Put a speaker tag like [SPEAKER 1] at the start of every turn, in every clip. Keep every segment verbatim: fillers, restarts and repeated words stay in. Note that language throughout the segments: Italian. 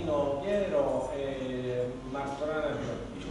[SPEAKER 1] Martino Piero e Martorana Giorgio.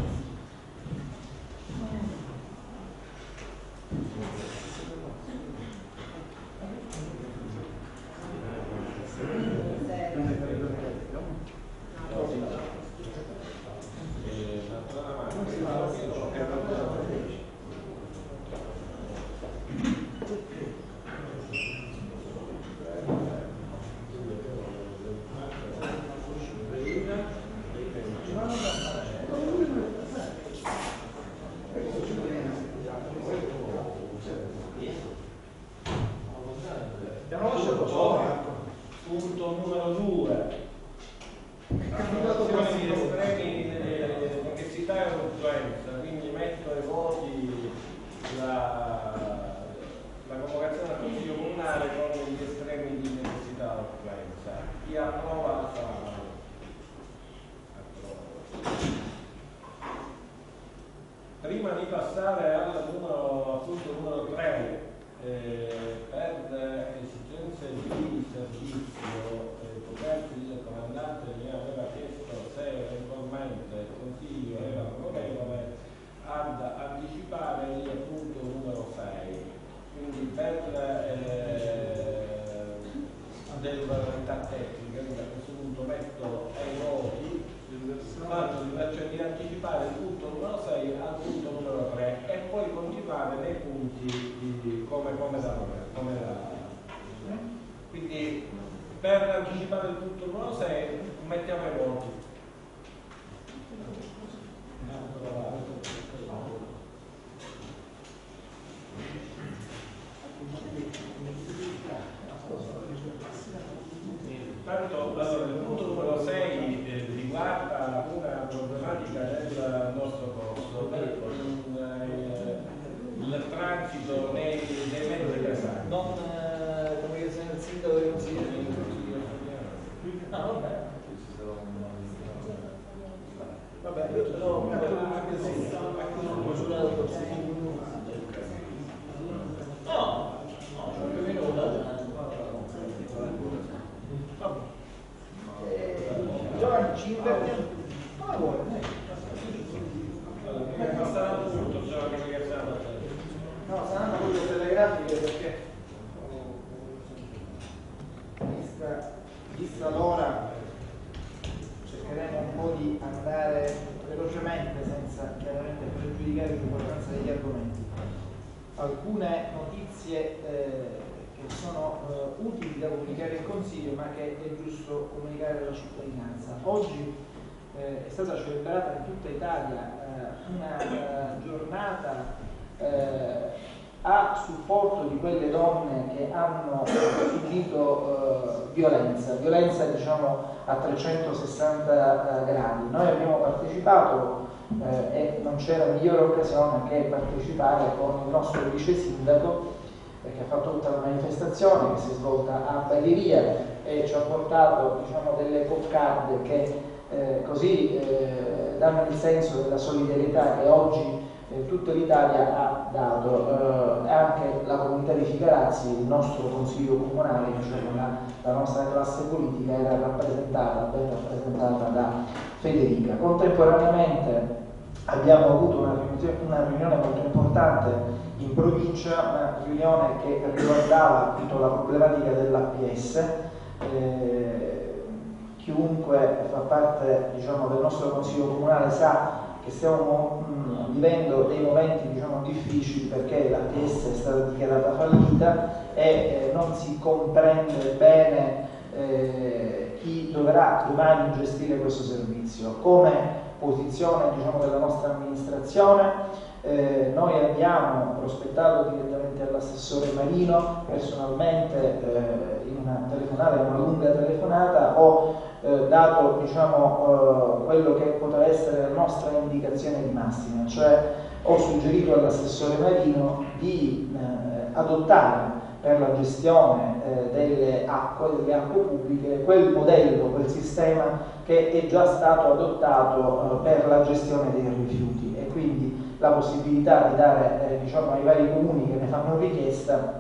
[SPEAKER 1] Punto numero due, valutazione di estremi delle necessità e urgenza, quindi metto ai voti la, la convocazione al Consiglio Comunale con gli estremi di necessità e urgenza. Chi approva fa approva. Prima di passare al numero, appunto, numero tre, Eh, per esigenze di servizio, eh, coperti il comandante mi aveva chiesto se eventualmente il Consiglio era favorevole ad anticipare il punto numero sei, quindi per eh, delle modalità tecniche, quindi a questo punto metto ai voti, faccio di anticipare il punto numero sei al punto numero tre e poi continuare nei punti di, come, come da come da. Quindi per anticipare il punto numero sei mettiamo i voti. Tanto allora, il punto numero sei eh, riguarda una problematica del nostro corso, eh, il transito nei, nei mezzi casati.
[SPEAKER 2] Non eh, comunicazione del sindaco del consiglio. Ah, vabbè. Vabbè, io ce l'ho anche se giurato il consiglio. No, no, cinque minuti. Giovanni, ci invertiamo. Come vuoi?
[SPEAKER 1] Ma sarà tutto, c'è una comunicazione.
[SPEAKER 2] No, saranno quelle telegrafiche perché vista, vista l'ora cercheremo un po' di andare velocemente senza chiaramente pregiudicare l'importanza degli argomenti. Alcune notizie eh, che sono eh, utili da comunicare in Consiglio ma che è giusto comunicare alla cittadinanza. Oggi eh, è stata celebrata in tutta Italia eh, una eh, giornata eh, a supporto di quelle donne che hanno subito eh, violenza, violenza diciamo a trecentosessanta eh, gradi. Noi abbiamo partecipato eh, e non c'era migliore occasione che partecipare con il nostro vice sindaco che ha fatto tutta la manifestazione che si è svolta a Bagheria e ci ha portato diciamo, delle coccarde che eh, così eh, danno il senso della solidarietà che oggi eh, tutta l'Italia ha dato. Eh, anche la comunità di Figarazzi, il nostro consiglio comunale, diciamo, la, la nostra classe politica era rappresentata, ben rappresentata da Federica. Contemporaneamente abbiamo avuto una riunione, una riunione molto importante in provincia, una riunione che riguardava appunto la problematica dell'A P S. Eh, chiunque fa parte diciamo, del nostro consiglio comunale sa che stiamo mh, vivendo dei momenti diciamo, difficili perché l'A P S è stata dichiarata fallita e eh, non si comprende bene eh, chi dovrà domani gestire questo servizio. Come posizione diciamo, della nostra amministrazione Eh, noi abbiamo prospettato direttamente all'assessore Marino, personalmente eh, in una telefonata, in una lunga telefonata, ho eh, dato diciamo, eh, quello che poteva essere la nostra indicazione di massima, cioè ho suggerito all'assessore Marino di eh, adottare per la gestione eh, delle acque, delle acque pubbliche, quel modello, quel sistema che è già stato adottato eh, per la gestione dei rifiuti e quindi la possibilità di dare eh, diciamo, ai vari comuni che ne fanno richiesta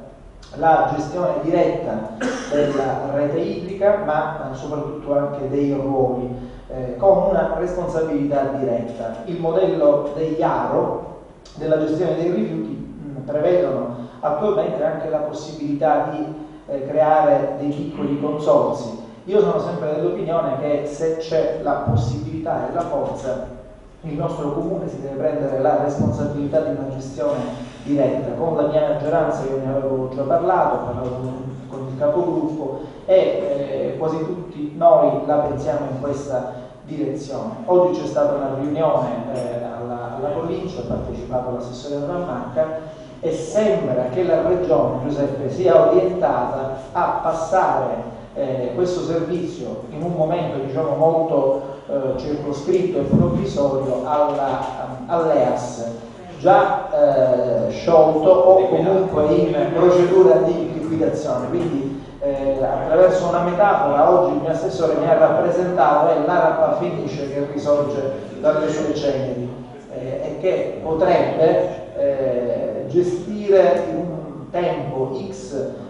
[SPEAKER 2] la gestione diretta della rete idrica, ma soprattutto anche dei ruoli, eh, con una responsabilità diretta. Il modello degli A R O della gestione dei rifiuti mh, prevedono attualmente anche la possibilità di eh, creare dei piccoli consorzi. Io sono sempre dell'opinione che se c'è la possibilità e la forza, il nostro comune si deve prendere la responsabilità di una gestione diretta. Con la mia maggioranza, io ne avevo già parlato, ho parlato con il capogruppo e eh, quasi tutti noi la pensiamo in questa direzione. Oggi c'è stata una riunione eh, alla, alla provincia, ha partecipato l'assessore Ramacca e sembra che la regione, Giuseppe, sia orientata a passare eh, questo servizio in un momento diciamo molto eh, circoscritto e provvisorio alla, all'E A S, già eh, sciolto o comunque in procedura di liquidazione. Quindi eh, attraverso una metafora oggi il mio assessore mi ha rappresentato è l'arapa fenice che risorge dalle sue ceneri eh, e che potrebbe eh, gestire in un tempo X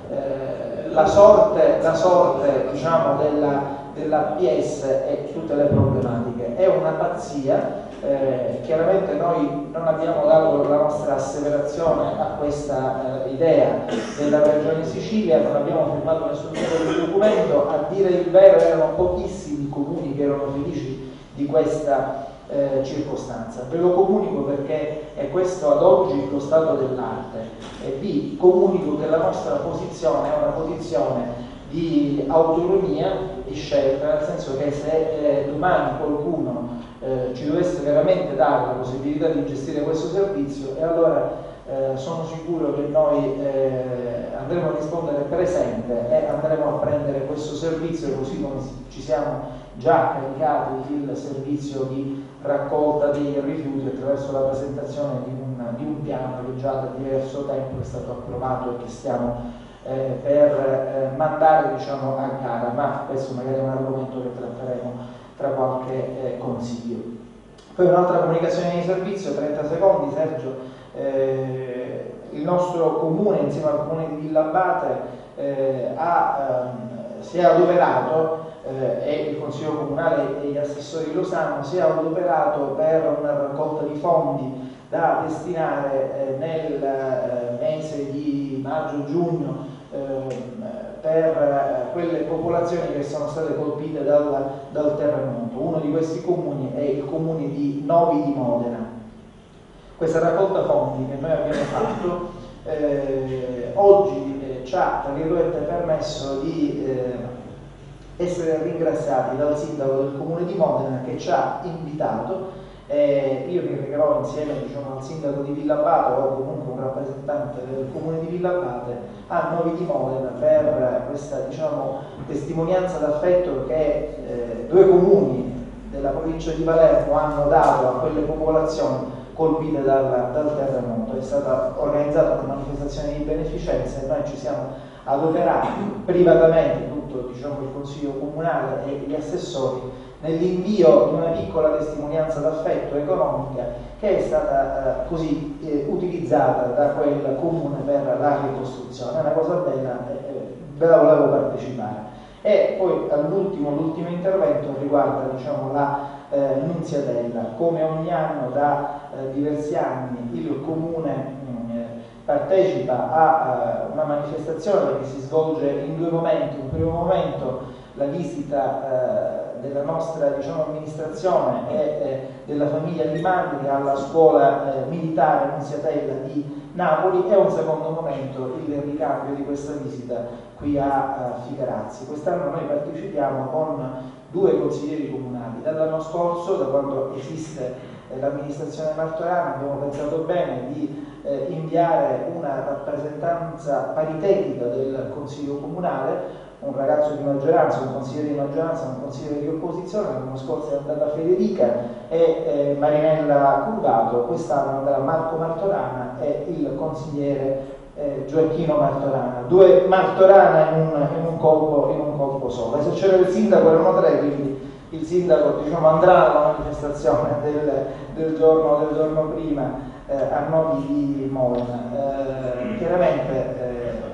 [SPEAKER 2] eh, la sorte, la sorte diciamo, della, della P S e tutte le problematiche. È una pazzia. Eh, chiaramente noi non abbiamo dato la nostra asseverazione a questa eh, idea della Regione Sicilia, non abbiamo firmato nessun tipo di documento. A dire il vero erano pochissimi i comuni che erano felici di questa eh, circostanza. Ve lo comunico perché è questo ad oggi lo stato dell'arte e vi comunico che la nostra posizione è una posizione di autonomia, di scelta, nel senso che se eh, domani qualcuno eh, ci dovesse veramente dare la possibilità di gestire questo servizio, e allora eh, sono sicuro che noi eh, andremo a rispondere presente e andremo a prendere questo servizio, così come ci siamo già caricati il servizio di raccolta dei rifiuti attraverso la presentazione di un, di un piano che già da diverso tempo è stato approvato e che stiamo Eh, per eh, mandare diciamo, a gara, ma questo magari è un argomento che tratteremo tra qualche eh, consiglio. Poi un'altra comunicazione di servizio, trenta secondi Sergio. Eh, il nostro comune insieme al comune di Villabate eh, ha, ehm, si è adoperato eh, e il consiglio comunale e gli assessori lo sanno, si è adoperato per una raccolta di fondi da destinare eh, nel eh, mese di maggio-giugno per quelle popolazioni che sono state colpite dal, dal terremoto. Uno di questi comuni è il comune di Novi di Modena. Questa raccolta fondi che noi abbiamo fatto eh, oggi eh, ci ha tra virgolette permesso di eh, essere ringraziati dal sindaco del comune di Modena, che ci ha invitato. Eh, io mi recherò insieme diciamo, al sindaco di Villabate o comunque un rappresentante del comune di Villabate a Novi di Modena per questa diciamo, testimonianza d'affetto che eh, due comuni della provincia di Palermo hanno dato a quelle popolazioni colpite dal, dal terremoto. È stata organizzata una manifestazione di beneficenza e noi ci siamo adoperati privatamente, tutto diciamo, il consiglio comunale e gli assessori, nell'invio di una piccola testimonianza d'affetto economica che è stata eh, così eh, utilizzata da quel comune per la ricostruzione. È una cosa bella, eh, ve la volevo partecipare. E poi all'ultimo, l'ultimo intervento riguarda diciamo, la eh, Nunziatella. Come ogni anno da eh, diversi anni il comune mh, partecipa a, a una manifestazione che si svolge in due momenti. Un primo momento la visita eh, della nostra diciamo, amministrazione e eh, della famiglia Limandri alla scuola eh, militare Nunziatella di Napoli, e un secondo momento il ricambio di questa visita qui a, a Figarazzi. Quest'anno noi partecipiamo con due consiglieri comunali. Dall'anno scorso, da quando esiste eh, l'amministrazione martorana, abbiamo pensato bene di eh, inviare una rappresentanza paritetica del consiglio comunale, un ragazzo di maggioranza, un consigliere di maggioranza, un consigliere di opposizione. L'anno scorso è andata Federica e eh, Marinella Curvato, quest'anno andrà Marco Martorana e il consigliere eh, Gioacchino Martorana. Due Martorana in un, in un, colpo, in un colpo solo. E se c'era il sindaco erano tre, quindi il sindaco diciamo, andrà alla manifestazione del, del, giorno, del giorno prima eh, a Novi di Modena. Eh, chiaramente eh,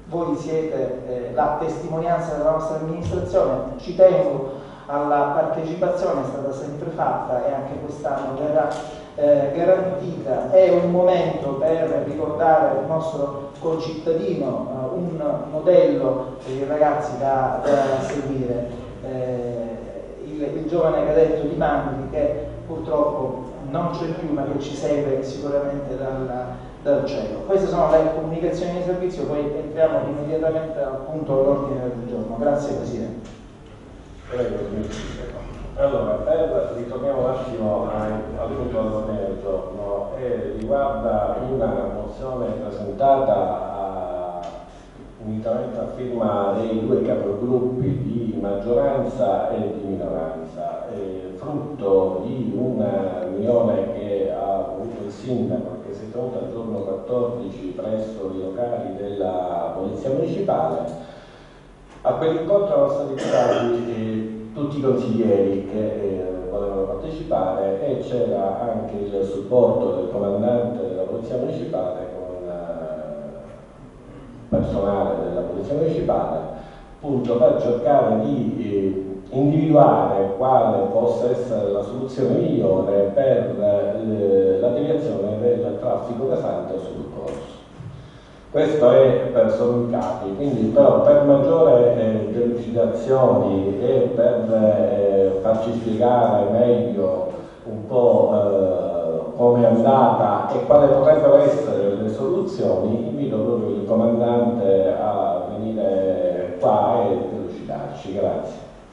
[SPEAKER 2] voi siete eh, la testimonianza della nostra amministrazione, ci tengo alla partecipazione, è stata sempre fatta e anche quest'anno verrà eh, garantita. È un momento per ricordare il nostro concittadino, eh, un modello per i ragazzi da, da seguire, eh, il, il giovane cadetto di Mangri che purtroppo non c'è più ma che ci segue sicuramente dal, dal cielo. Queste sono le comunicazioni di servizio, poi entriamo immediatamente al punto dell'ordine del giorno. Grazie Presidente.
[SPEAKER 1] Prego. Allora, per, ritorniamo un attimo al, al punto dell'ordine del giorno, e riguarda una mozione presentata a, unitamente a firma dei due capogruppi di maggioranza e di minoranza, eh, frutto di una riunione che ha avuto il sindaco, che si è tenuta il giorno quattordici presso i locali della Polizia Municipale. A quell'incontro erano stati invitati eh, tutti i consiglieri che eh, volevano partecipare, e c'era anche il supporto del comandante della Polizia Municipale con eh, personale della Polizia Municipale, appunto per cercare di eh, individuare quale possa essere la soluzione migliore per eh, la deviazione del traffico pesante sul corso. Questo è per sommi capi, quindi però per maggiore eh, delucidazioni e per eh, farci spiegare meglio un po' eh, come è andata e quali potrebbero essere le soluzioni, invito proprio il comandante a venire qua e delucidarci. Grazie.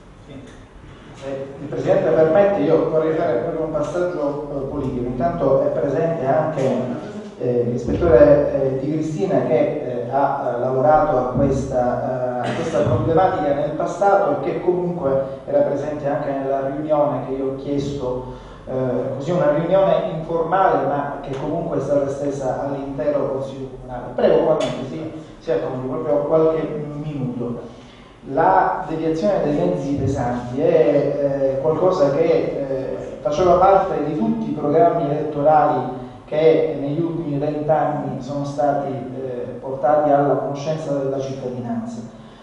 [SPEAKER 2] Se il Presidente permette, io vorrei fare proprio un passaggio eh, politico. Intanto è presente anche Eh, l'ispettore eh, Di Cristina che eh, ha eh, lavorato a questa, eh, a questa problematica nel passato e che comunque era presente anche nella riunione che io ho chiesto, eh, così una riunione informale ma che comunque è stata estesa all'intero Consiglio Comunale. Prego, ugualmente, sì, si accomodi proprio qualche minuto. La deviazione dei mezzi pesanti è eh, qualcosa che eh, faceva parte di tutti i programmi elettorali che negli ultimi vent'anni sono stati eh, portati alla conoscenza della cittadinanza.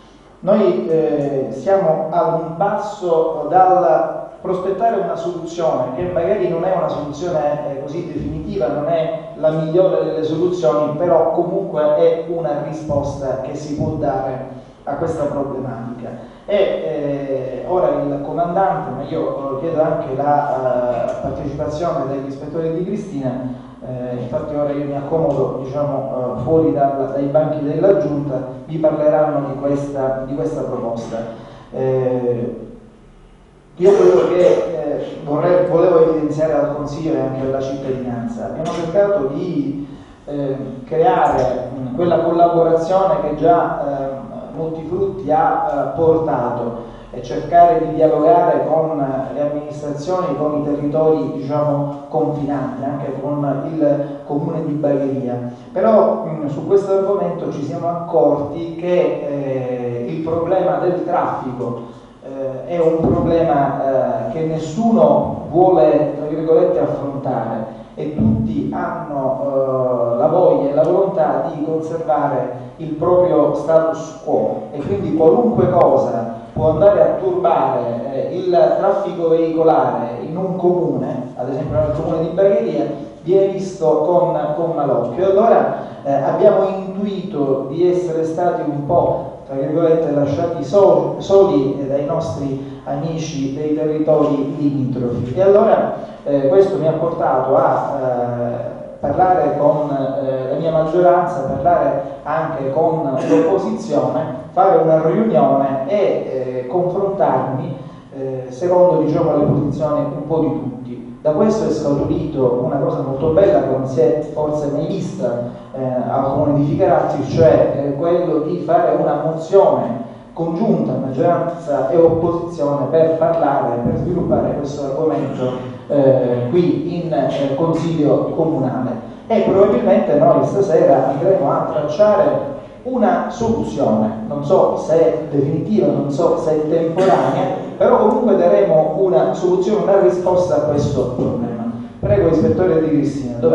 [SPEAKER 2] Noi eh, siamo ad un passo dal prospettare una soluzione che magari non è una soluzione eh, così definitiva, non è la migliore delle soluzioni, però comunque è una risposta che si può dare a questa problematica. E eh, ora il comandante, ma io chiedo anche la uh, partecipazione dell'ispettore Di Cristina. Eh, infatti ora io mi accomodo diciamo, eh, fuori dal, dai banchi della Giunta, vi parleranno di questa, di questa proposta. Eh, io quello che eh, vorrei, volevo evidenziare al Consiglio e anche alla cittadinanza, abbiamo cercato di eh, creare mh, quella collaborazione che già eh, molti frutti ha eh, portato, e cercare di dialogare con le amministrazioni, con i territori diciamo confinanti, anche con il comune di Bagheria. Però mh, su questo argomento ci siamo accorti che eh, il problema del traffico eh, è un problema eh, che nessuno vuole, tra virgolette, affrontare, e tutti hanno eh, la voglia e la volontà di conservare il proprio status quo, e quindi qualunque cosa può andare a turbare eh, il traffico veicolare in un comune, ad esempio nel comune di Bagheria, viene visto con, con malocchio. Allora eh, abbiamo intuito di essere stati un po', tra virgolette, lasciati soli, soli dai nostri amici dei territori limitrofi, e allora eh, questo mi ha portato a eh, parlare con eh, la mia maggioranza, parlare anche con l'opposizione, fare una riunione e eh, confrontarmi eh, secondo diciamo, le posizioni un po' di tutti. Da questo è scaturito una cosa molto bella che non si è forse mai vista eh, al Comune di Ficarazzi, cioè eh, quello di fare una mozione congiunta, maggioranza e opposizione, per parlare, per sviluppare questo argomento eh, qui in eh, Consiglio Comunale. E probabilmente noi stasera andremo a tracciare una soluzione, non so se è definitiva, non so se è temporanea, però comunque daremo una soluzione, una risposta a questo problema. Prego, ispettore Di Cristina, dov'è? Ecco, mettetevi da questa parte. Io...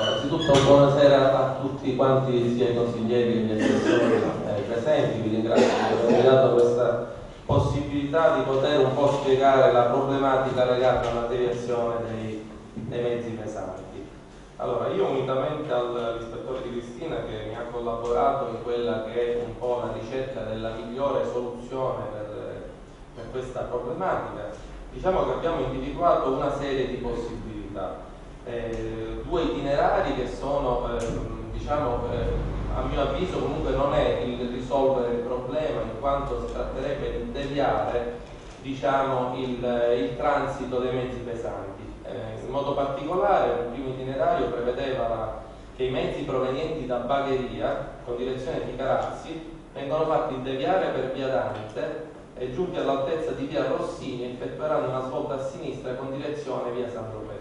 [SPEAKER 3] Innanzitutto buonasera a tutti quanti, sia i consiglieri che gli assessori eh, presenti. Vi ringrazio per avermi dato questa possibilità di poter un po' spiegare la problematica legata alla deviazione dei, dei mezzi pesanti. Allora, io unitamente all'ispettore Di Cristina, che mi ha collaborato in quella che è un po' la ricerca della migliore soluzione per, per questa problematica, diciamo che abbiamo individuato una serie di possibilità. Eh, due itinerari che sono, eh, diciamo, eh, a mio avviso comunque non è il risolvere il problema, in quanto si tratterebbe di deviare, diciamo, il, il transito dei mezzi pesanti. Eh, in modo particolare il primo itinerario prevedeva la, che i mezzi provenienti da Bagheria con direzione Ficarazzi vengono fatti deviare per via Dante e giunti all'altezza di via Rossini effettueranno una svolta a sinistra con direzione via Sandro Pertini.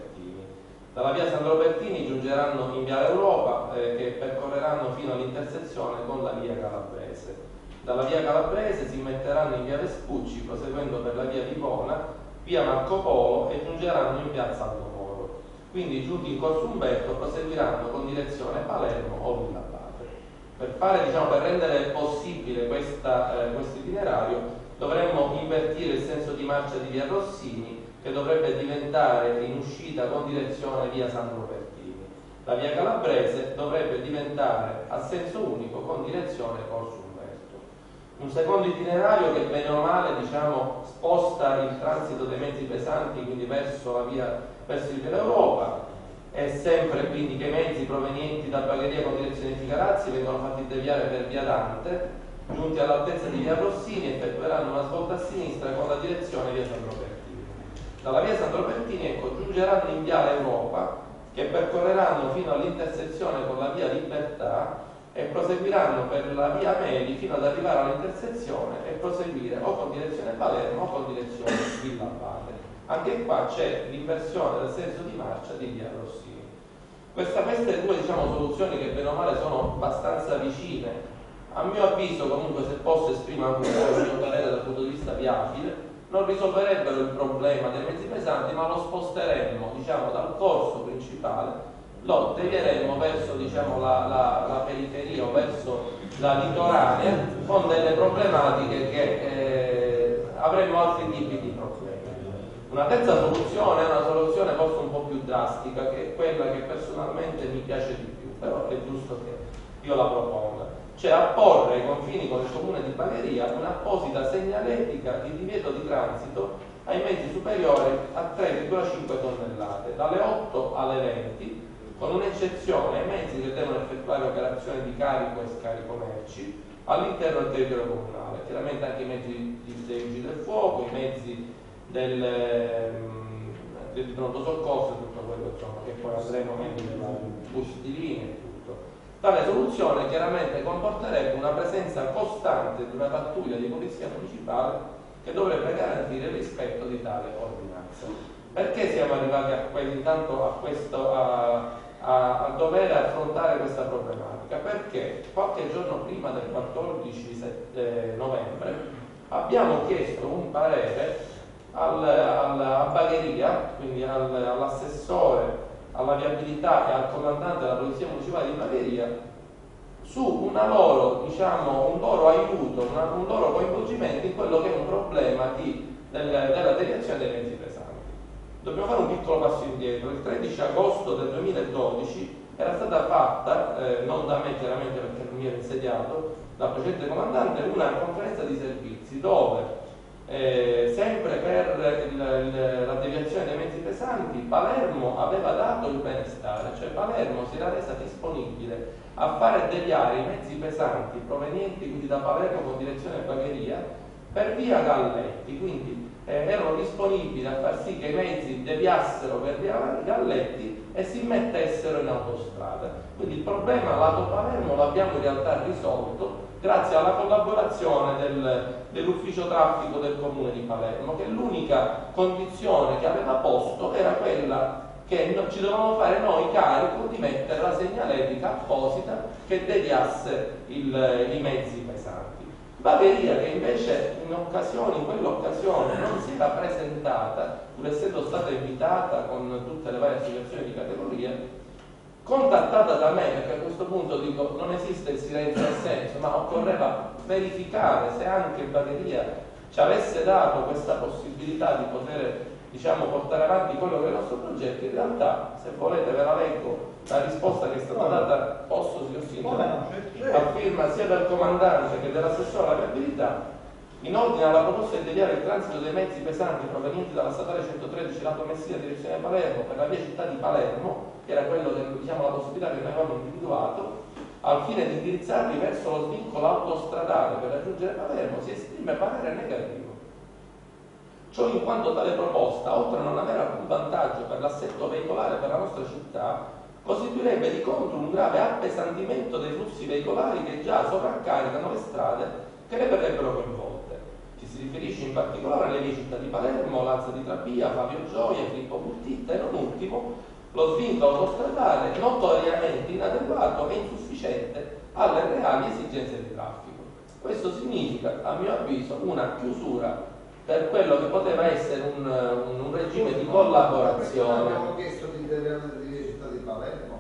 [SPEAKER 3] Dalla via Sandro Pertini giungeranno in via Europa eh, che percorreranno fino all'intersezione con la via Calabrese. Dalla via Calabrese si metteranno in via Vespucci proseguendo per la via Vivona, via Marco Polo e giungeranno in piazza Aldo Moro. Quindi giunti in Corso Umberto proseguiranno con direzione Palermo o Villa Abate. Per fare, diciamo, per rendere possibile questa, eh, questo itinerario dovremmo invertire il senso di marcia di via Rossini, che dovrebbe diventare in uscita con direzione via Sandro Pertini. La via Calabrese dovrebbe diventare a senso unico con direzione Corso Umberto. Un secondo itinerario che bene o male, diciamo, sposta il transito dei mezzi pesanti quindi verso la via verso il via Europa, è sempre quindi che i mezzi provenienti da Bagheria con direzione Ficarazzi vengono fatti deviare per via Dante, giunti all'altezza di via Rossini effettueranno una svolta a sinistra con la direzione via Sandro Pertini. Dalla via Sandro Pertini, ecco, giungeranno in via Europa che percorreranno fino all'intersezione con la via Libertà e proseguiranno per la via Meli fino ad arrivare all'intersezione e proseguire o con direzione Palermo o con direzione Villa Abate. Anche qua c'è l'inversione del senso di marcia di via Rossini. Questa, queste due, diciamo, soluzioni che bene o male sono abbastanza vicine, a mio avviso comunque, se posso esprimere anche un mio parere dal punto di vista viabile, non risolverebbero il problema dei mezzi pesanti, ma lo sposteremmo, diciamo, dal corso principale, lo devieremmo verso, diciamo, la, la, la periferia o verso la litoranea con delle problematiche che eh, avremmo altri tipi di problemi. Una terza soluzione è una soluzione forse un po' più drastica, che è quella che personalmente mi piace di più, però è giusto che io la proponga. Cioè apporre ai confini con il comune di Bagheria un'apposita segnaletica di divieto di transito ai mezzi superiori a tre virgola cinque tonnellate, dalle otto alle venti, con un'eccezione ai mezzi che devono effettuare operazioni di carico e scarico merci all'interno del territorio comunale. Chiaramente anche i mezzi dei vigili del fuoco, i mezzi del, del pronto soccorso e tutto quello, insomma, che poi andremo meglio nei bus di linea. Tale soluzione chiaramente comporterebbe una presenza costante di una pattuglia di polizia municipale che dovrebbe garantire il rispetto di tale ordinanza. Perché siamo arrivati a, intanto a, questo, a, a, a dover affrontare questa problematica? Perché qualche giorno prima del quattordici novembre abbiamo chiesto un parere al, al, a Bagheria, quindi al, all'assessore alla viabilità e al comandante della Polizia Municipale di Bagheria su una loro, diciamo, un loro aiuto, una, un loro coinvolgimento in quello che è un problema di, del, della deviazione dei mezzi pesanti. Dobbiamo fare un piccolo passo indietro. Il tredici agosto del duemiladodici era stata fatta, eh, non da me chiaramente perché non mi ero insediato, dal precedente comandante, una conferenza di servizi dove Eh, sempre per il, il, la deviazione dei mezzi pesanti Palermo aveva dato il benestare, cioè Palermo si era resa disponibile a fare deviare i mezzi pesanti provenienti quindi da Palermo con direzione Bagheria per via Galletti, quindi eh, erano disponibili a far sì che i mezzi deviassero per via Galletti e si mettessero in autostrada. Quindi il problema lato Palermo l'abbiamo in realtà risolto grazie alla collaborazione del, dell'ufficio traffico del comune di Palermo, che l'unica condizione che aveva posto era quella che no, ci dovevamo fare noi carico di mettere la segnaletica apposita che deviasse il, i mezzi pesanti. Bagheria, che invece in occasione, in quell'occasione non si era presentata, pur essendo stata invitata con tutte le varie associazioni di categoria, contattata da me, perché a questo punto dico non esiste il silenzio assenso, ma occorreva verificare se anche Bagheria ci avesse dato questa possibilità di poter, diciamo, portare avanti quello che è il nostro progetto. In realtà, se volete ve la leggo, la risposta che è stata data, posso, signor Sindaco, a firma sia del comandante che dell'assessore alla viabilità, in ordine alla proposta di deviare il transito dei mezzi pesanti provenienti dalla statale centotredici lato Messina direzione Palermo per la via città di Palermo, che era quello che, diciamo, la possibilità che noi avevamo individuato, al fine di indirizzarli verso lo svincolo autostradale per raggiungere Palermo, si esprime parere negativo. Ciò in quanto tale proposta, oltre a non avere alcun vantaggio per l'assetto veicolare per la nostra città, costituirebbe di contro un grave appesantimento dei flussi veicolari che già sovraccaricano le strade che ne verrebbero coinvolte. Ci si riferisce in particolare alle vie città di Palermo, Lanza di Trapia, Fabio Gioia, Filippo Bultitta e non ultimo lo svincolo autostradale notoriamente inadeguato e insufficiente alle reali esigenze di traffico. Questo significa, a mio avviso, una chiusura per quello che poteva essere un, un, un regime di collaborazione.
[SPEAKER 4] Abbiamo chiesto di deviare di città di Palermo.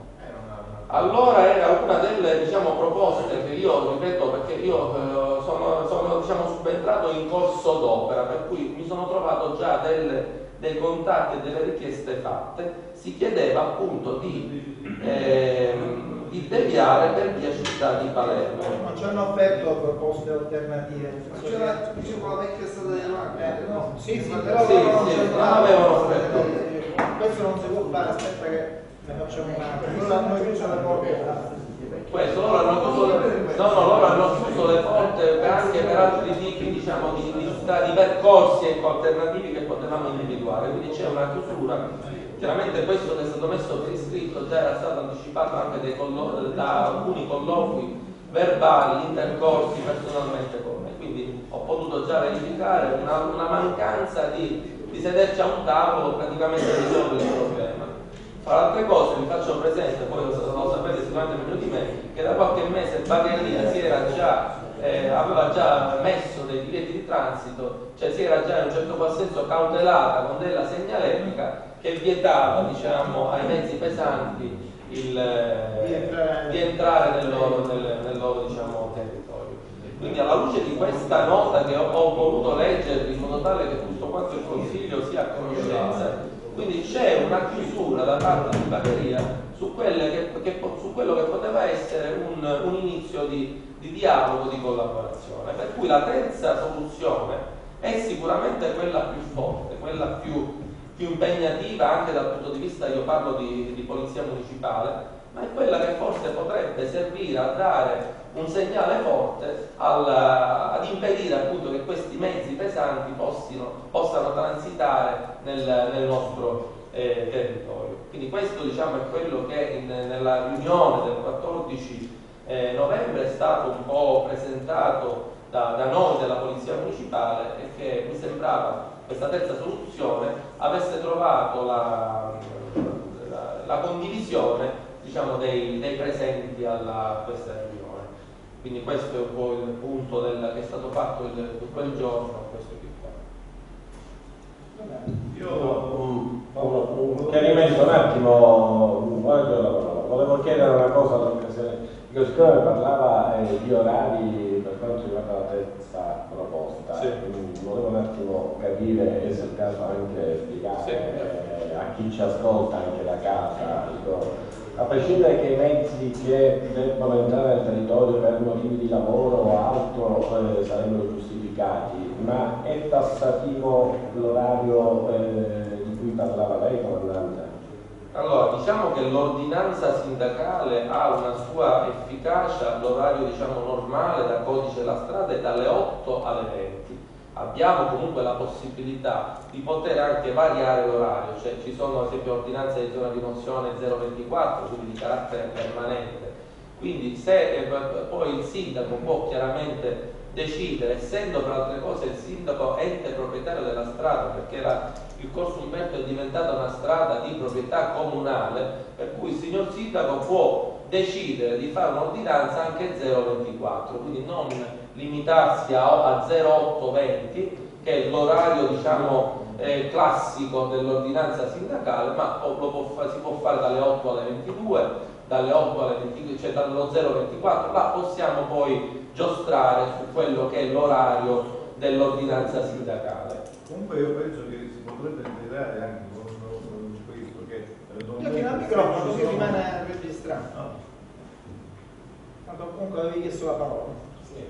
[SPEAKER 3] Allora era una delle, diciamo, proposte che io ripeto, perché io eh, sono, sono diciamo, subentrato in corso d'opera, per cui mi sono trovato già delle, dei contatti e delle richieste fatte. Si chiedeva appunto di, eh, di deviare per via città di Palermo.
[SPEAKER 2] Non ci hanno offerto proposte alternative.
[SPEAKER 4] Ma c'era, dicevo, la vecchia strada di macchine, no?
[SPEAKER 2] Sì, sì, però
[SPEAKER 3] Sì,
[SPEAKER 2] loro non
[SPEAKER 3] sì,
[SPEAKER 2] ci
[SPEAKER 3] non
[SPEAKER 2] hanno
[SPEAKER 3] avevano
[SPEAKER 2] offerto.
[SPEAKER 3] offerto.
[SPEAKER 2] Questo non si può fare, aspetta che ne facciamo una. Loro hanno chiuso le porte.
[SPEAKER 3] Questo, loro hanno chiuso le, no, no, loro hanno chiuso le porte anche per altri tipi, diciamo, di, di, di percorsi ecco, alternativi che potevamo individuare, quindi c'è una chiusura. Chiaramente questo che è stato messo per iscritto già era stato anticipato anche dai collo- da alcuni colloqui verbali intercorsi personalmente con me, quindi ho potuto già verificare una, una mancanza di, di sederci a un tavolo praticamente risolvere il problema. Fra altre cose vi faccio presente, poi lo, lo sapete sicuramente meglio di me, che da qualche mese Bagheria si era già, eh, aveva già messo dei divieti di transito, cioè si era già in un certo qual senso cautelata con della segnaletica che vietava, diciamo, ai mezzi pesanti il, eh, di entrare nel loro, nel, nel loro diciamo, territorio. Quindi alla luce di questa nota che ho, ho voluto leggervi in modo tale che tutto quanto il Consiglio sia a conoscenza, quindi c'è una chiusura da parte di Bagheria su, quelle che, che, su quello che poteva essere un, un inizio di, di dialogo, di collaborazione. Per cui la terza soluzione è sicuramente quella più forte, quella più, più impegnativa anche dal punto di vista, io parlo di, di polizia municipale, ma è quella che forse potrebbe servire a dare un segnale forte al, ad impedire appunto che questi mezzi pesanti possino, possano transitare nel, nel nostro eh, territorio. Quindi questo, diciamo, è quello che in, nella riunione del quattordici eh, novembre è stato un po' presentato da, da noi della Polizia Municipale e che mi sembrava questa terza soluzione avesse trovato la, la, la condivisione, diciamo, dei, dei presenti alla, a questa riunione. Quindi questo è un po' il punto del, che è stato fatto il, quel giorno. Questo qui qua.
[SPEAKER 1] Io un, un, un chiarimento un attimo, volevo chiedere una cosa all'occasione, perché siccome parlava eh, di orari per quanto riguarda la terza proposta,
[SPEAKER 3] sì.
[SPEAKER 1] Volevo un attimo capire e se il caso anche spiegare sì. eh, a chi ci ascolta anche da casa, dico, a prescindere che i mezzi che debbano entrare nel territorio per motivi di lavoro o altro eh, sarebbero giustificati, ma è tassativo l'orario eh, di cui parlava lei, comandante?
[SPEAKER 3] Allora, diciamo che l'ordinanza sindacale ha una sua efficacia, l'orario, diciamo, normale da codice della strada è dalle otto alle venti. Abbiamo comunque la possibilità di poter anche variare l'orario, cioè ci sono ad esempio ordinanze di zona di mozione zero ventiquattro, quindi di carattere permanente. Quindi se eh, poi il sindaco può chiaramente decidere, essendo per altre cose il sindaco ente proprietario della strada, perché la, il Corso Umberto è diventata una strada di proprietà comunale, per cui il signor sindaco può decidere di fare un'ordinanza anche zero ventiquattro, quindi non limitarsi a, a zero otto venti, che è l'orario, diciamo, eh, classico dell'ordinanza sindacale, ma lo può fa, si può fare dalle otto alle ventidue, dalle otto alle ventiquattro, cioè dallo zero ventiquattro, là possiamo poi giostrare su quello che è l'orario dell'ordinanza sindacale.
[SPEAKER 5] Comunque io penso che si potrebbe integrare anche con, con questo che
[SPEAKER 2] io fino al microfono così rimane registrato.
[SPEAKER 5] No.
[SPEAKER 2] Tanto comunque avevi chiesto la parola.
[SPEAKER 1] Sì.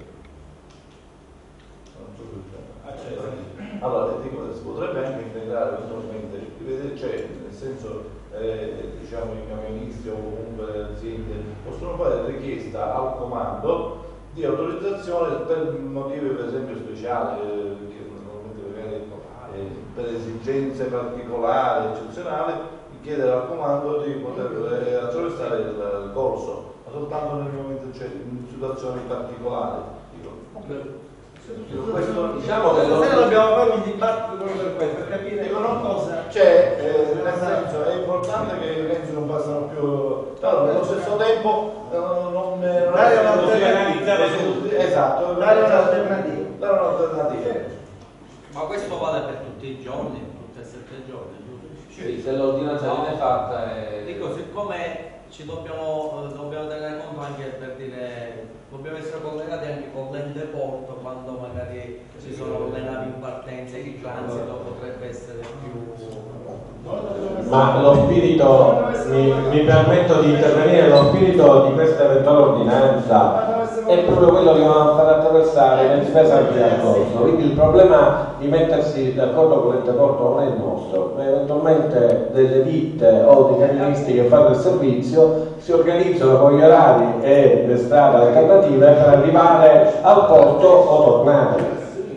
[SPEAKER 5] Non so se-
[SPEAKER 1] Accetto.
[SPEAKER 5] Allora, dico, si potrebbe anche integrare eventualmente, rivedere, cioè, nel senso, eh, diciamo, i camionisti o comunque le aziende possono fare richiesta al comando di autorizzazione per motivi per esempio speciali, eh, che normalmente magari eh, per esigenze particolari, eccezionali, chiedere al comando di poter eh, attraversare il, il corso, ma soltanto nel momento, cioè, in situazioni particolari. Dico,
[SPEAKER 3] Questo, diciamo che lo-
[SPEAKER 2] Stasera dobbiamo fare un dibattito proprio per questo, per capire
[SPEAKER 5] Dico, no,
[SPEAKER 2] cosa.
[SPEAKER 5] cioè, eh, nel senso, è importante che i mezzi non passano più, però allo stesso tempo eh, non, non
[SPEAKER 2] Dare
[SPEAKER 5] è
[SPEAKER 2] un'alternativa.
[SPEAKER 5] così- esatto,
[SPEAKER 2] Dare un'alternativa.
[SPEAKER 5] dare un'alternativa.
[SPEAKER 6] Ma questo vale per tutti i giorni, tutti e sette giorni, giusto?
[SPEAKER 3] sì, se l'ordinanza viene fatta è...
[SPEAKER 6] Dico, siccome ci dobbiamo, eh, dobbiamo tenere conto anche per dire, dobbiamo essere collegati anche con l'ente porto quando magari ci sono le navi in partenza e il transito potrebbe essere più...
[SPEAKER 7] Ma lo spirito, mi, mi permetto di intervenire, lo spirito di questa eventuale ordinanza è proprio quello che va a far attraversare le spese anche al corso, quindi il problema di mettersi d'accordo con l'ente porto non è il nostro, eventualmente delle ditte o dei camionisti che fanno il servizio si organizzano con gli orari e le strade alternative per arrivare al porto o tornare.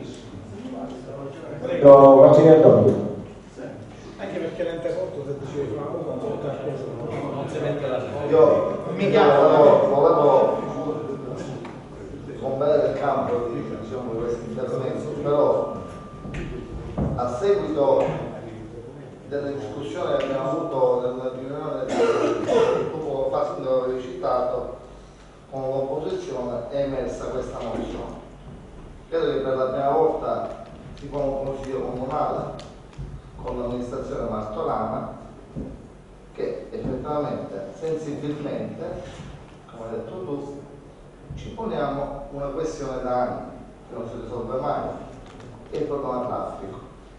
[SPEAKER 7] Prego, consigliere Domino.
[SPEAKER 2] Anche perché l'ente porto se dicevi una cosa non so che
[SPEAKER 6] non si mette la
[SPEAKER 4] Io
[SPEAKER 2] Mi
[SPEAKER 4] mi
[SPEAKER 2] chiamo.
[SPEAKER 4] volevo, volevo sgomberare il campo di, diciamo, di questi interventi, però a seguito delle discussioni che abbiamo avuto nella riunione del gruppo Fassino che avevi citato con l'opposizione è emersa questa mozione. Credo che per la prima volta si fa un consiglio comunale con l'amministrazione Martorana che effettivamente, sensibilmente, come hai detto tu, ci poniamo una questione da anni che non si risolve mai, che è il problema traffico.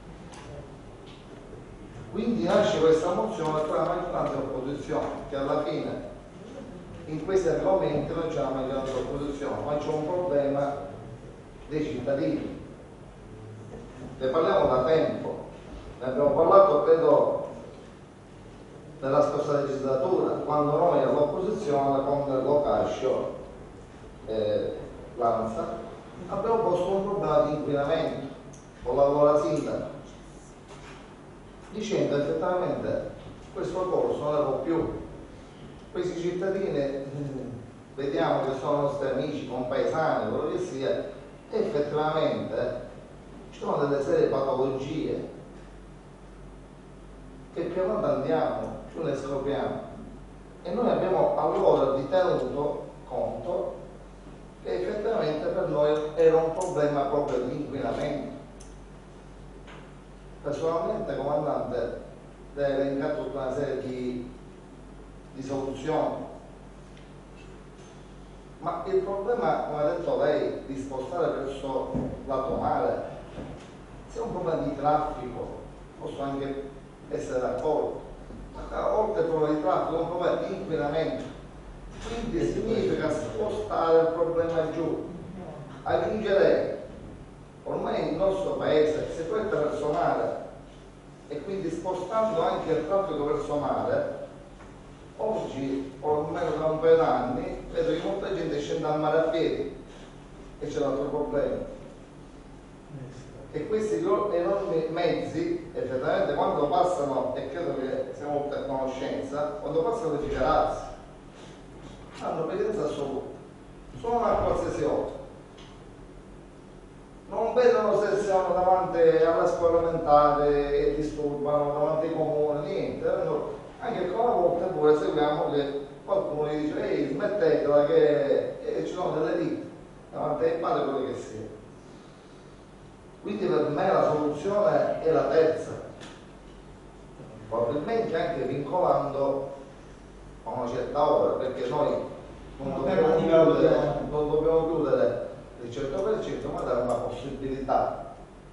[SPEAKER 4] Quindi nasce questa mozione tra maggioranza e opposizione, che alla fine in questi argomenti non c'è la maggioranza e l'opposizione, ma c'è un problema dei cittadini. Ne parliamo da tempo, ne abbiamo parlato credo nella scorsa legislatura, quando noi all'opposizione con Locascio e Lanza abbiamo posto un problema di inquinamento con l'allora sindaco, dicendo effettivamente questo corso non lo può più. Questi cittadini eh, vediamo che sono nostri amici, compaesani, quello che sia, e effettivamente ci sono delle serie patologie che più avanti andiamo, più le scopriamo. E noi abbiamo allora ritenuto conto che effettivamente per noi era un problema proprio di inquinamento. Personalmente, il comandante ha elencato tutta una serie di, di soluzioni, ma il problema, come ha detto lei, di spostare verso lato mare, se è un problema di traffico, posso anche essere d'accordo, ma oltre al problema di traffico è un problema di inquinamento, quindi significa spostare il problema giù. Aggiungerei, ormai il nostro paese si presta verso mare e quindi spostando anche il traffico verso mare, oggi, o almeno da un paio d'anni, vedo che molta gente scende al mare a piedi e c'è l'altro problema. E questi enormi mezzi, effettivamente, quando passano, e credo che siamo tutti a conoscenza, quando passano le figarazze, hanno presenza assoluta, sono a qualsiasi ora. Non vedono se siamo davanti alla scuola elementare e disturbano, davanti ai comuni, niente. Anche con la volta pure seguiamo che qualcuno gli dice ehi smettetela che e ci sono delle ditte davanti ai padri, quello che sia. Quindi per me la soluzione è la terza, probabilmente anche vincolando a una certa ora, perché noi non
[SPEAKER 2] Una
[SPEAKER 4] dobbiamo
[SPEAKER 2] alternativa
[SPEAKER 4] chiudere,
[SPEAKER 2] dobbiamo-
[SPEAKER 4] non dobbiamo chiudere il cento per cento, ma dare una possibilità.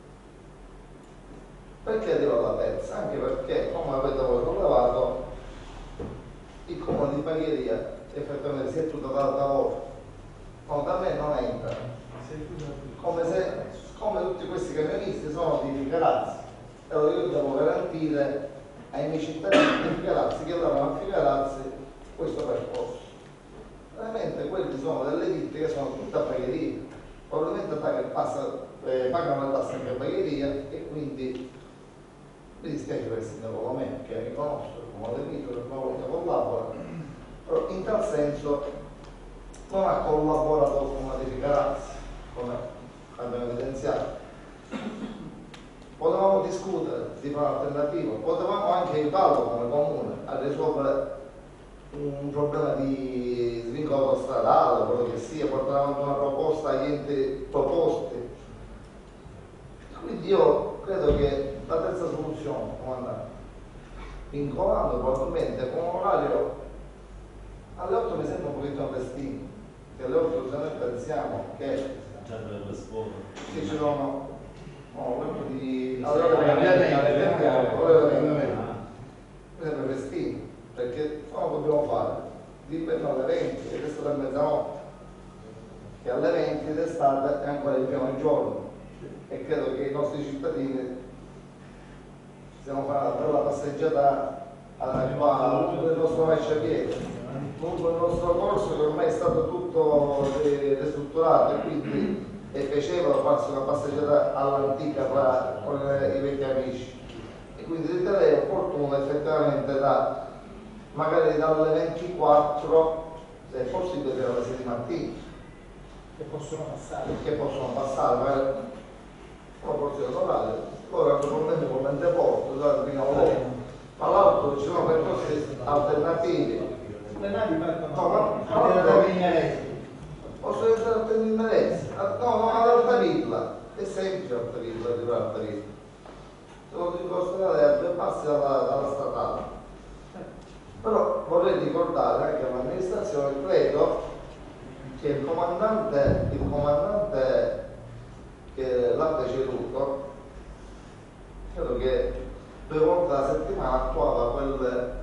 [SPEAKER 4] Perché dico la terza? Anche perché, come avete voi sollevato, il comune di Bagheria effettivamente si è chiuso dall'altra volta, ma da me non entra, come se come tutti questi camionisti sono di Figarazzi, e allora io devo garantire ai miei cittadini di Figarazzi che lavorano a Figarazzi questo percorso. Veramente quelli sono delle ditte che sono tutte a Bagheria, probabilmente passa, eh, pagano le tasse anche a Bagheria, e quindi mi dispiace per il sindaco Lomè, che mi conosco, come le dico, per una volta collabora, però in tal senso non ha collaborato con una di Figarazzi, come abbiamo evidenziato. Potevamo discutere di fare un'alternativa, potevamo anche aiutarlo come comune a risolvere un problema di svincolo autostradale, quello che sia, portare avanti una proposta agli enti proposti. Quindi io credo che la terza soluzione, comandante, vincolando probabilmente con un orario alle otto mi sembra un pochettino prestino, che alle otto se noi pensiamo che sì, ci sono no, quello di alle ore venti mi sembra prestino, perché cosa dobbiamo fare? Dipende alle venti, e questo da mezzanotte, che alle venti d'estate è ancora il primo giorno, e credo che i nostri cittadini stiamo facendo una bella passeggiata qua del nostro marciapiede, lungo il nostro corso che ormai è stato tutto ristrutturato, e quindi è piacevole farsi una passeggiata all'antica qua con i vecchi amici, e quindi riterrei opportuno effettivamente da magari dalle ventiquattro, se è possibile, per alle sei di mattina,
[SPEAKER 2] che possono passare.
[SPEAKER 4] che possono passare magari una porzione orale, loro hanno problemi con l'ente porto, ma l'altro ci sono percorsi alternativi.
[SPEAKER 2] Le navi partono
[SPEAKER 4] No, ma-
[SPEAKER 2] a Termini.
[SPEAKER 4] Posso entrare a Termini Merezzi? No, no, ad Altavilla, è semplice Altavilla, arrivare a Altavilla. Sono di costruire a due passi dalla, dalla statale. Però vorrei ricordare anche all'amministrazione, credo che il comandante, il comandante che l'ha preceduto, credo che due volte alla settimana attuava quel,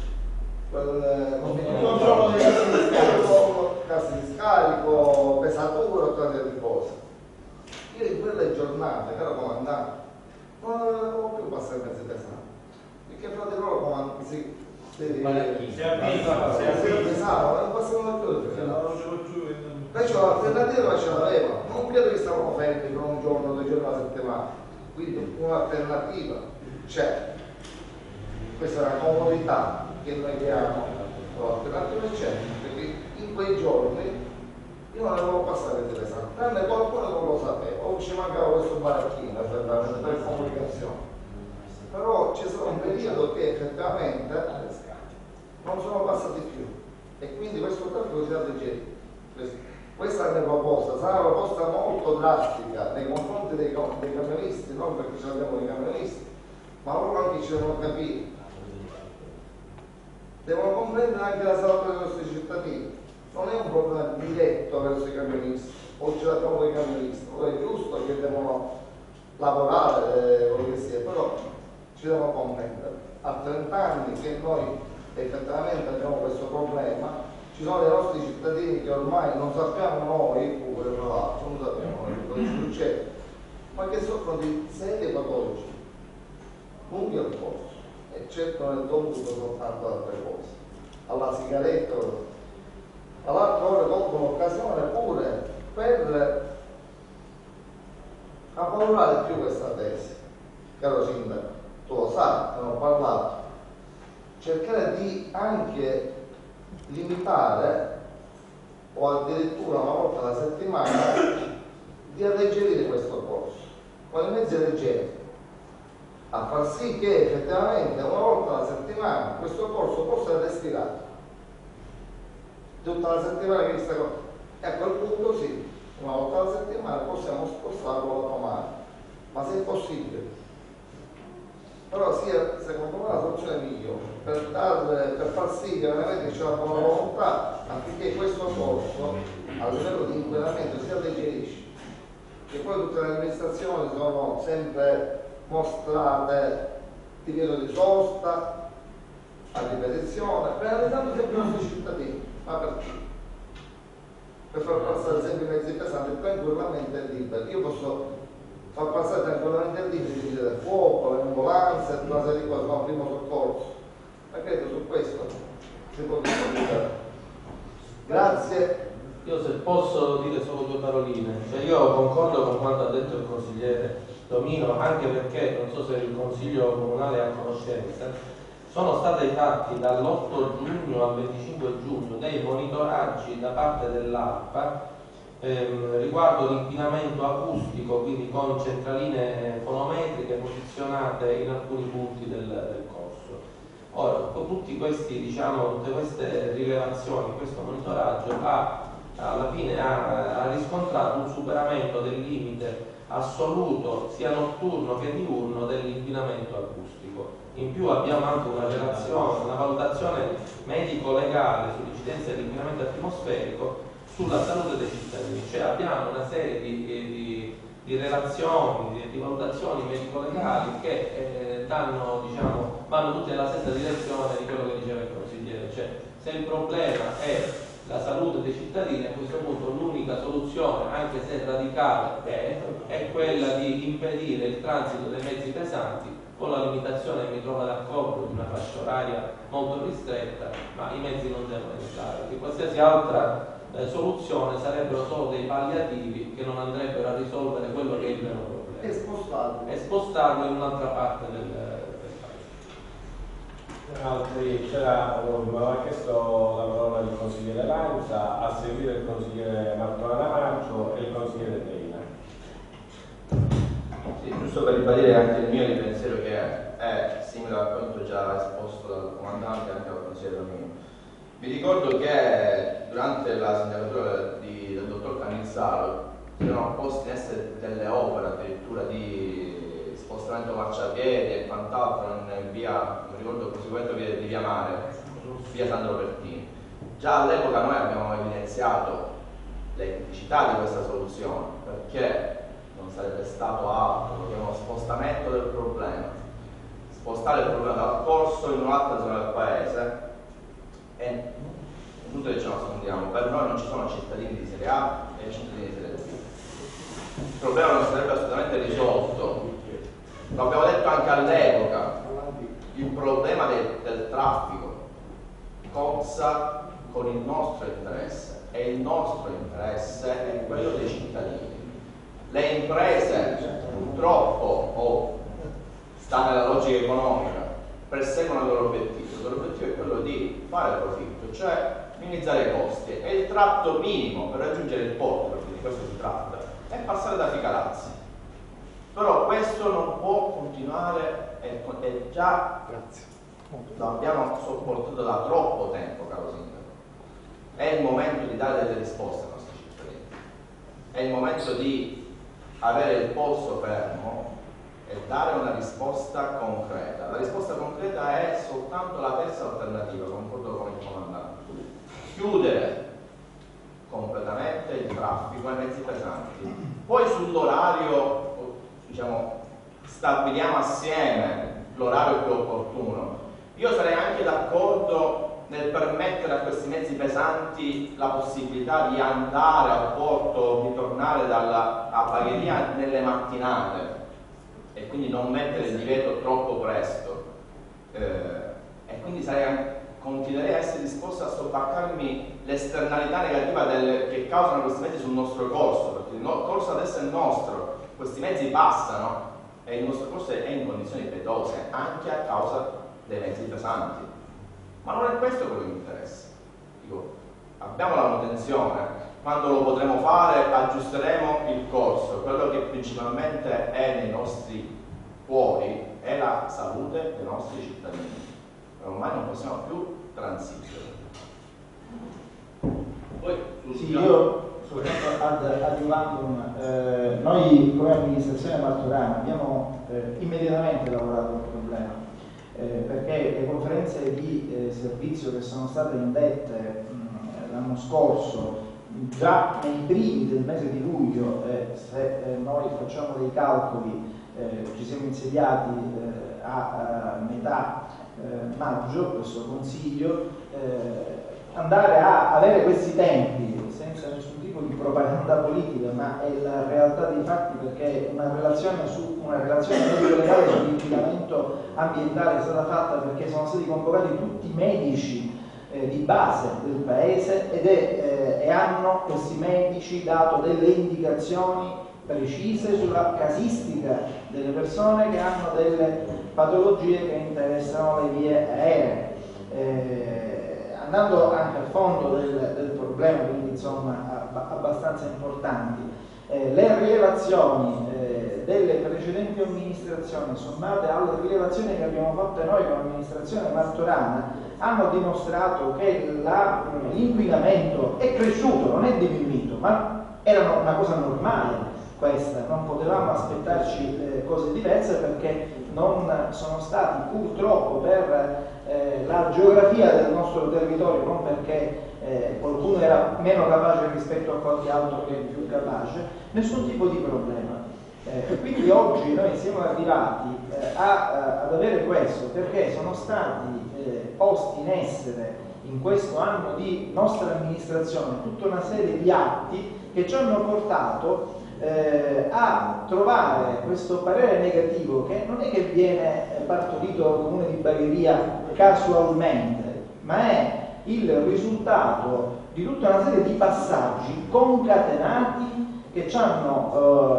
[SPEAKER 4] quel
[SPEAKER 2] controllo dei casi di scarico,
[SPEAKER 4] casi di scarico, pesatura e tante di cose. Io in quelle giornate, caro comandante, non avevo più passato mezzi pesanti, perché fra di loro comandante si, si,
[SPEAKER 1] Si avvisa, si avvisa.
[SPEAKER 4] pesavano, non passavano più. Perciò l'alternativa ce l'aveva, non credo che stavano fermi per un giorno, due giorni alla settimana, quindi un'alternativa c'è. Questa è una comodità che noi diamo, l'alternativa c'è, perché in quei giorni io non avevo passato il pesante, tranne qualcuno che non lo sapeva, o ci mancava questo baracchino effettivamente per comunicazione. Però c'è stato un periodo che effettivamente non sono passati più, e quindi questo traffico si è alleggerito. Questa è la mia proposta, sarà una proposta molto drastica nei confronti dei, dei camionisti, non perché ce l'abbiamo dei camionisti, ma loro anche ci devono capire, devono comprendere anche la salute dei nostri cittadini. Non è un problema diretto verso i camionisti, o ce l'abbiamo con i camionisti, è giusto che devono lavorare, quello che sia, però ci devono comprendere. A trenta anni che noi effettivamente abbiamo questo problema, ci sono dei nostri cittadini che ormai non sappiamo noi, pure tra l'altro, non sappiamo noi cosa succede, ma che soffrono di serie patologie, lunghi al corso, e certo non è dovuto soltanto ad altre cose, alla sigaretta, all'altra ora colgono l'occasione pure per avvalorare più questa tesi. Caro sindaco, tu lo sai, ne ho parlato, cercare di anche limitare o addirittura una volta alla settimana di alleggerire questo corso con i mezzi leggeri, a far sì che effettivamente una volta alla settimana questo corso possa essere respirato tutta la settimana che sta cosa, e a quel punto sì, una volta alla settimana possiamo spostarlo all'automatico, ma se è possibile però sia secondo me la soluzione migliore per, dar, per far sì che veramente c'è la buona volontà affinché questo corso a livello di inquinamento si alleggerisce, che poi tutte le amministrazioni sono sempre mostrate divieto di sosta a ripetizione, penalizzando sempre i nostri cittadini. Ma perché? Per far passare sempre i mezzi pesanti tranquillamente e liberi. Io posso far passare tranquillamente il libero i vigili del fuoco, le ambulanze, tutta una serie di cose, no, primo soccorso. Ma credo su questo si può discutere. Grazie.
[SPEAKER 3] Io se posso dire solo due paroline, cioè io concordo con quanto ha detto il consigliere Domino, anche perché, non so se il Consiglio Comunale è a conoscenza, sono stati fatti dall'otto giugno al venticinque giugno dei monitoraggi da parte dell'ARPA ehm, riguardo l'inquinamento acustico, quindi con centraline fonometriche posizionate in alcuni punti del, del corso. Ora, con tutti questi, diciamo, tutte queste rilevazioni, questo monitoraggio ha, alla fine ha, ha riscontrato un superamento del limite assoluto sia notturno che diurno dell'inquinamento acustico. In più abbiamo anche una relazione, una valutazione medico-legale sull'incidenza dell'inquinamento atmosferico sulla salute dei cittadini, cioè abbiamo una serie di, di, di relazioni, di, di valutazioni medico-legali che eh, danno, diciamo, vanno tutte nella stessa direzione di quello che diceva il consigliere, cioè se il problema è la salute dei cittadini, a questo punto l'unica soluzione, anche se radicale, è, è quella di impedire il transito dei mezzi pesanti con la limitazione che mi trova d'accordo di una fascia oraria molto ristretta, ma i mezzi non devono entrare, perché qualsiasi altra eh, soluzione sarebbero solo dei palliativi che non andrebbero a risolvere quello che è il vero problema.
[SPEAKER 4] E spostarlo.
[SPEAKER 3] E spostarlo in un'altra parte del, del paese.
[SPEAKER 1] Altri, c'era, mi aveva chiesto la parola il consigliere Lanza, a seguire il consigliere Martorana Maggio e il consigliere Teina.
[SPEAKER 8] Sì, giusto per ribadire anche il mio di pensiero, che è, è simile a quanto già esposto dal comandante e anche dal consigliere Domino. Vi ricordo che durante la segnalatura di, del dottor Cannizzaro si erano poste in essere delle opere addirittura di spostamento marciapiedi e quant'altro in via, non ricordo conseguentemente via di via Mare, via Sandro Pertini. Già all'epoca noi abbiamo evidenziato le criticità di questa soluzione, perché non sarebbe stato altro che uno spostamento del problema, spostare il problema dal corso in un'altra zona del paese. E tutto che ce lo nascondiamo, per noi non ci sono cittadini di serie A e cittadini di serie B. Il problema non sarebbe assolutamente risolto. Lo abbiamo detto anche all'epoca, il problema del, del traffico cozza con il nostro interesse e il nostro interesse è quello dei cittadini. Le imprese purtroppo o sta nella logica economica perseguono il loro obiettivo. Il loro obiettivo è quello di fare profitto, cioè minimizzare i costi, e il tratto minimo per raggiungere il porto, perché di questo si tratta, è passare da Ficalazzi. Però questo non può continuare, e, e già Grazie. lo abbiamo sopportato da troppo tempo, caro sindaco. È il momento di dare delle risposte ai nostri cittadini, è il momento di avere il polso fermo e dare una risposta concreta. La risposta concreta è soltanto la terza alternativa, concordo con il comandante: chiudere completamente il traffico ai mezzi pesanti. Poi sull'orario, diciamo, stabiliamo assieme l'orario più opportuno. Io sarei anche d'accordo nel permettere a questi mezzi pesanti la possibilità di andare al porto, di tornare dalla a Bagheria nelle mattinate, e quindi non mettere il divieto troppo presto, eh, e quindi sarei, continuerei a essere disposto a sottaccarmi l'esternalità negativa del, che causano questi mezzi sul nostro corso, perché il no, corso adesso è nostro, questi mezzi passano e il nostro corso è in condizioni pietose anche a causa dei mezzi pesanti. Ma non è questo quello che mi interessa. Dico, abbiamo la manutenzione, quando lo potremo fare aggiusteremo il corso. Quello che principalmente è nei nostri cuori è la salute dei nostri cittadini. Ormai non possiamo più transigere. Poi,
[SPEAKER 2] sì, io soltanto ad, ad Ivandum, eh, noi come amministrazione Martorana abbiamo eh, immediatamente lavorato al problema, eh, perché le conferenze di eh, servizio che sono state indette mh, l'anno scorso, già nei primi del mese di luglio, eh, se eh, noi facciamo dei calcoli, eh, ci siamo insediati eh, a, a metà eh, maggio, questo consiglio, eh, andare a avere questi tempi senza nessun tipo di propaganda politica, ma è la realtà dei fatti, perché una relazione su una relazione legale sull'inquinamento ambientale è stata fatta perché sono stati convocati tutti i medici eh, di base del paese ed è, eh, e hanno questi medici dato delle indicazioni precise sulla casistica delle persone che hanno delle patologie che interessano le vie aeree. Eh, andando anche al fondo del, del problema, quindi insomma abbastanza importanti, eh, le rilevazioni eh, delle precedenti amministrazioni sommate alle rilevazioni che abbiamo fatto noi come amministrazione martorana hanno dimostrato che la, l'inquinamento è cresciuto, non è diminuito, ma era una cosa normale questa, non potevamo aspettarci eh, cose diverse, perché non sono stati purtroppo per eh, la geografia del nostro territorio, non perché eh, qualcuno era meno capace rispetto a qualche altro che è più capace, nessun tipo di problema. Eh, quindi oggi noi siamo arrivati eh, a, ad avere questo perché sono stati eh, posti in essere in questo anno di nostra amministrazione tutta una serie di atti che ci hanno portato Eh, a trovare questo parere negativo, che non è che viene partorito dal comune di Bagheria casualmente, ma è il risultato di tutta una serie di passaggi concatenati che ci hanno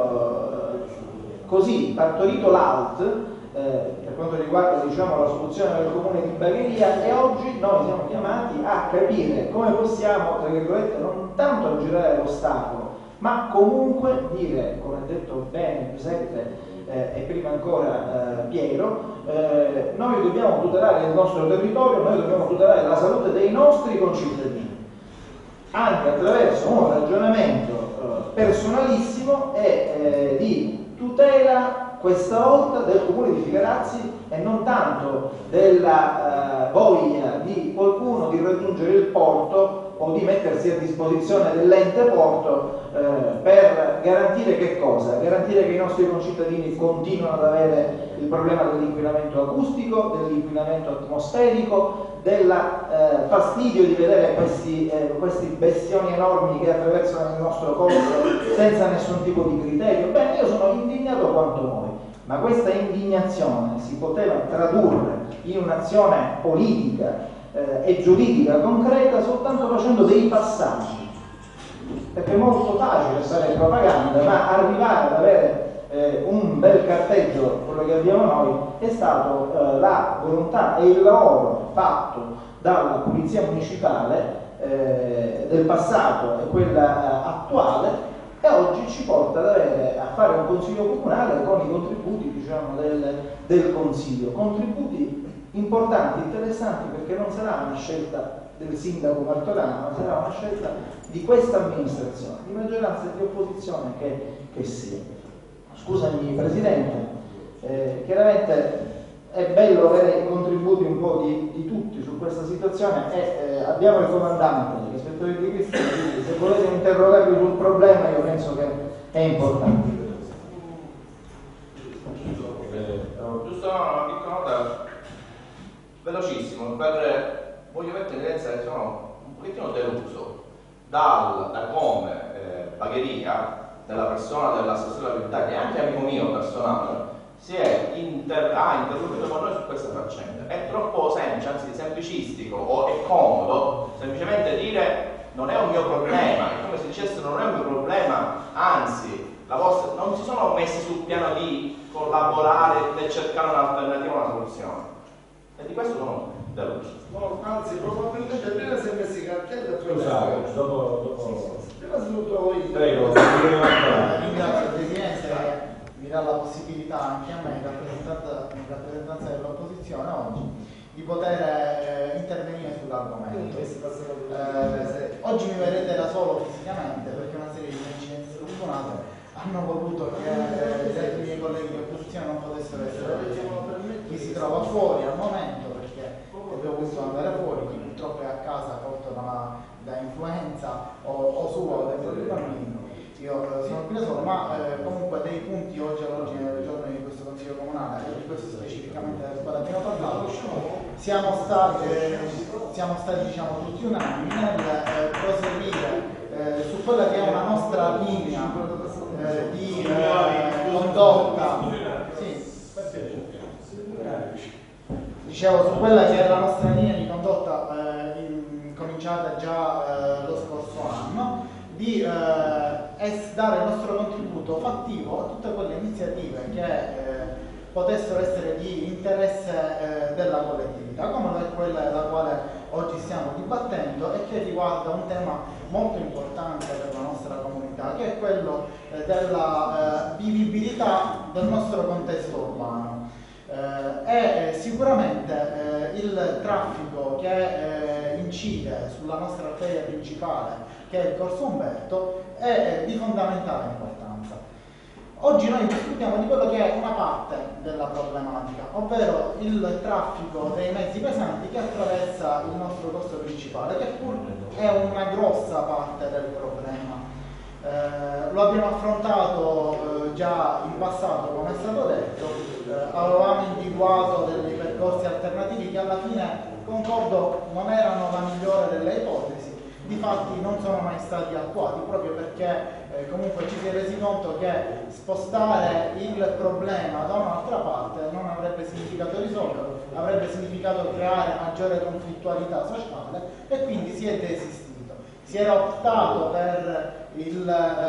[SPEAKER 2] eh, così partorito l'A L T eh, per quanto riguarda, diciamo, la soluzione del comune di Bagheria, e oggi noi siamo chiamati a capire come possiamo, tra virgolette, non tanto aggirare l'ostacolo, ma comunque dire, come ha detto bene Giuseppe eh, e prima ancora eh, Piero, eh, noi dobbiamo tutelare il nostro territorio, noi dobbiamo tutelare la salute dei nostri concittadini, anche attraverso un ragionamento eh, personalissimo e eh, di tutela questa volta del comune di Figarazzi e non tanto della eh, voglia di qualcuno di raggiungere il porto o di mettersi a disposizione dell'ente porto eh, per garantire che cosa? Garantire che i nostri concittadini continuano ad avere il problema dell'inquinamento acustico, dell'inquinamento atmosferico, del eh, fastidio di vedere questi, eh, questi bestioni enormi che attraversano il nostro corpo senza nessun tipo di criterio. Bene, io sono indignato quanto voi, ma questa indignazione si poteva tradurre in un'azione politica Eh, e giuridica concreta soltanto facendo dei passaggi, perché è molto facile fare propaganda, ma arrivare ad avere eh, un bel carteggio, quello che abbiamo noi, è stato eh, la volontà e il lavoro fatto dalla polizia municipale eh, del passato e quella eh, attuale, e oggi ci porta ad avere, a fare un consiglio comunale con i contributi, diciamo, del, del consiglio, contributi importanti, interessanti, perché non sarà una scelta del sindaco martorano, ma sarà una scelta di questa amministrazione, di maggioranza e di opposizione che, che sia. Scusami Presidente, eh, chiaramente è bello avere i contributi un po' di, di tutti su questa situazione e eh, abbiamo il comandante, l'ispettore di Cristian, quindi se volete interrogarvi sul problema io penso che è importante.
[SPEAKER 8] Giusto una piccola nota velocissimo, per, voglio mettere in evidenza che sono un pochettino deluso dal, da come eh, Bagheria, della persona dell'assessore all'abilità, che è anche amico mio personale, si è inter, ha interloquito con noi su questa faccenda. È troppo semplice, anzi semplicistico, o è comodo semplicemente dire non è un mio problema, è come se dicesse non è un mio problema, anzi la vostra, non si sono messi sul piano di collaborare e cercare un'alternativa, una soluzione. E di questo sono deluso.
[SPEAKER 4] No, anzi, probabilmente prima si è messo i cartelli e poi
[SPEAKER 1] Scusate, dopo, dopo...
[SPEAKER 4] prima si lo trovo io.
[SPEAKER 1] Prego,
[SPEAKER 9] Ringrazio il Presidente che mi dà la possibilità anche a me, in rappresentanza, in rappresentanza dell'opposizione oggi, di poter eh, intervenire sull'argomento. Eh, oggi mi vedrete da solo fisicamente perché una serie di coincidenze sfortunate hanno voluto che eh, i miei colleghi di opposizione non potessero essere presenti. Chi si trova fuori al momento solo, ma eh, comunque dei punti oggi all'ordine del giorno di questo Consiglio Comunale, e di questo specificamente della squadra Pino Parlato, siamo stati, eh, siamo stati diciamo, tutti unanimi nel eh, proseguire eh, su quella che è una nostra linea eh, di eh, condotta. Sì. Dicevo, su quella che è la nostra linea di condotta eh, in, cominciata già eh, lo scorso anno, di eh, es, dare il nostro contributo fattivo a tutte quelle iniziative che eh, potessero essere di interesse eh, della collettività, come è quella della quale oggi stiamo dibattendo e che riguarda un tema molto importante per la nostra comunità, che è quello eh, della eh, vivibilità del nostro contesto urbano. Eh, e eh, sicuramente eh, il traffico che eh, incide sulla nostra arteria principale, che è il Corso Umberto, è eh, di fondamentale importanza. Oggi noi discutiamo di quello che è una parte della problematica, ovvero il traffico dei mezzi pesanti che attraversa il nostro corso principale, che pur è una grossa parte del problema. Eh, lo abbiamo affrontato eh, già in passato, come è stato detto, eh, avevamo individuato dei percorsi alternativi che alla fine, concordo, non erano la migliore delle ipotesi, difatti non sono mai stati attuati, proprio perché eh, comunque ci si è resi conto che spostare il problema da un'altra parte non avrebbe significato risolverlo, avrebbe significato creare maggiore conflittualità sociale, e quindi si è desistito. Si era optato per il,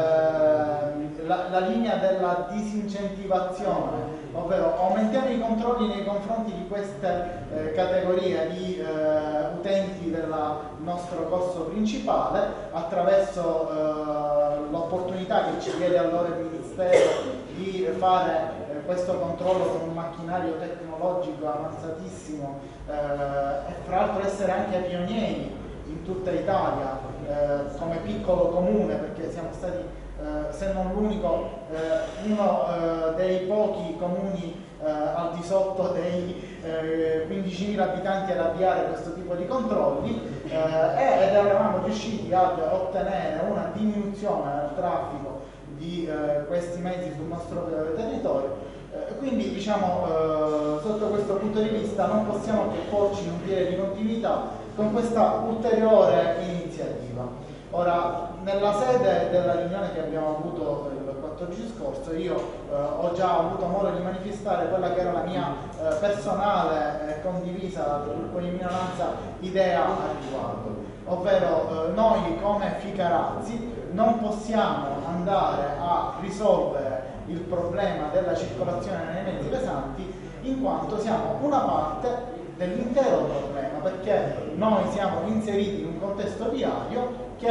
[SPEAKER 9] eh, la, la linea della disincentivazione, ovvero aumentiamo i controlli nei confronti di queste eh, categorie di eh, utenti del nostro corso principale attraverso eh, l'opportunità che ci chiede allora il Ministero di fare eh, questo controllo con un macchinario tecnologico avanzatissimo eh, e fra l'altro essere anche pionieri in tutta Italia eh, come piccolo comune, perché siamo stati, eh, se non l'unico, eh, uno eh, dei pochi comuni eh, al di sotto dei eh, quindicimila abitanti ad avviare questo tipo di controlli eh, ed eravamo riusciti ad ottenere una diminuzione del traffico di eh, questi mezzi sul nostro eh, territorio. Eh, quindi diciamo eh, sotto questo punto di vista non possiamo che porci in un piede di continuità con questa ulteriore iniziativa. Ora, nella sede della riunione che abbiamo avuto il quattordici scorso, io eh, ho già avuto modo di manifestare quella che era la mia eh, personale e eh, condivisa dal gruppo di minoranza idea al riguardo, ovvero eh, noi come Ficarazzi non possiamo andare a risolvere il problema della circolazione nei mezzi pesanti in quanto siamo una parte dell'intero problema, perché noi siamo inseriti in un contesto viario che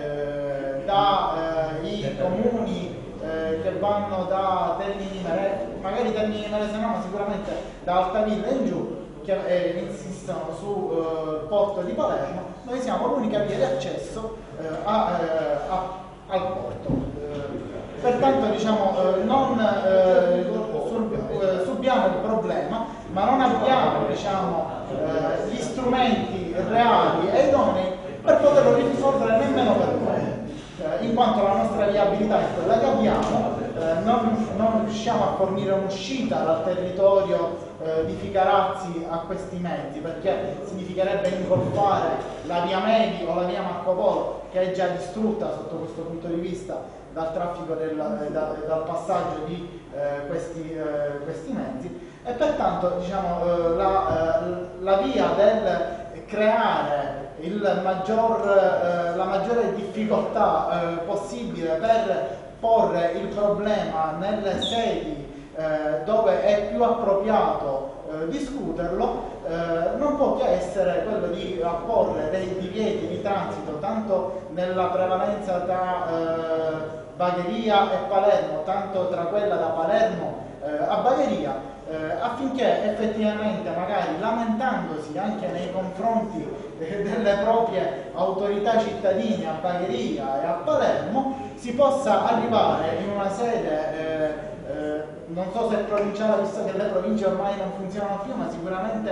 [SPEAKER 9] eh, da eh, i comuni eh, che vanno da Termini Imerese, magari Termini Imerese no, ma sicuramente da Altavilla in giù, che eh, insistono sul eh, porto di Palermo, noi siamo l'unica via di accesso eh, a, eh, a, al porto. Eh, pertanto diciamo eh, non eh, sur, subiamo il problema, ma non abbiamo diciamo, eh, gli strumenti reali e idonei per poterlo risolvere nemmeno per noi, eh, in quanto la nostra viabilità è quella che abbiamo, eh, non, non riusciamo a fornire un'uscita dal territorio eh, di Ficarazzi a questi mezzi, perché significherebbe ingolfare la via Medi o la via Marco Polo, che è già distrutta sotto questo punto di vista dal traffico del, da, dal passaggio di eh, questi, eh, questi mezzi, e pertanto diciamo, eh, la, eh, la via del creare il maggior, eh, la maggiore difficoltà eh, possibile per porre il problema nelle sedi eh, dove è più appropriato eh, discuterlo, eh, non può che essere quello di apporre dei divieti di transito tanto nella prevalenza tra eh, Bagheria e Palermo, tanto tra quella da Palermo eh, a Bagheria, eh, affinché effettivamente magari lamentandosi anche nei confronti eh, delle proprie autorità cittadine a Bagheria e a Palermo si possa arrivare in una sede eh, eh, non so se provinciale, visto che le province ormai non funzionano più, ma sicuramente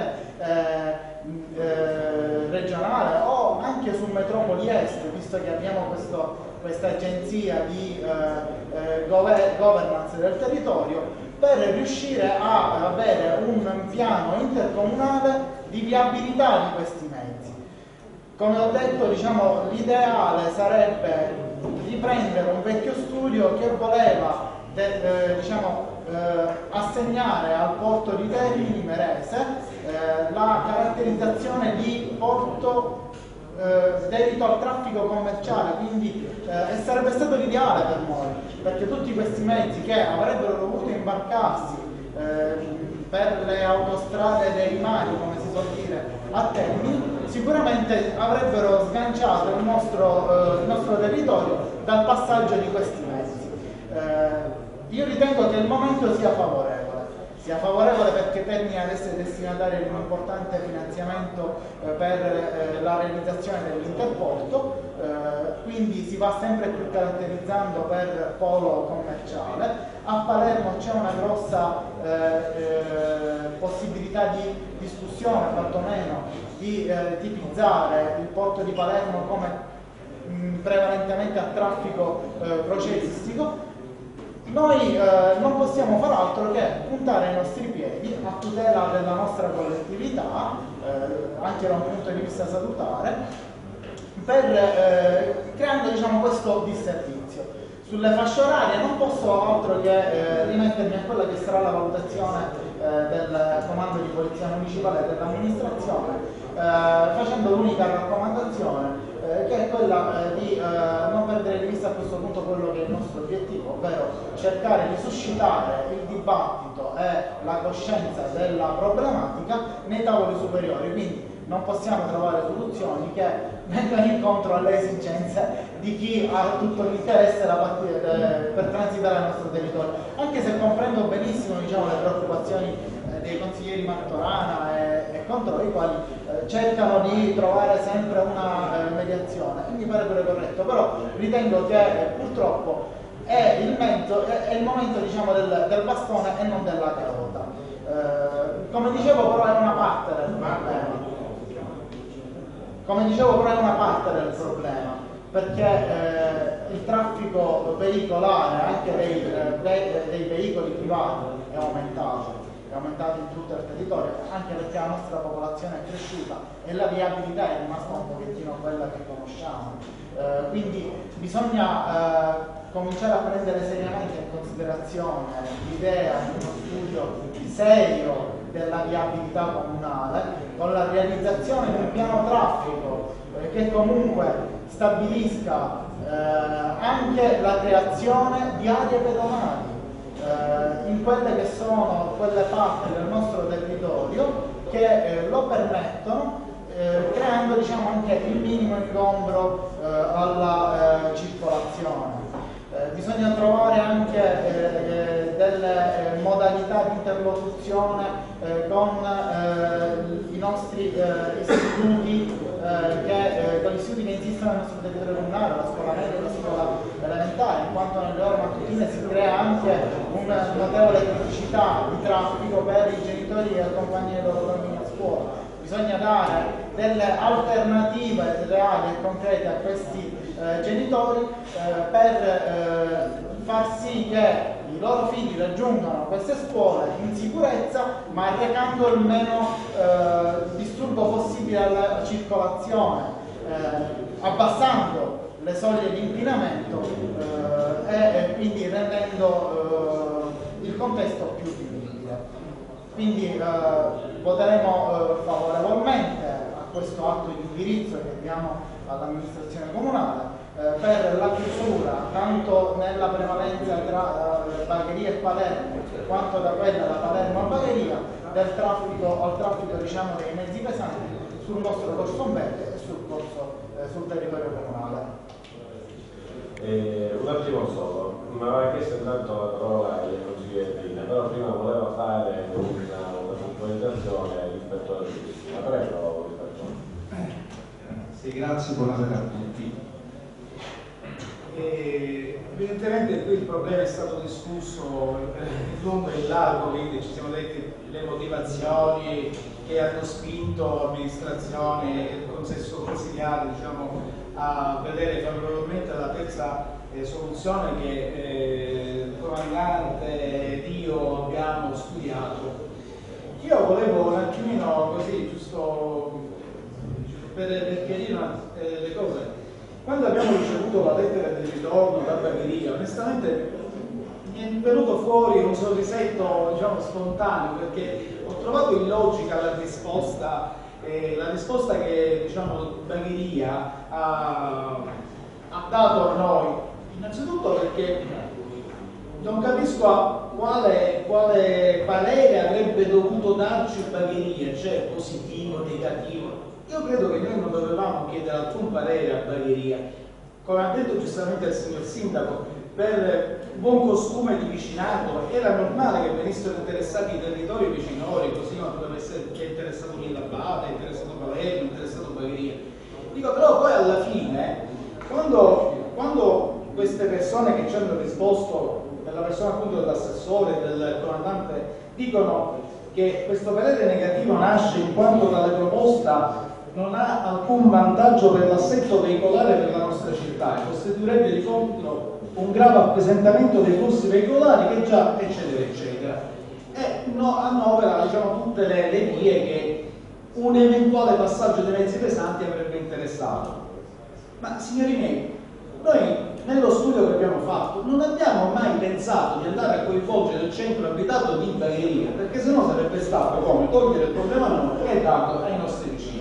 [SPEAKER 9] eh, eh, regionale o anche su metropoli est, visto che abbiamo questo questa agenzia di eh, eh, gover- governance del territorio, per riuscire a avere un piano intercomunale di viabilità di questi mezzi. Come ho detto, diciamo, l'ideale sarebbe riprendere un vecchio studio che voleva de- eh, diciamo, eh, assegnare al porto di Termini Merese eh, la caratterizzazione di porto eh, dedito al traffico commerciale, quindi eh, e sarebbe stato l'ideale per noi, perché tutti questi mezzi che avrebbero dovuto imbarcarsi eh, per le autostrade dei mari, come si suol dire, a Termini, sicuramente avrebbero sganciato il nostro, eh, il nostro territorio dal passaggio di questi mezzi. Eh, io ritengo che il momento sia favorevole, sia favorevole perché Termini adesso è destinataria di un importante finanziamento eh, per eh, la realizzazione dell'interporto, eh, quindi si va sempre più caratterizzando per polo commerciale. A Palermo c'è una grossa eh, eh, possibilità di discussione, quantomeno di eh, tipizzare il porto di Palermo come mh, prevalentemente a traffico eh, crocieristico. Noi eh, non possiamo far altro che puntare i nostri piedi a tutela della nostra collettività, eh, anche da un punto di vista salutare, per, eh, creando diciamo, questo disservizio. Sulle fasce orarie non posso altro che eh, rimettermi a quella che sarà la valutazione eh, del comando di polizia municipale e dell'amministrazione, eh, facendo l'unica raccomandazione eh, che è quella eh, di eh, non perdere di vista a questo punto quello che è il nostro obiettivo, ovvero cercare di suscitare il dibattito e la coscienza della problematica nei tavoli superiori. Quindi non possiamo trovare soluzioni che vengano incontro alle esigenze di chi ha tutto l'interesse da partire, de, per transitare il nostro territorio, anche se comprendo benissimo diciamo, le preoccupazioni eh, dei consiglieri Martorana e, e contro i quali eh, cercano di trovare sempre una eh, mediazione, e mi pare pure corretto, però ritengo che eh, purtroppo è il, mento, è, è il momento diciamo, del, del bastone e non della carota. Eh, come dicevo però è una parte del problema. Come dicevo però è una parte del problema, perché eh, il traffico veicolare anche dei, eh, dei, dei veicoli privati è aumentato, è aumentato in tutto il territorio, anche perché la nostra popolazione è cresciuta e la viabilità è rimasta un pochettino quella che conosciamo. Eh, quindi bisogna eh, cominciare a prendere seriamente in considerazione l'idea di uno studio serio della viabilità comunale, con la realizzazione di un piano traffico eh, che comunque stabilisca eh, anche la creazione di aree pedonali eh, in quelle che sono quelle parti del nostro territorio che eh, lo permettono, eh, creando diciamo, anche il minimo ingombro eh, alla eh, circolazione. Eh, bisogna trovare anche eh, delle eh, modalità di interlocuzione eh, con eh, i nostri eh, istituti, eh, che, eh, con gli istituti che insistono nel nostro territorio comunale, la scuola media e la scuola elementare, in quanto nelle ore mattutine si crea anche una notevole criticità di traffico per i genitori che accompagnano i loro bambini a scuola. Bisogna dare delle alternative reali e concrete a questi eh, genitori eh, per eh, far sì che i loro figli raggiungano queste scuole in sicurezza, ma recando il meno eh, disturbo possibile alla circolazione, eh, abbassando le soglie di inquinamento eh, e, e quindi rendendo eh, il contesto più vivibile. Quindi eh, voteremo eh, favorevolmente a questo atto di indirizzo che diamo all'amministrazione comunale eh, per la chiusura tanto nella prevalenza tra eh, Bagheria e Palermo quanto da quella da Palermo a Bagheria del traffico al traffico diciamo, dei mezzi pesanti sul nostro corso Umbelli e sul, corso, eh, sul territorio comunale.
[SPEAKER 7] Eh, un attimo solo, mi aveva chiesto intanto la parola il consigliere Pina, però prima voleva fare una, una puntualizzazione rispetto alla ma prego rispetto.
[SPEAKER 10] Sì, grazie, buonasera a tutti. E, evidentemente qui il problema è stato discusso in lungo e in largo, quindi ci siamo detti le motivazioni che hanno spinto l'amministrazione e il consesso consiliare diciamo, a vedere favorevolmente la terza eh, soluzione che eh, il comandante ed io abbiamo studiato. Io volevo un attimino così, giusto per, per chiarire una, eh, le cose. Quando abbiamo ricevuto la lettera di ritorno da Bagheria, onestamente mi è venuto fuori un sorrisetto, diciamo, spontaneo, perché ho trovato illogica la risposta, eh, la risposta che, diciamo, Bagheria ha, ha dato a noi. Innanzitutto perché non capisco quale, quale parere avrebbe dovuto darci Bagheria, cioè positivo, negativo. Io credo che noi non dovevamo chiedere alcun parere a Bagheria. Come ha detto giustamente il signor Sindaco, per buon costume di vicinato era normale che venissero interessati i territori vicinori, così come poteva essere che è interessato Villabate, è interessato Palermo, è interessato Bagheria. Dico, però poi alla fine, quando, quando queste persone che ci hanno risposto, per la persona appunto dell'assessore e del comandante, dicono che questo parere negativo nasce in quanto tale proposta non ha alcun vantaggio per l'assetto veicolare per la nostra città e costituirebbe di contro un grave appesantimento dei flussi veicolari che già eccetera eccetera e no, annovera, diciamo, tutte le, le vie che un eventuale passaggio dei mezzi pesanti avrebbe interessato. Ma signori miei, noi nello studio che abbiamo fatto non abbiamo mai pensato di andare a coinvolgere il centro abitato di Bagheria, perché sennò sarebbe stato come togliere il problema nostro e dato ai nostri vicini.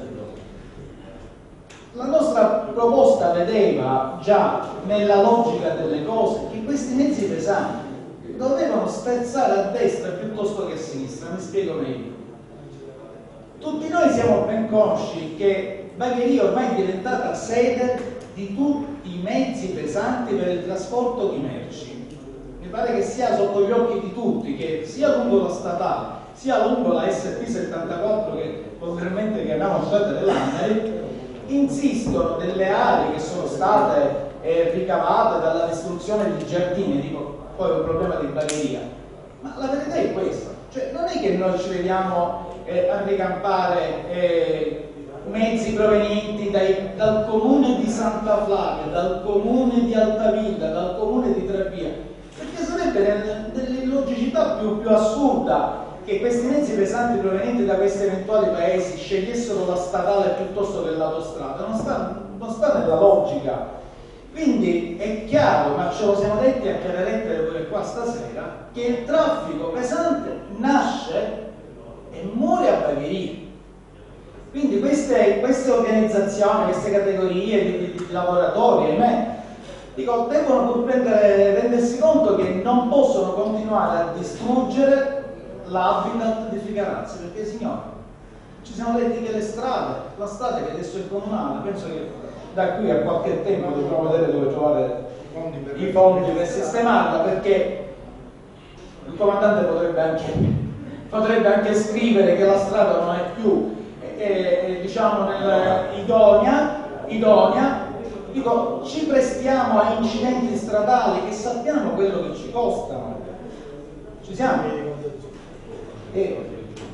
[SPEAKER 10] La nostra proposta vedeva già nella logica delle cose che questi mezzi pesanti dovevano sterzare a destra piuttosto che a sinistra. Mi spiego meglio. Tutti noi siamo ben consci che Bagheria ormai è diventata sede di tutti i mezzi pesanti per il trasporto di merci. Mi pare che sia sotto gli occhi di tutti che sia lungo la statale sia lungo la S P settantaquattro, che volgarmente chiamiamo strada dell'Andari, insistono delle aree che sono state eh, ricavate dalla distruzione di giardini. Dico, poi è un problema di Bagheria, ma la verità è questa, cioè non è che noi ci vediamo eh, a ricampare eh, mezzi provenienti dai, dal comune di Santa Flavia, dal comune di Altavilla, dal comune di Trabia, perché sarebbe nell'illogicità più, più assurda che questi mezzi pesanti provenienti da questi eventuali paesi scegliessero la statale piuttosto che l'autostrada. Non sta, non sta nella logica. Quindi è chiaro, ma ce lo siamo detti a chiare lettere pure qua stasera, che il traffico pesante nasce e muore a Bagheria. Quindi queste, queste organizzazioni, queste categorie di, di, di lavoratori, ahimè, dico, devono pur prendere, rendersi conto che non possono continuare a distruggere l'habitat di Figarazzi, perché signori, ci siamo detti che le strade, la strada che adesso è comunale, penso che da qui a qualche tempo dobbiamo vedere dove trovare i fondi per sistemarla, perché il comandante potrebbe anche, potrebbe anche scrivere che la strada non è più eh, eh, diciamo nel, idonea, idonea. Dico, ci prestiamo a incidenti stradali che sappiamo quello che ci costano. Ci siamo? E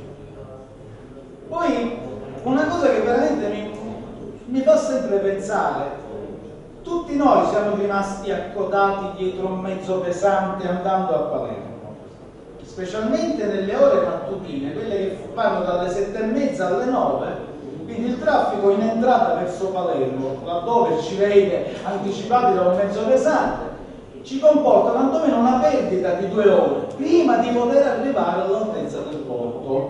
[SPEAKER 10] poi una cosa che veramente mi, mi fa sempre pensare, tutti noi siamo rimasti accodati dietro un mezzo pesante andando a Palermo, specialmente nelle ore mattutine, quelle che vanno dalle sette e mezza alle nove, quindi il traffico in entrata verso Palermo, laddove ci vede anticipati da un mezzo pesante, ci comporta quantomeno una perdita di due ore prima di poter arrivare all'altezza del porto.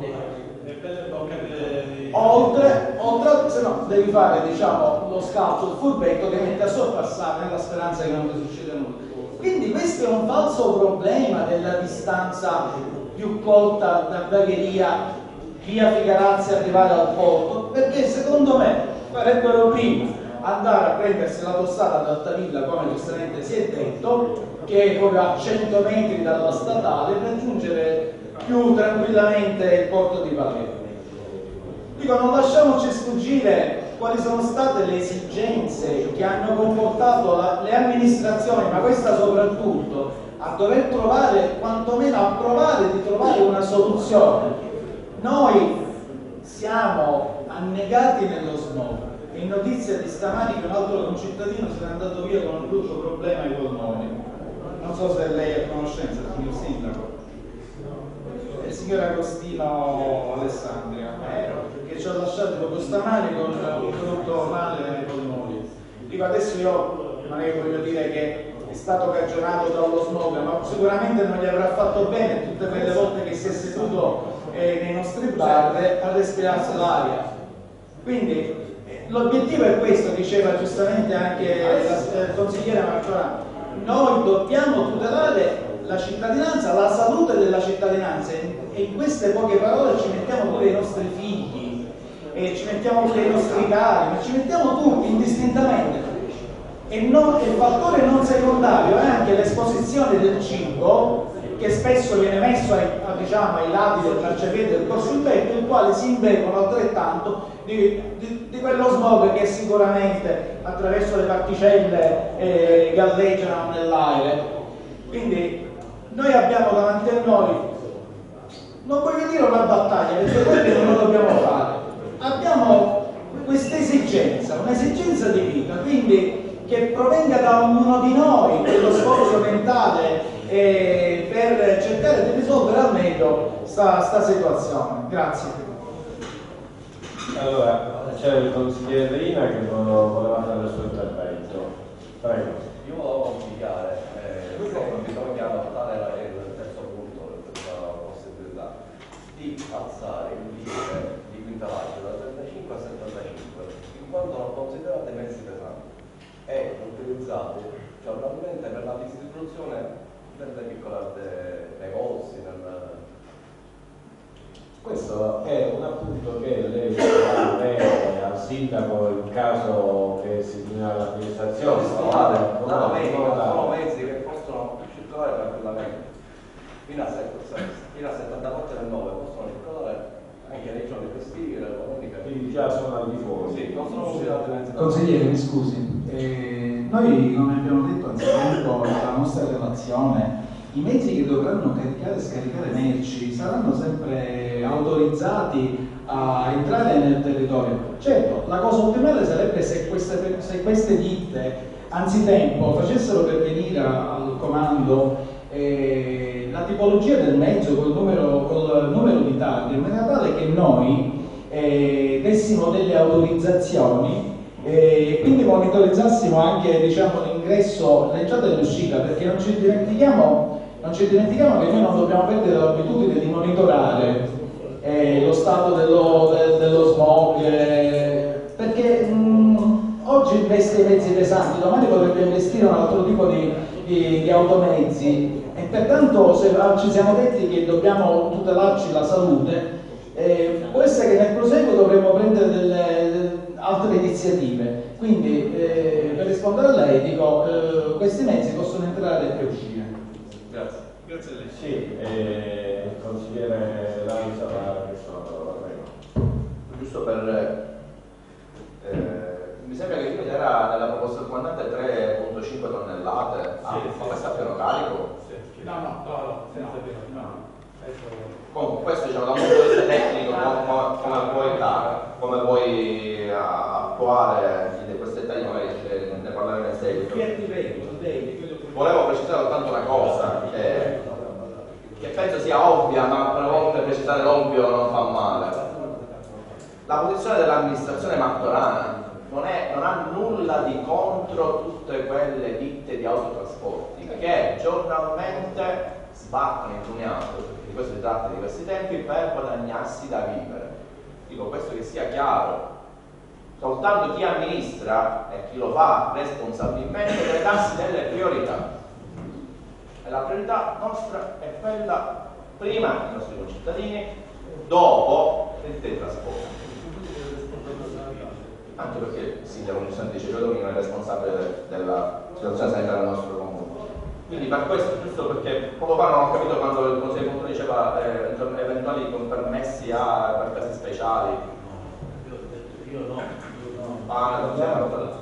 [SPEAKER 10] Oltre, oltre se no devi fare, diciamo, lo scalzo, il furbetto che mette a sorpassare nella speranza che non ti succeda nulla. Quindi questo è un falso problema della distanza più corta da Bagheria via Figarazzi arrivare al porto, perché secondo me farebbero prima andare a prendersi l'autostrada ad Altavilla, come giustamente si è detto, che è proprio a cento metri dalla statale, per raggiungere più tranquillamente il porto di Palermo. Dico, non lasciamoci sfuggire quali sono state le esigenze che hanno comportato la, le amministrazioni, ma questa soprattutto, a dover trovare, quantomeno a provare di trovare una soluzione. Noi siamo annegati nello smog, in notizia di stamani che un altro concittadino se n'è andato via con un brutto problema ai polmoni. Non so se lei è a conoscenza, signor Sindaco. Il signor Agostino Alessandria, che ci ha lasciato proprio stamani con un brutto male ai polmoni. Dico, adesso io non è che voglio dire che è stato cagionato dallo smog, ma sicuramente non gli avrà fatto bene tutte quelle volte che si è seduto eh, nei nostri bar a respirarsi l'aria. Quindi eh, l'obiettivo è questo, diceva giustamente anche la eh, consigliera Marcorà. Noi dobbiamo tutelare la cittadinanza, la salute della cittadinanza, e in queste poche parole ci mettiamo pure i nostri figli, e ci mettiamo pure i nostri cari, ma ci mettiamo tutti indistintamente. E non, il fattore non secondario è anche l'esposizione del cibo, che spesso viene messo ai, a, diciamo, ai lati del marciapiede del Corso Umberto, il quale si imbevono altrettanto di, di, di quello smog che sicuramente attraverso le particelle eh, galleggiano nell'aria. Quindi noi abbiamo davanti a noi, non voglio dire una battaglia, perché quello non lo dobbiamo fare, abbiamo questa esigenza, un'esigenza di vita, quindi che provenga da ognuno di noi quello sforzo mentale eh, per cercare di risolvere al meglio sta, sta situazione. Grazie.
[SPEAKER 7] Allora, c'è il consigliere Reina che voleva fare il suo intervento. Prego.
[SPEAKER 11] Io volevo consigliare, eh, non bisogna adottare il terzo punto, questa possibilità di alzare il limite di quintalaggio da trentacinque a settantacinque, in quanto non considerate mezzi pesanti e utilizzati giornalmente per la distribuzione delle piccole negozi. Nel...
[SPEAKER 7] Questo è un appunto che lei fa avere al sindaco in caso che si dia l'amministrazione.
[SPEAKER 11] Sono mezzi che possono circolare tranquillamente fino a settantaquattro del nove, possono circolare anche nei giorni festivi, le domeniche.
[SPEAKER 7] Quindi già sono al di fuori.
[SPEAKER 11] Sì, non sono considerati mezzi.
[SPEAKER 10] Consigliere, mi scusi, eh, noi come abbiamo detto anzitutto nella nostra relazione, i mezzi che dovranno caricare e scaricare merci saranno sempre autorizzati a entrare nel territorio. Certo, la cosa ottimale sarebbe se queste, se queste ditte anzitempo facessero pervenire al comando eh, la tipologia del mezzo col numero, col numero di targhe, in maniera tale che noi eh, dessimo delle autorizzazioni e quindi monitorizzassimo anche, diciamo, l'ingresso, l'entrata e l'uscita, perché non ci dimentichiamo non ci dimentichiamo che noi non dobbiamo perdere l'abitudine di monitorare eh, lo stato dello, de, dello smog, eh, perché mh, oggi investe i mezzi pesanti, domani potrebbe investire un altro tipo di, di, di automezzi, e pertanto se ci siamo detti che dobbiamo tutelarci la salute, eh, può essere che nel proseguo dovremo prendere delle altre iniziative. Quindi eh, per rispondere a lei dico eh, questi mezzi possono entrare e uscire.
[SPEAKER 11] Grazie.
[SPEAKER 10] Grazie a lei.
[SPEAKER 7] Sì, eh, il consigliere Lanza va prego.
[SPEAKER 8] Giusto per eh, mi sembra che quindi era nella proposta del comandante tre virgola cinque tonnellate. Ah,
[SPEAKER 1] Sì,
[SPEAKER 8] ma
[SPEAKER 1] sì.
[SPEAKER 8] questo è pieno carico?
[SPEAKER 1] Sì. No, no, no, no, senza pieno, no.
[SPEAKER 8] Comunque questo, diciamo, da un punto di vista tecnico come, come, come puoi dare, come puoi uh, attuare questi dettagli, magari ne parleremo in seguito. Volevo precisare soltanto una cosa, eh, che penso sia ovvia, ma una volta precisare l'ovvio non fa male. La posizione dell'amministrazione martorana non, è, non ha nulla di contro tutte quelle ditte di autotrasporti che giornalmente sbattono in tuniato, di questo si tratta di questi tempi, per guadagnarsi da vivere. Dico questo che sia chiaro. Soltanto chi amministra e chi lo fa responsabilmente deve darsi delle priorità. E la priorità nostra è quella, prima i nostri concittadini, dopo il teletrasporto. Anche perché il sindaco giustamente dice che non è responsabile della situazione sanitaria del nostro comune. Quindi per questo, giusto perché poco fa non ho capito quando il Consiglio Comunale diceva eh, eventuali permessi a per casi speciali.
[SPEAKER 6] Io no.
[SPEAKER 8] Ah, non c'era.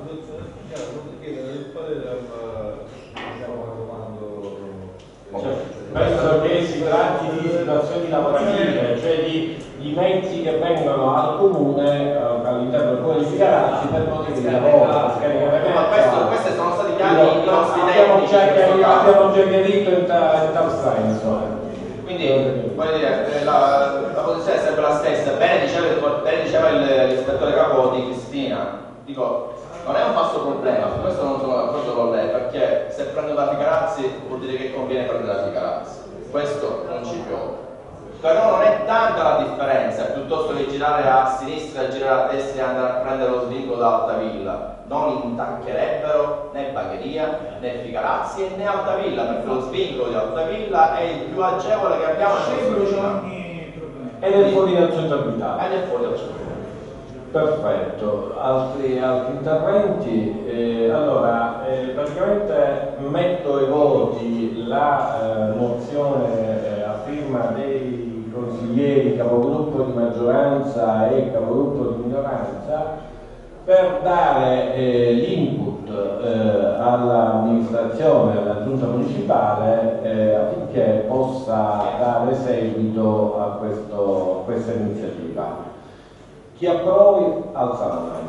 [SPEAKER 7] Cioè, penso che si tratti di situazioni lavorative, cioè di, di mezzi che vengono al comune eh, all'interno pure di Figarazzi per motivi di lavoro, per scaricare
[SPEAKER 8] Ma questo, queste sono stati chiari i nostri
[SPEAKER 7] abbiamo
[SPEAKER 8] tecnici
[SPEAKER 7] già
[SPEAKER 8] in questo
[SPEAKER 7] chiarito,
[SPEAKER 8] caso.
[SPEAKER 7] abbiamo già chiarito in ta- in tal senso.
[SPEAKER 8] Quindi voglio dire, la, la posizione è sempre la stessa. Bene diceva, il- bene diceva il- l'ispettore capo di Cristina, dico, non è un basso problema, su questo non sono d'accordo con lei, perché se prendo da Figarazzi vuol dire che conviene prendere da Figarazzi, questo non ci piove. Però non è tanta la differenza, piuttosto che girare a sinistra e girare a destra e andare a prendere lo svincolo da Altavilla. Non intaccherebbero né Bagheria né Figarazzi e né Altavilla, perché lo svincolo di Altavilla è il più agevole che abbiamo
[SPEAKER 7] Ed è fuori dal centro abitato.
[SPEAKER 8] ed è fuori dal centro.
[SPEAKER 7] Perfetto, altri, altri interventi? Eh, allora, eh, praticamente metto ai voti la eh, mozione eh, a firma dei consiglieri capogruppo di maggioranza e capogruppo di minoranza per dare eh, l'input eh, all'amministrazione, alla giunta municipale eh, affinché possa dare seguito a, questo, a questa iniziativa. Chi approvi alza la mano.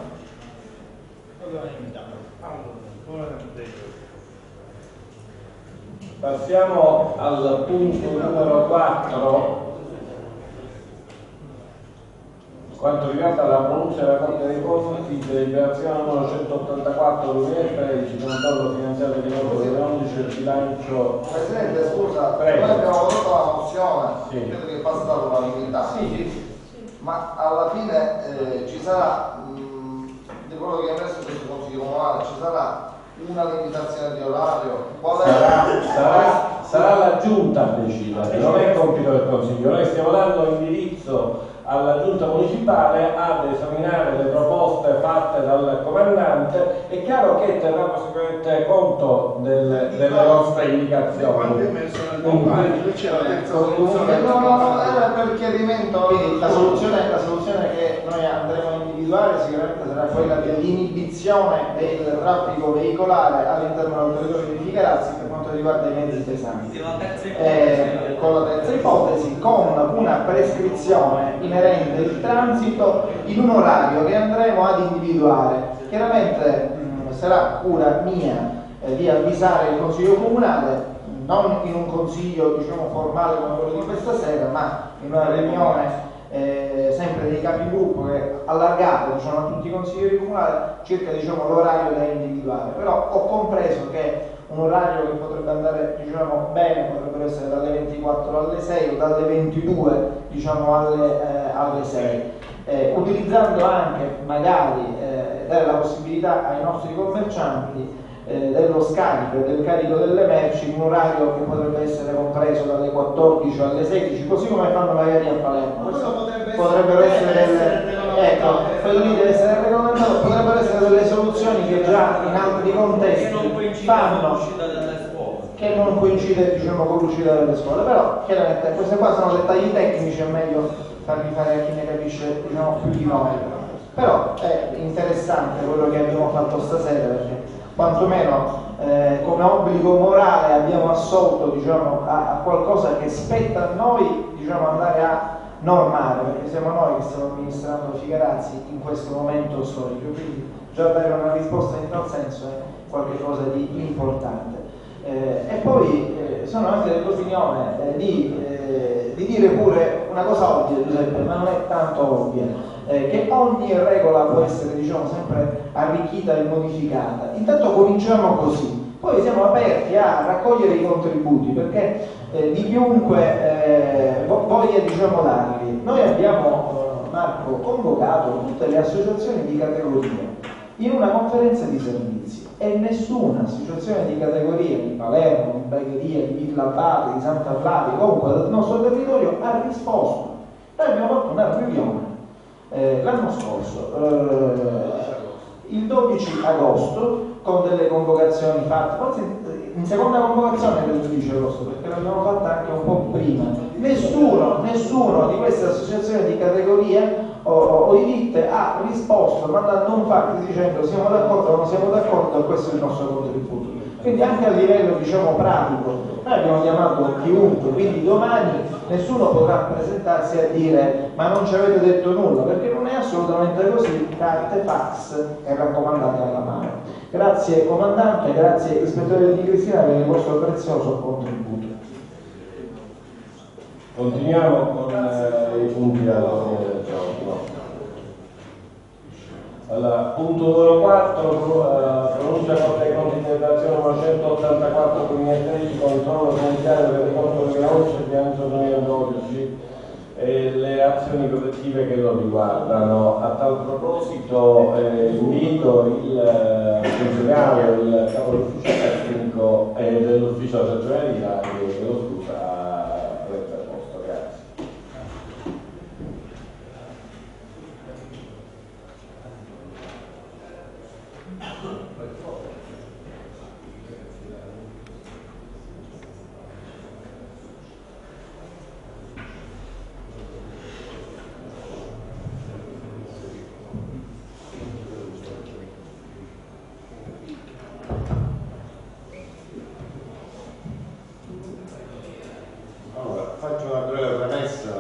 [SPEAKER 7] Passiamo al punto numero quattro. Quanto riguarda la pronuncia della Corte dei Conti, deliberazione numero centottantaquattro duemilatredici, controllo finanziario di duemilaundici del bilancio.
[SPEAKER 4] Presidente, scusa,
[SPEAKER 7] Prego.
[SPEAKER 4] noi abbiamo votato la mozione,
[SPEAKER 7] Sì.
[SPEAKER 4] credo che passa all'unanimità.
[SPEAKER 7] Sì, sì.
[SPEAKER 4] Ma alla fine eh, ci sarà, mh, di quello che ha messo questo Consiglio Comunale, ci sarà una limitazione di orario? Qual è?
[SPEAKER 7] Sarà, sarà, sarà la giunta a decidere, non è compito del Consiglio. Noi stiamo dando indirizzo alla giunta municipale ad esaminare le proposte fatte dal comandante. È chiaro che terrà sicuramente conto del- delle nostre indicazioni.
[SPEAKER 2] No, no, no, era per chiarimento. Quindi la soluzione, la soluzione che noi andremo a individuare sicuramente sarà quella dell'inibizione del traffico veicolare all'interno del territorio di Figarazzi per quanto riguarda i mezzi pesanti. Eh, con la terza ipotesi, con una prescrizione inerente il transito in un orario che andremo ad individuare. Chiaramente mh, sarà cura mia eh, di avvisare il Consiglio Comunale, non in un consiglio diciamo formale come quello di questa sera, ma in una riunione eh, sempre dei capigruppo che allargato diciamo, a tutti i consiglieri comunali circa diciamo, l'orario da individuare. Però ho compreso che un orario che potrebbe andare diciamo, bene potrebbe essere dalle ventiquattro alle sei o dalle ventidue diciamo, alle, eh, alle sei, eh, utilizzando anche magari eh, dare la possibilità ai nostri commercianti Eh, dello scarico e del carico delle merci in un orario che potrebbe essere compreso dalle quattordici alle sedici, così come fanno magari a Palermo. Questo potrebbe potrebbero essere, essere delle, ecco, quello lì deve essere regolamentato, potrebbero essere delle soluzioni che già in altri contesti fanno, che non coincide diciamo, con l'uscita delle scuole, però chiaramente questi qua sono dettagli tecnici, è meglio farli fare a chi ne capisce diciamo, più di noi. Però è interessante quello che abbiamo fatto stasera, perché quantomeno eh, come obbligo morale abbiamo assolto diciamo, a, a qualcosa che spetta a noi diciamo, andare a normare, perché siamo noi che stiamo amministrando Figarazzi in questo momento storico, quindi già dare una risposta in tal senso è qualcosa di importante. Eh, e poi eh, sono anche dell'opinione eh, di, eh, di dire pure una cosa ovvia, Giuseppe, ma non è tanto ovvia. Eh, che ogni regola può essere diciamo, sempre arricchita e modificata. Intanto cominciamo così, poi siamo aperti a raccogliere i contributi perché eh, di chiunque eh, voglia diciamo, darli. Noi abbiamo, eh, Marco, convocato tutte le associazioni di categoria in una conferenza di servizi e nessuna associazione di categoria di Palermo, di Bagheria, di Villa Abate, di Santa Flavia, comunque del nostro territorio ha risposto. Noi abbiamo fatto una riunione Eh, l'anno scorso, eh, il dodici agosto, con delle convocazioni fatte, forse in seconda convocazione del dodici agosto, perché l'abbiamo fatta anche un po' prima. Nessuno, nessuno di queste associazioni di categoria o, o di ditte ha risposto mandando un fax dicendo siamo d'accordo o non siamo d'accordo, questo è il nostro contributo. Quindi anche a livello diciamo pratico, noi abbiamo chiamato chiunque, quindi domani nessuno potrà presentarsi a dire ma non ci avete detto nulla, perché non è assolutamente così, carte, fax e raccomandate alla mano. Grazie comandante, grazie ispettore Di Cristina per il vostro prezioso contributo.
[SPEAKER 7] Continuiamo con eh, i punti all'ordine del giorno. Allora, punto numero quattro, uh, pronuncia Corte dei Conti di relazione numero centottantaquattro duemilatredici, controllo finanziario per il conto duemilaundici e bilancio duemiladodici e le azioni correttive che lo riguardano. A tal proposito eh, invito il eh, funzionario, il capo dell'ufficio tecnico e dell'ufficio ragioneria che lo scusa a prendere posto. Grazie.
[SPEAKER 12] Allora, faccio una breve premessa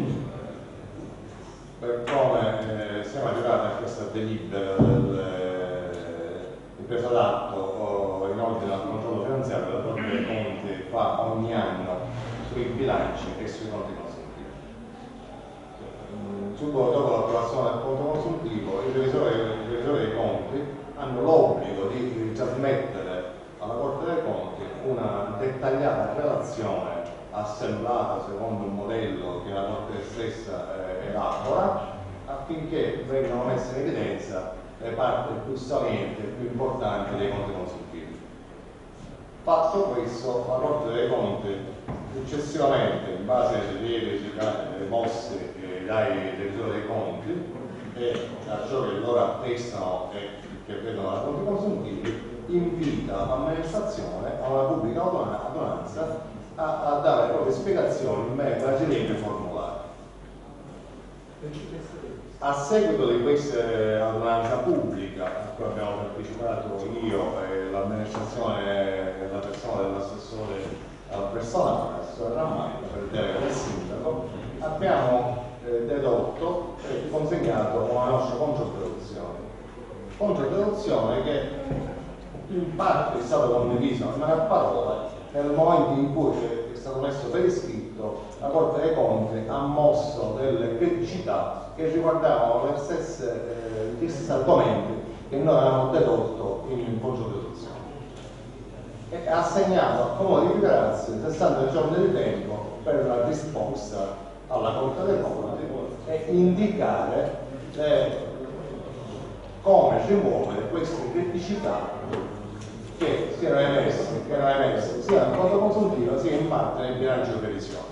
[SPEAKER 12] per come eh, siamo arrivati a questa delibera dell'impresa d'atto in ordine al controllo finanziario della Corte dei Conti fa ogni anno sui bilanci e sui conti consuntivi. Subito dopo l'approvazione del conto consuntivo, i revisori, i revisori dei conti hanno l'obbligo di trasmettere alla Corte dei Conti una dettagliata relazione assemblata secondo un modello che la Corte stessa eh, elabora, affinché vengano messe in evidenza le parti più salienti e più importanti dei conti consuntivi. Fatto questo, la Corte dei Conti successivamente, in base ai rilievi mossi eh, dai revisori dei conti e da ciò che loro attestano e che vedono da conti consuntivi, invita l'amministrazione a una pubblica adunanza a, a dare le proprie spiegazioni in merito alle dilemmi formulate. A seguito di questa adunanza pubblica, a cui abbiamo partecipato io e l'amministrazione, la persona dell'assessore al personale, l'assessore Rammani, per delega del sindaco, abbiamo eh, dedotto e consegnato una nostra controdeduzione. Controdeduzione che in parte è stata condivisa, ma a parole, nel momento in cui è stato messo per iscritto, la Corte dei Conti ha mosso delle criticità che riguardavano le stesse, eh, gli stessi argomenti che noi avevamo dedotto in controdeduzione. E ha assegnato a Comune di Grazia sessanta giorni di tempo per la risposta alla Corte dei Conti e indicare le, come rimuovere queste criticità che si erano emesse, che erano emesse sia nel conto consuntivo sia in parte nel bilancio di previsione.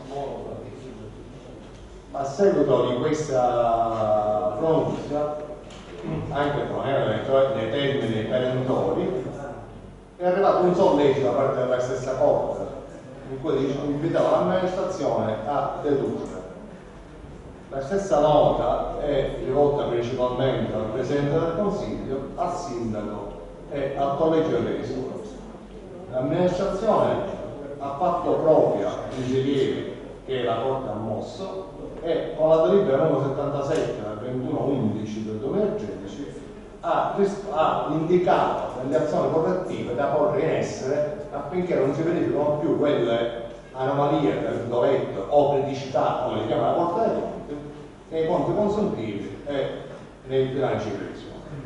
[SPEAKER 12] A seguito di questa pronuncia, anche se non erano nei termini perentori, è arrivato un sollecito da parte della stessa Corte in cui invitava l'amministrazione a dedurre. La stessa nota è rivolta principalmente al Presidente del Consiglio, al Sindaco e al Collegio dei Revisori. L'amministrazione ha fatto propria i rilievi che la Corte ha mosso e con la delibera numero settantasette del ventuno undici del duemilatredici ha, ha indicato delle azioni correttive da porre in essere affinché non si verificano più quelle anomalie del dovetto o criticità, come le chiama la Corte dei Conti, nei conti consuntivi e nei bilanci di previsione.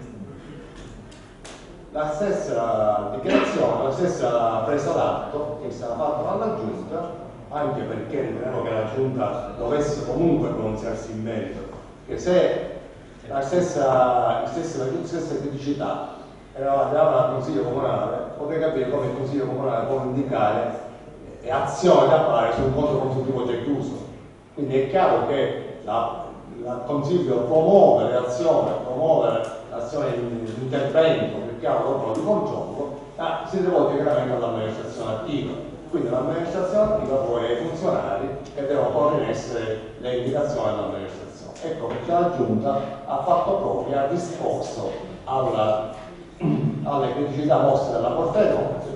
[SPEAKER 12] La stessa dichiarazione, la stessa presa d'atto che è stata fatta dalla Giunta, anche perché riteniamo che la Giunta dovesse comunque pronunziarsi in merito, che se la stessa, la stessa, la stessa criticità era data dal Consiglio Comunale, potete capire come il Consiglio Comunale può indicare eh, azioni da fare su un conto consuntivo già chiuso. Quindi è chiaro che la, la Consiglio promuove le azioni, promuove l'azione di intervento, più chiaro dopo di controllo, ma si rivolge chiaramente all'amministrazione attiva. Quindi l'amministrazione attiva poi ai funzionari che devono porre in essere le indicazioni dell'amministrazione. Ecco perché la Giunta ha fatto proprio, ha risposto alla, alle criticità mosse dalla Corte dei Conti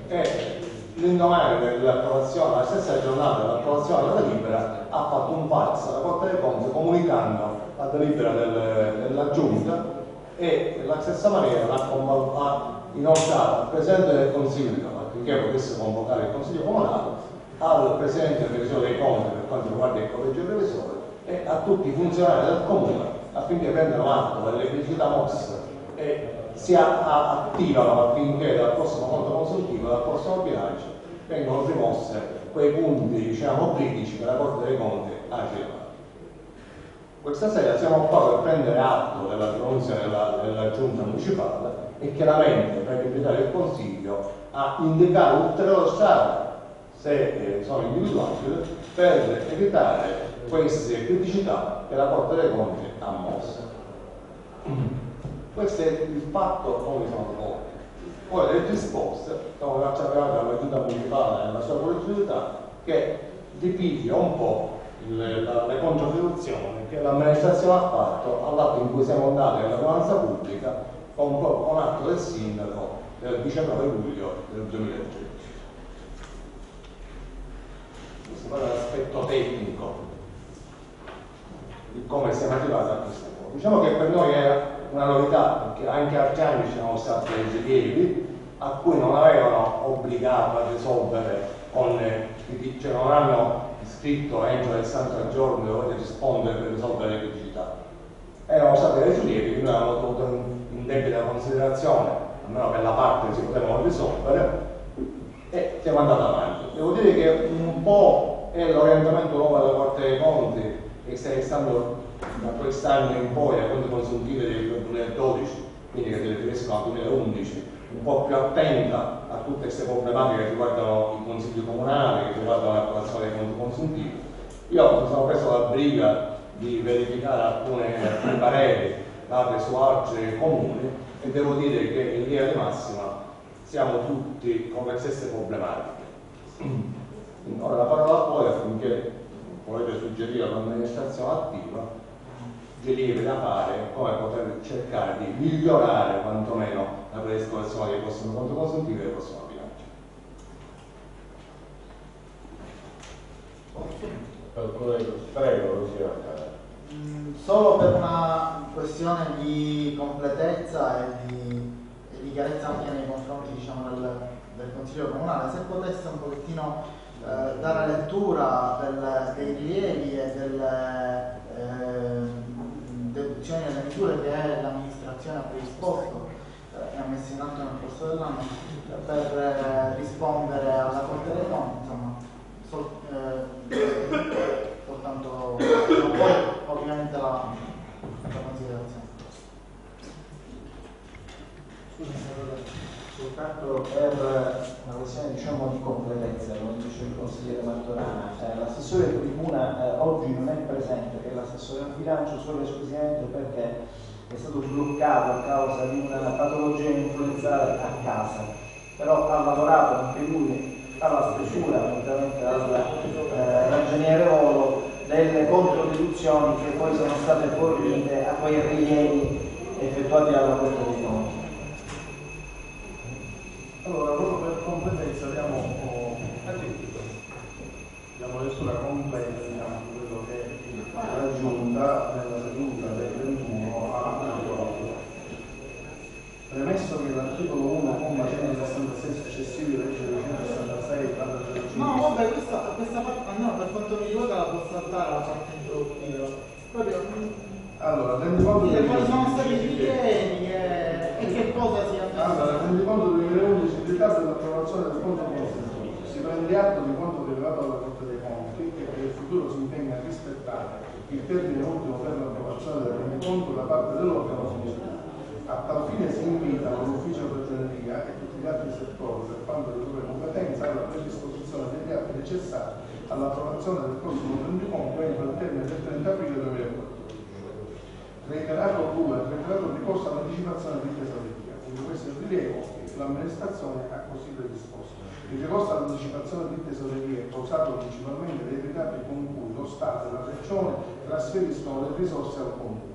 [SPEAKER 12] e l'indomani dell'approvazione, la stessa giornata dell'approvazione della delibera, ha fatto un fax alla Corte dei Conti comunicando la delibera del, della Giunta e la stessa maniera l'ha ha inoltrato al Presidente del Consiglio affinché potesse convocare il Consiglio Comunale, al Presidente del Revisore dei Conti per quanto riguarda il Collegio dei Revisori e a tutti i funzionari del Comune affinché prendano atto delle criticità mosse e si attivano affinché dal prossimo conto consuntivo, dal prossimo bilancio, vengono rimosse quei punti, diciamo, critici che la Corte dei Conti ha rilevato. Questa sera siamo qua per prendere atto della pronunzia della, della Giunta Municipale e chiaramente per invitare il Consiglio a indicare ulteriori strade, se eh, sono individuabili, per evitare queste criticità che la Corte dei Conti ha mosso. Questo è il fatto come sono poi. Poi le risposte sono lasciate dalla Giunta Municipale nella sua collegialità che ripiglia un po' le, le controdeduzioni che l'amministrazione ha fatto all'atto in cui siamo andati alla governanza pubblica con, con atto del sindaco del diciannove luglio del duemilatredici. Questo è l'aspetto tecnico di come siamo arrivati a questo punto. Diciamo che per noi era una novità, perché anche altri anni ci sono stati rilievi a cui non avevano obbligato a risolvere con, cioè non hanno scritto entro sessanta giorni dovete rispondere per risolvere le criticità. Erano stati dei rilievi che noi avevamo tenuto in, in debita considerazione, almeno per la parte che si potevano risolvere, e siamo andati avanti. Devo dire che un po' è l'orientamento nuovo della Corte dei Conti che sta restando da quest'anno in poi a conti consuntivi del duemiladodici, quindi che si riferiscono al duemilaundici, un po' più attenta a tutte queste problematiche che riguardano i consigli comunali, che riguardano l'approvazione dei conti consuntivi. Io mi sono preso la briga di verificare alcune, alcuni pareri dati su altri comuni e devo dire che in linea di massima siamo tutti con le stesse problematiche. Ora la parola poi affinché volete suggerire all'amministrazione attiva rilievi da fare come poter cercare di migliorare quantomeno la predisposizione dei prossimi conti consuntivi e del prossimo bilancio.
[SPEAKER 1] Prego, Lucia.
[SPEAKER 9] Mm, solo per una questione di completezza e di, e di chiarezza anche nei confronti, diciamo, del, del Consiglio Comunale, se potesse un pochettino eh, dare lettura del, dei rilievi e delle eh, deduzioni e le misure che l'amministrazione ha predisposto eh, e ha messo in atto nel corso dell'anno per eh, rispondere alla Corte dei Conti, insomma, sol, eh, soltanto poi ovviamente la, la considerazione.
[SPEAKER 2] Soltanto per una questione, diciamo, di completezza, come dice il consigliere Martorana, eh, l'assessore Tribuna eh, oggi non è presente, che è l'assessore al bilancio, solo e esclusivamente perché è stato bloccato a causa di una patologia influenzale a casa, però ha lavorato anche lui alla stesura, unitamente al eh, ragioniere Volo, delle controdeduzioni che poi sono state fornite a quei rilievi effettuati dalla Corte dei Conti.
[SPEAKER 13] Allora, proprio per competenza abbiamo, oh, abbiamo lettura completa, diciamo, di quello che la Giunta nella seduta del ventuno ha approvato. Premesso che l'articolo uno, comma centosessantasei successivi legge duecentosessantasei,
[SPEAKER 9] no, vabbè, questa, questa parte, almeno per quanto mi riguarda, la può saltare la parte introduttiva. Proprio
[SPEAKER 13] allora, rendiconto
[SPEAKER 9] dire quali sono stati i criteri e che cosa si è andato.
[SPEAKER 13] Allora, rendiconto duemilaundici di caso dell'approvazione del conto consuntivo. Si prende atto di quanto rilevato dalla Corte dei Conti e per il futuro si impegna a rispettare il termine ultimo per l'approvazione del rendiconto da parte dell'organo funzionale. A tal fine si invita l'ufficio ragioneria e tutti gli altri settori, per quanto di loro competenza, alla predisposizione degli atti necessari all'approvazione del prossimo rendiconto entro il termine del trenta aprile duemilaquattordici. Reiterato due, reiterato ricorso all'anticipazione di tesoreria, quindi questo è il rilievo che l'amministrazione ha così predisposto. Il ricorso all'anticipazione di tesoreria è causato principalmente dai ritardi con cui lo Stato e la Regione trasferiscono le risorse al Comune.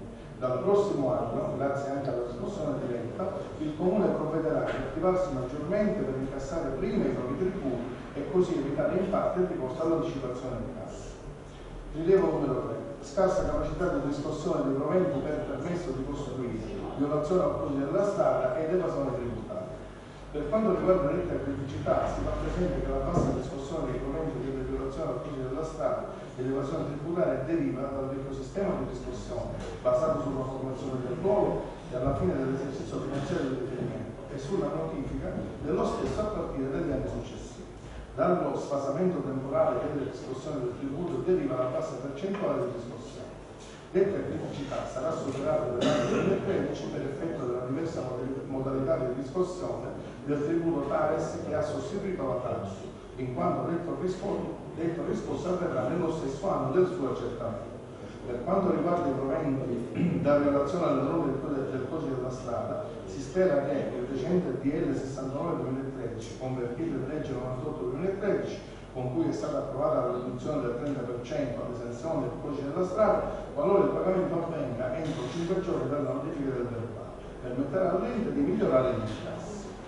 [SPEAKER 13] Dal prossimo anno, grazie anche alla riscossione diretta, il Comune provvederà ad attivarsi maggiormente per incassare prima i propri tributi e così evitare in parte il ricorso all'anticipazione di cassa. Rilievo numero tre. Scarsa capacità di riscossione dei proventi per permesso di costruire, violazione al codice della strada ed evasione tributaria. Per quanto riguarda le criticità, si fa presente che la bassa riscossione dei proventi delle violazioni al codice della strada e l'evasione tributaria deriva dal vecchio sistema di riscossione basato sulla formazione del ruolo e alla fine dell'esercizio finanziario di riferimento e sulla notifica dello stesso a partire dagli anni successivi. Dallo sfasamento temporale delle riscossioni del tributo deriva la bassa percentuale di riscossione. Detta criticità sarà superata nell'anno duemilatredici per effetto della diversa modalità di riscossione del tributo TARES che ha sostituito la TARES, in quanto detto riscosso, detto riscosso avverrà nello stesso anno del suo accertamento. Per quanto riguarda i proventi da violazione alle norme del codice della strada, si spera che il recente D L sessantanove duemilatredici, convertito in legge novantotto duemilatredici, con cui è stata approvata la riduzione del trenta per cento all'esenzione del codice della strada, qualora il pagamento avvenga entro cinque giorni dalla notifica del verbale, permetterà all'ente di migliorare gli incassi.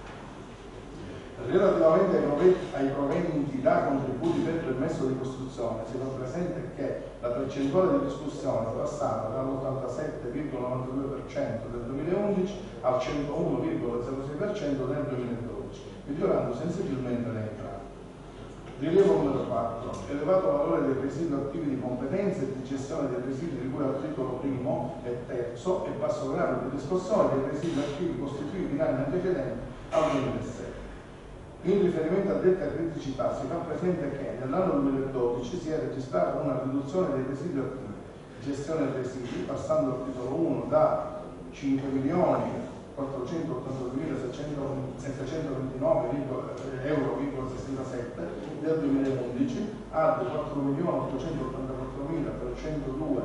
[SPEAKER 13] Relativamente ai proventi da contributi per permesso di costruzione, si fa presente che la percentuale di discussione è passata dall'ottantasette virgola novantadue per cento del duemilaundici al centouno virgola zero sei per cento del duemiladodici, migliorando sensibilmente le entrate. Rilievo numero quattro. Elevato valore dei residui attivi di competenza e di gestione dei residui di cui all'articolo primo e terzo e basso grado di riscossione dei residui attivi costituiti in anni antecedenti al duemilasette. In riferimento a detta criticità si fa presente che nell'anno duemiladodici si è registrata una riduzione dei residui attivi, gestione dei residui, passando al titolo uno da cinque milioni quattrocentottantadue mila settecentoventinove euro sessantasette del duemilaundici ad quattro milioni ottocentottantaquattro mila trecentodue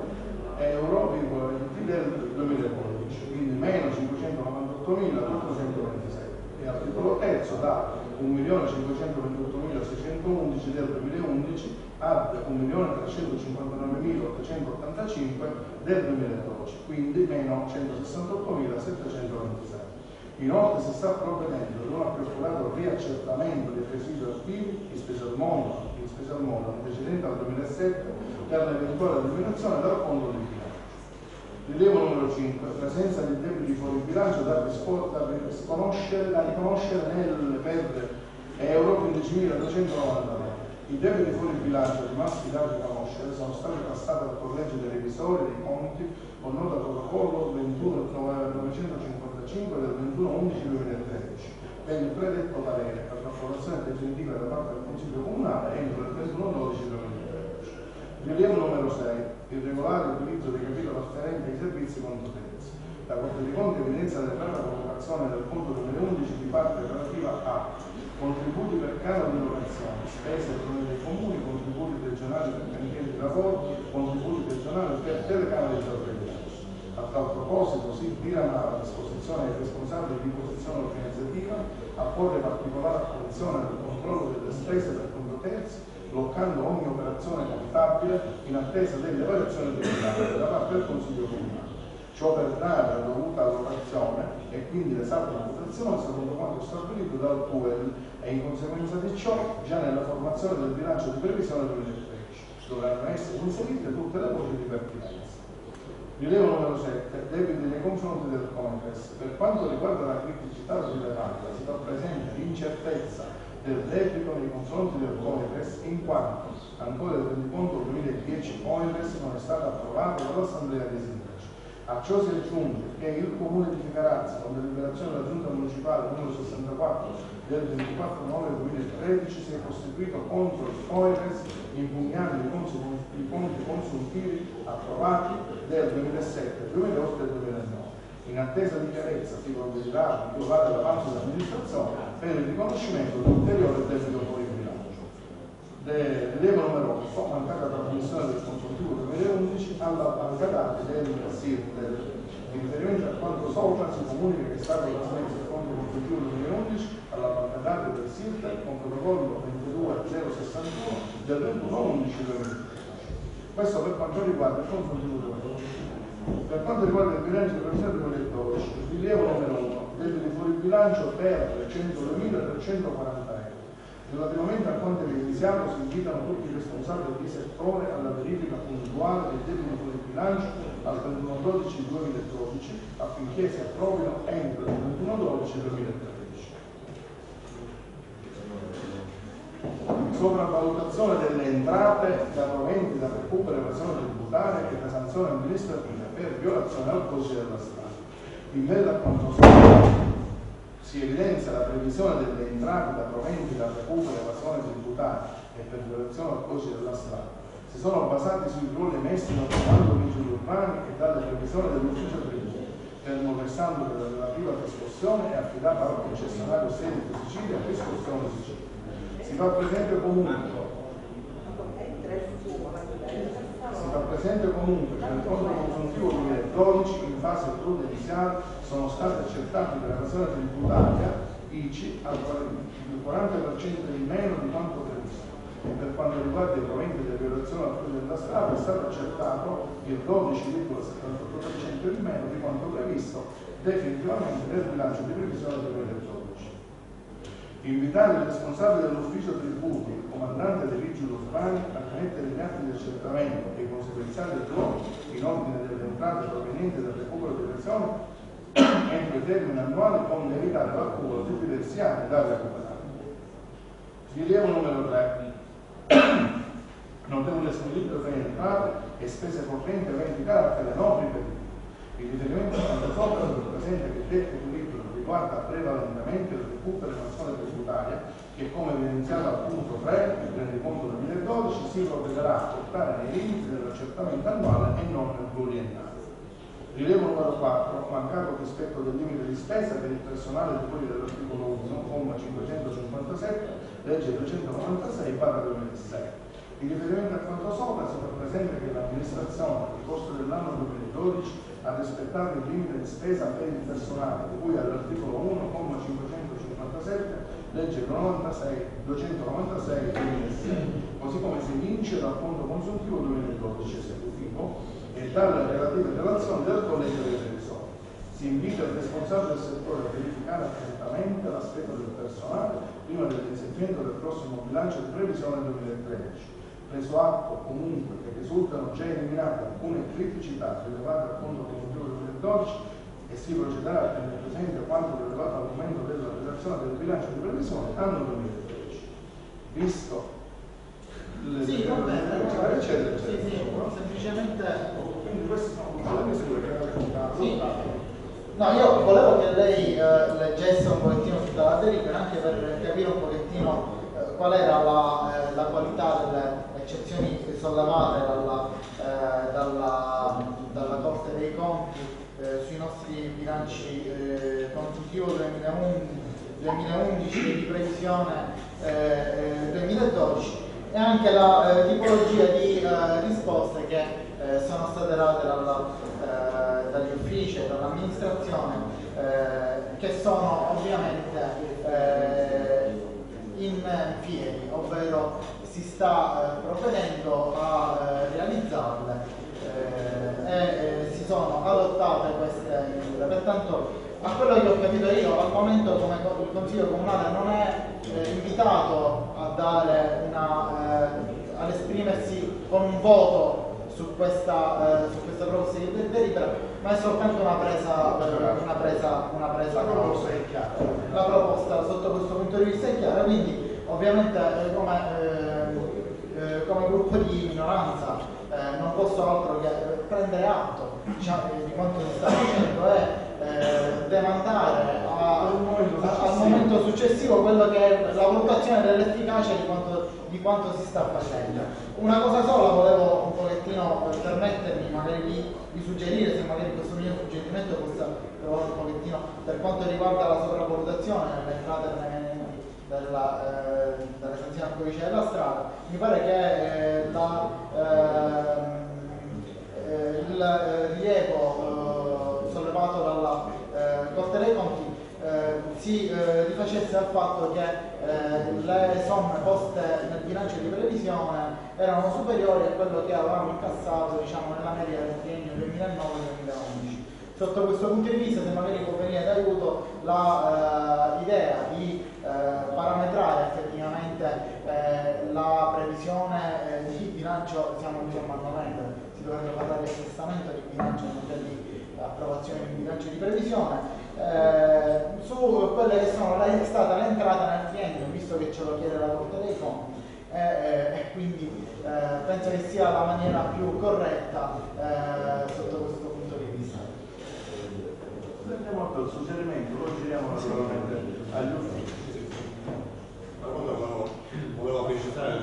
[SPEAKER 13] euro venti del duemilaquindici, quindi meno cinquecentonovantotto mila quattrocentoventisei, e al titolo terzo da un milione cinquecentoventotto mila seicentoundici del duemilaundici ad un milione trecentocinquantanove mila ottocentottantacinque del duemiladodici, quindi meno centosessantotto mila settecentoventisei. Inoltre si sta provvedendo ad un accurato riaccertamento dei residui attivi in special modo, in special modo antecedente al duemilasette per l'eventuale diminuzione dal fondo di bilancio. Rilievo numero cinque. Presenza di debiti fuori bilancio da, da riconoscere, da riconoscere nel per euro quindicimilatrecentonovantanove. I debiti fuori bilancio rimasti da riconoscere sono stati passati al collegio dei revisori dei conti con nota protocollo ventuno novecentocinquantacinque del ventuno undici duemilatredici per il predetto parere per l'approvazione definitiva da parte del Consiglio Comunale entro il ventuno dodici duemilatredici. Rilievo numero sei. Il regolare utilizzo dei capitoli afferenti ai servizi conto terzi. La Corte dei Conti evidenzia l'errata collocazione del conto duemilaundici di parte relativa a contributi per canone di locazione, spese dei comuni, contributi regionali per cantieri di lavoro, contributi regionali per telecamere di sorveglianza. A tal proposito si diramava la disposizione ai responsabili di posizione organizzativa a porre particolare attenzione al controllo delle spese per conto terzi, bloccando ogni operazione contabile in attesa delle variazioni tributarie da parte del Consiglio Comunale. Ciò per dare la dovuta allocazione e quindi l'esatta valutazione secondo quanto stabilito dal P U E L e in conseguenza di ciò già nella formazione del bilancio di previsione duemilatredici dovranno essere inserite tutte le voci di pertinenza. Rilievo numero sette. Debiti nei confronti del Congress. Per quanto riguarda la criticità rilevata si fa presente l'incertezza del debito nei confronti del Congress in quanto ancora il rendiconto duemiladieci Congress non è stato approvato dall'Assemblea dei Sindaci. A ciò si aggiunge che il Comune di Ficarazzi, con deliberazione della Giunta Municipale numero sessantaquattro del ventiquattro nove duemilatredici, si è costituito contro il Congress impugnando i conti, i conti consuntivi approvati del duemilasette, duemilaotto e duemilanove. In attesa di chiarezza si provvederà a violare l'avanzo dell'amministrazione per il riconoscimento di ulteriore debito fuori bilancio. Rilievo numero otto, mancata trasmissione del consuntivo duemilaundici alla banca dati del S I R T. In riferimento a quanto sopra si comunica che è stato trasmesso il conto consuntivo duemilaundici alla banca dati del S I R T con protocollo ventidue zero sessantuno del ventuno undici duemilatredici. Questo per quanto riguarda il consuntivo duemilaundici. Per quanto riguarda il bilancio di previsione duemiladodici, rilievo numero uno, debiti fuori bilancio per centoduramilatrecentoquaranta euro. Relativamente al conto evidenziato, si invitano tutti i responsabili di settore alla verifica puntuale dei debiti fuori bilancio al trentuno dodici duemiladodici affinché si approvino entro il trentuno dodici duemilatredici. Sopravvalutazione delle entrate da proventi da recupero e evasione tributaria e da sanzione amministrativa per violazione al codice della strada. In merito a quanto sopra, si evidenzia la previsione delle entrate da proventi da recupero e evasione tributaria e per violazione al codice della strada. Si sono basati sui ruoli emessi dal comando dei vigili urbani e dalle previsioni dell'ufficio tributo, fermo restando che la relativa riscossione è affidata al concessionario sede di Sicilia e riscossione Sicilia. Si fa presente comunque Si fa presente comunque che nel conto consuntivo duemiladodici in fase prudenziale sono state accertate per evasione tributaria I C I al quaranta per cento in meno di quanto previsto e per quanto riguarda i proventi delle violazioni al codice della strada è stato accertato il dodici virgola settantotto per cento in meno di quanto previsto definitivamente nel bilancio di previsione duemiladodici. Invitare il responsabile dell'ufficio tributi, il comandante dei vigili urbani, a mettere in atto di accertamento e i conseguenziali errori in ordine delle entrate provenienti dal recupero di elezioni entro i termini annuali con evitare l'accumulo di diversi anni da recuperare. Rilievo numero tre. Notevole squilibrio tra entrate e spese correnti aventi carattere non ripetitivo. Il riferimento al sopra rappresenta che detto equilibrio riguarda prevalentemente il recupero e evasione tributaria che, come evidenziato al punto tre del rendiconto duemiladodici, si provvederà a portare nei limiti dell'accertamento annuale e non nel pluriennale. Rilievo numero quattro, mancato rispetto del limite di spesa per il personale di cui dell'articolo uno, comma cinquecentocinquantasette, legge trecentonovantasei duemilasei. In riferimento a quanto sopra si fa presente che l'amministrazione nel corso dell'anno duemiladodici ha rispettato il limite di spesa per il personale di cui all'articolo uno, comma cinquecentocinquantasette, legge novantasei duecentonovantasei duemilasei, così come si evince dal conto consuntivo duemiladodici esecutivo e dalle relative relazioni del collegio dei revisori. Si invita il responsabile del settore a verificare attentamente l'aspetto del personale prima dell'inserimento del prossimo bilancio di previsione duemilatredici. Preso atto comunque che risultano già eliminate alcune criticità rilevate al conto consuntivo duemiladodici e si procederà a tenere presente quanto rilevato al momento della redazione del bilancio di previsione anno duemilatredici. Visto le
[SPEAKER 2] sì, va bene,
[SPEAKER 13] eccetera, eccetera.
[SPEAKER 2] Sì, sì, semplicemente.
[SPEAKER 13] Quindi queste sono tutte le misure che avete contato.
[SPEAKER 2] Sì. No, io volevo che lei eh, leggesse un pochettino tutta la delibera anche per capire un pochettino eh, qual era la, eh, la qualità delle eccezioni sollevate dalla, eh, dalla, dalla Corte dei Conti eh, sui nostri bilanci eh, consuntivo duemilaundici e di previsione eh, duemiladodici e anche la eh, tipologia di eh, risposte che eh, sono state date dalla, eh, dagli uffici e dall'amministrazione eh, che sono ovviamente eh, in piedi, ovvero si sta eh, provvedendo a eh, realizzarle eh, e eh, si sono adottate queste misure. Pertanto, a quello che ho capito io, al momento come il Consiglio Comunale non è eh, invitato a dare una, eh, ad esprimersi con un voto su questa, eh, su questa proposta di delibera, ma è soltanto una presa, eh, una presa, una presa la proposta è chiara. La proposta sotto questo punto di vista è chiara, quindi ovviamente eh, come, eh, eh, come gruppo di minoranza eh, non posso altro che prendere atto diciamo, di quanto si sta facendo e eh, demandare a, a, al momento successivo quello che è la valutazione dell'efficacia di quanto, di quanto si sta facendo. Una cosa sola volevo un pochettino permettermi magari di, di suggerire, se magari questo mio suggerimento possa provare un pochettino per quanto riguarda la sopravvalutazione delle entrate della, eh, delle sanzioni al codice della strada. Mi pare che eh, la, eh, eh, il eh, rilievo eh, sollevato dalla eh, Corte dei Conti eh, si eh, rifacesse al fatto che eh, le somme poste nel bilancio di previsione
[SPEAKER 9] previsione erano superiori a quello che avevamo incassato, diciamo, nella media del triennio duemilanove duemilaundici. Sotto questo punto di vista, se magari può venire d'aiuto l'idea eh, di eh, parametrare effettivamente eh, la previsione eh, di bilancio, siamo diciamo, al novembre, si dovrebbe parlare di assestamento di bilancio di approvazione di bilancio di previsione, eh, su quelle che sono la, è stata l'entrata nel triennio, visto che ce lo chiede la Corte dei Conti, eh, eh, e quindi eh, penso che sia la maniera più corretta eh, sotto questo punto di vista.
[SPEAKER 13] Prendiamo il suggerimento, lo giriamo naturalmente agli uffici.
[SPEAKER 12] Ma quello volevo, volevo precisare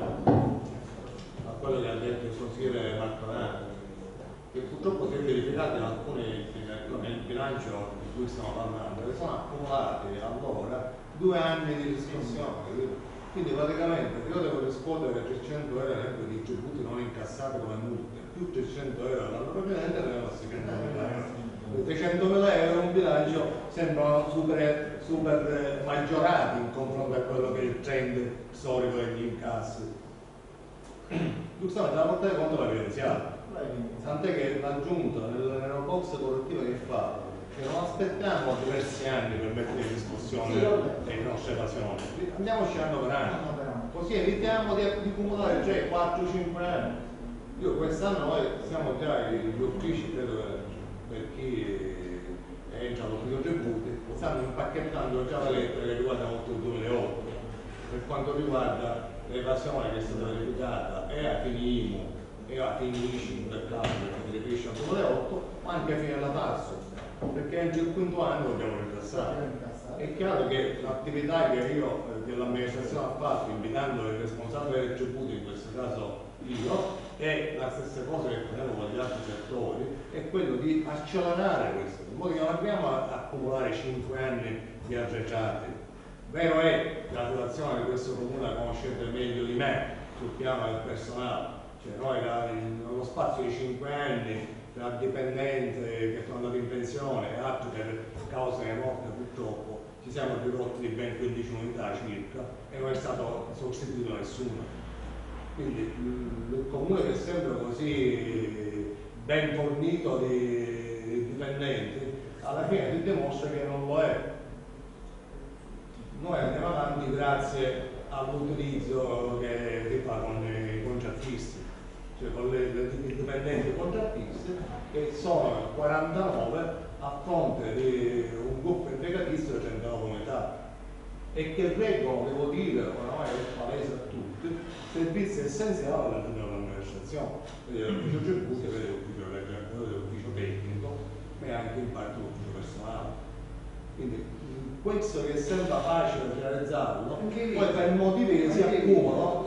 [SPEAKER 12] a quello che ha detto il consigliere Marconati, che purtroppo si è verificato in alcuni nel bilancio di cui stiamo parlando, che sono accumulati allora due anni di riscossione. Quindi praticamente io devo rispondere trecento euro di tributi non incassati come multe, più trecento euro l'anno precedente erano settantamila euro. trecentomila euro un bilancio sembrano super, super maggiorati in confronto a quello che è il trend storico degli incassi. Giustamente la Corte dei Conti l'ha evidenziato, tant'è che l'ha aggiunto nella box correttiva che fa, che non aspettiamo diversi anni per mettere in discussione le nostre evasioni, andiamo scendendo per anni, così evitiamo di, di accumulare già quattro cinque anni. Io quest'anno noi siamo già gli uffici, credo che per chi entra all'ufficio tributi, stanno impacchettando già le lettere che riguardano oltre il duemilaotto per quanto riguarda l'evasione che è stata verificata e a fini I M U e a fini I C I per caso, perché si riferisce al duemilaotto, ma anche a fine alla tasso, perché entro il quinto anno dobbiamo rilassare. È chiaro che l'attività che io, che l'amministrazione ha fatto, invitando il responsabile del tributo, in questo caso io, è la stessa cosa che facciamo con gli altri settori, è quello di accelerare questo, in modo che non abbiamo a accumulare cinque anni di arretrati. Vero è che la situazione di questo comune la conoscete meglio di me sul piano del personale, cioè noi nello spazio di cinque anni tra dipendenti che sono andati in pensione e altri per cause di morte purtroppo ci siamo ridotti di ben quindici unità circa e non è stato sostituito nessuno. Quindi il comune che sembra così ben fornito di dipendenti alla fine si dimostra che non lo è. Noi andiamo avanti grazie all'utilizzo che si fa con i contrattisti, cioè con i dipendenti contrattisti, che sono quarantanove a fronte di un gruppo integratistico di centonove unità e che reggono, devo dire, oramai è palese a tutti, servizi essenziali alla dell'amministrazione, quindi l'ufficio tributi, l'ufficio tecnico, ma anche in parte l'ufficio personale. Quindi questo che sembra facile realizzarlo, poi per motivi che si accumulano,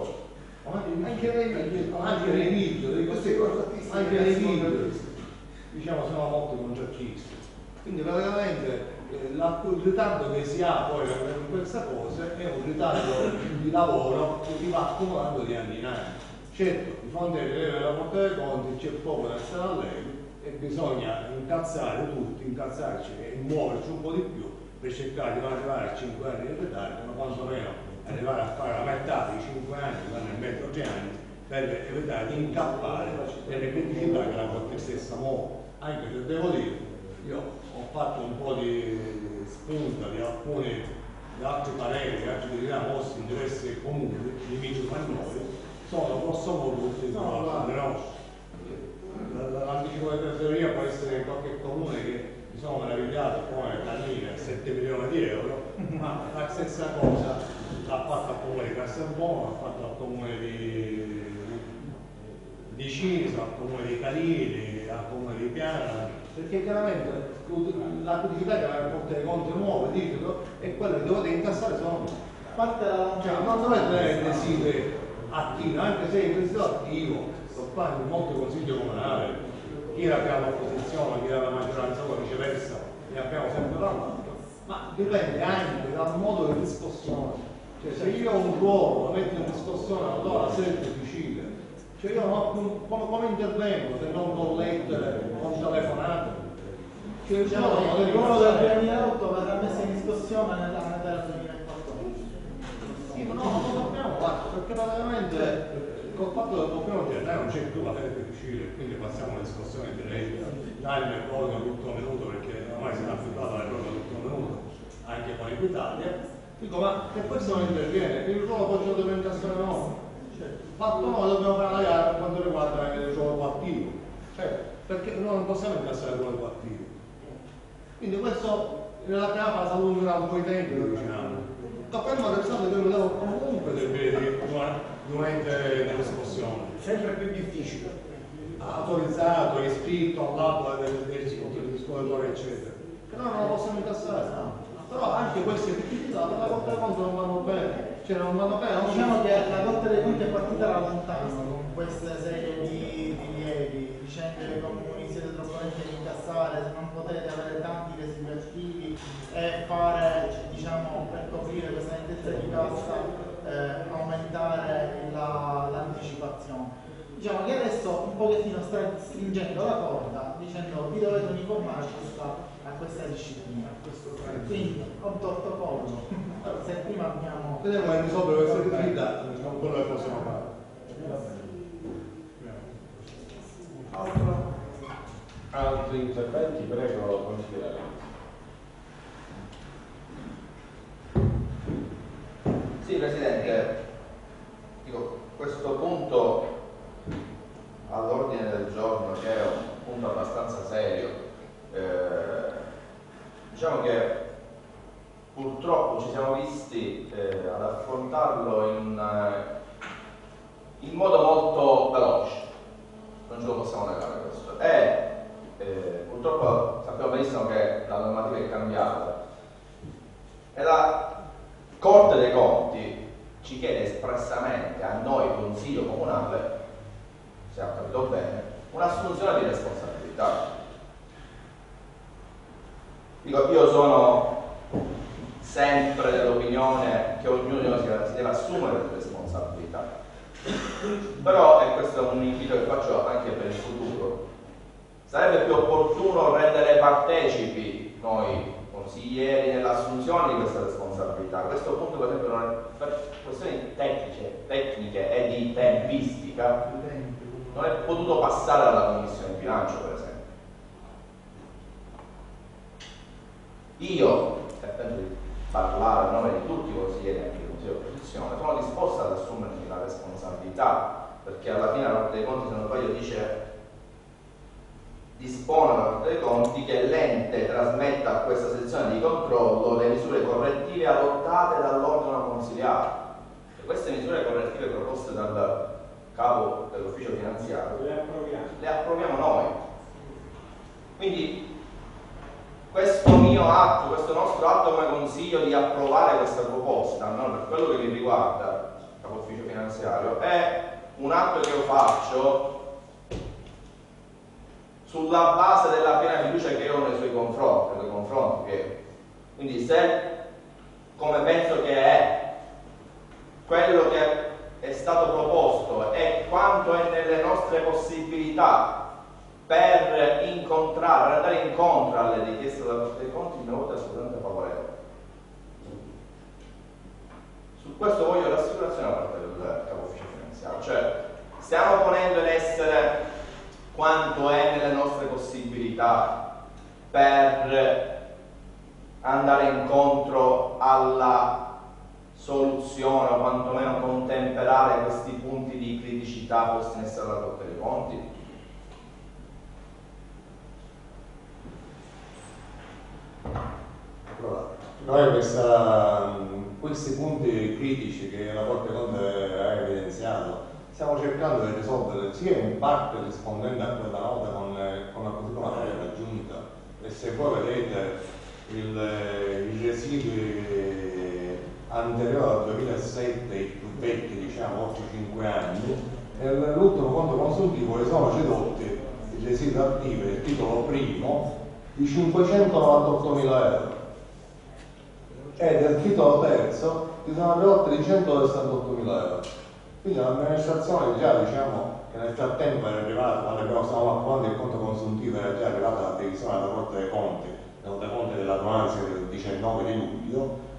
[SPEAKER 12] anche nei video, anche nei video, diciamo, sono molto contrattisti. Quindi praticamente eh, la, il ritardo che si ha poi per questa cosa è un ritardo di lavoro che si va accumulando di anni in anni. Certo, di fronte ai rilievi della Corte dei Conti c'è poco da stare a lei e bisogna incazzare tutti, incazzarci e muoverci un po' di più per cercare di non arrivare a cinque anni di ritardo, ma quantomeno arrivare a fare la metà dei cinque anni, un anno e mezzo, tre anni, per evitare di incappare nelle criticità che la Corte stessa muove. Anche se devo dire, io ho fatto un po' di spunta di alcuni di altri pareri che altri verità mossi in diversi comuni, nemici tra noi, sono grosso modo tutti i nostri. L'anticipo di tesoreria può essere in qualche comune che mi sono meravigliato come Tannina, sette milioni di euro, ma la stessa cosa l'ha fatta al comune di Castelbuono, l'ha fatta al comune di, di Cisa, al comune di Calini, al comune di Piana, perché chiaramente la criticità che la Corte dei Conti muove, dico, è quella che dovete incassare solo.
[SPEAKER 9] Parte la
[SPEAKER 12] cioè, non dovete avere desideri attivi, anche se il presidio attivo, sto qua in molti consigli comunali, chi era che ha l'opposizione, chi era la maggioranza, o viceversa, ne abbiamo sempre parlato, ma dipende anche dal modo di riscossione. Cioè, se io ho un ruolo, lo metto in riscossione, allora la sede è difficile. Cioè, io non ho più, come, come intervengo se non con lettere, con telefonate? Cioè,
[SPEAKER 9] diciamo che il ruolo del duemilaotto verrà messo in discussione nella metà del duemilaquattordici.
[SPEAKER 12] Sì, ma no, non lo sappiamo, guarda, Perché praticamente col fatto del doppio generale non c'è più la fede difficile, quindi passiamo all'escursione diretta, dai il prologo tutto minuto perché ormai si è affidata la prologo tutto minuto, anche con Equitalia. Dico, ma che questo non interviene, il ruolo poi ce lo dobbiamo incassare noi. Cioè, fatto noi dobbiamo fare la gara per quanto riguarda il ruolo attivo. Cioè, perché noi non possiamo incassare il ruolo attivo. Quindi questo nella prima fase allungherà un po' i tempi, diciamo. Ma fermo restando che noi dobbiamo comunque del piedi di un ente dell'escursione.
[SPEAKER 14] Sempre più difficile.
[SPEAKER 12] Autorizzato, iscritto all'albo degli scuolatori, eccetera. Che noi non lo possiamo incassare. No. Però anche queste attività dalla Corte dei Conti non vanno bene, cioè non vanno bene. Non
[SPEAKER 2] diciamo che la Corte dei Conti è partita da lontano con questa serie di rilievi, dicendo che i comuni siete troppo lenti ad incassare, non potete avere tanti residui attivi e fare, diciamo, per coprire questa lentezza di cassa, eh, aumentare la, l'anticipazione. Diciamo che adesso un pochettino sta stringendo la corda, dicendo vi dovete uniformare a questa, a questa disciplina. Quindi un torto collo. Se prima abbiamo.
[SPEAKER 12] Vediamo di risolvere queste difficoltà, non quello che possiamo fare.
[SPEAKER 7] Altro? Altri interventi, prego, consigliere.
[SPEAKER 8] Sì, Presidente, dico, questo punto all'ordine del giorno, che è un punto abbastanza serio, eh, diciamo che purtroppo ci siamo visti eh, ad affrontarlo in, eh, in modo molto veloce, non ce lo possiamo negare questo, e eh, purtroppo sappiamo benissimo che la normativa è cambiata e la Corte dei Conti ci chiede espressamente a noi Consiglio Comunale, se ho capito bene, un'assunzione di responsabilità. Dico, io sono sempre dell'opinione che ognuno di noi si deve assumere delle responsabilità, però, e questo è un invito che faccio anche per il futuro, sarebbe più opportuno rendere partecipi noi consiglieri nell'assunzione di questa responsabilità. Questo punto, per esempio, non è, per questioni tecniche, tecniche e di tempistica non è potuto passare dalla Commissione Bilancio, per esempio. Io, e penso di parlare a nome di tutti i consiglieri anche di Consiglio di Opposizione, sono disposto ad assumermi la responsabilità, perché alla fine la Corte dei Conti, se non sbaglio, dice dispone la Corte dei Conti che l'ente trasmetta a questa sezione di controllo le misure correttive adottate dall'organo consiliare. E queste misure correttive proposte dal capo dell'ufficio finanziario
[SPEAKER 1] le approviamo.
[SPEAKER 8] le approviamo noi. Quindi questo mio atto, questo nostro atto come consiglio di approvare questa proposta, no, per quello che mi riguarda, capo ufficio finanziario, è un atto che io faccio sulla base della piena fiducia che ho nei suoi confronti, nei confronti che, quindi se, come penso che è, quello che è stato proposto e quanto è nelle nostre possibilità per incontrare, per andare incontro alle richieste della Corte dei Conti, mi voto assolutamente favorevole. Su questo voglio l'assicurazione da parte del capo ufficio finanziario, cioè stiamo ponendo in essere quanto è nelle nostre possibilità per andare incontro alla soluzione o quantomeno contemperare questi punti di criticità posti in essere dalla Corte dei Conti.
[SPEAKER 12] Allora, noi questa, questi punti critici che la Corte dei Conti ha evidenziato stiamo cercando di risolvere sia in parte rispondendo a quella nota con, con la cosiddetta parere aggiunta, e se voi vedete il, i residui anteriori al duemilasette, i più vecchi, diciamo oltre cinque anni, nell'ultimo conto consuntivo ne sono ceduti i residui attivi del titolo primo di cinquecentonovantottomila euro e del titolo terzo di sono ridotti di centosessantottomila euro. Quindi l'amministrazione già, diciamo, che nel frattempo era arrivata, quando abbiamo stavamo approvando il conto consuntivo, era già arrivata la decisione della Corte dei Conti, tenuta conto dell'adunanza del diciannove di luglio,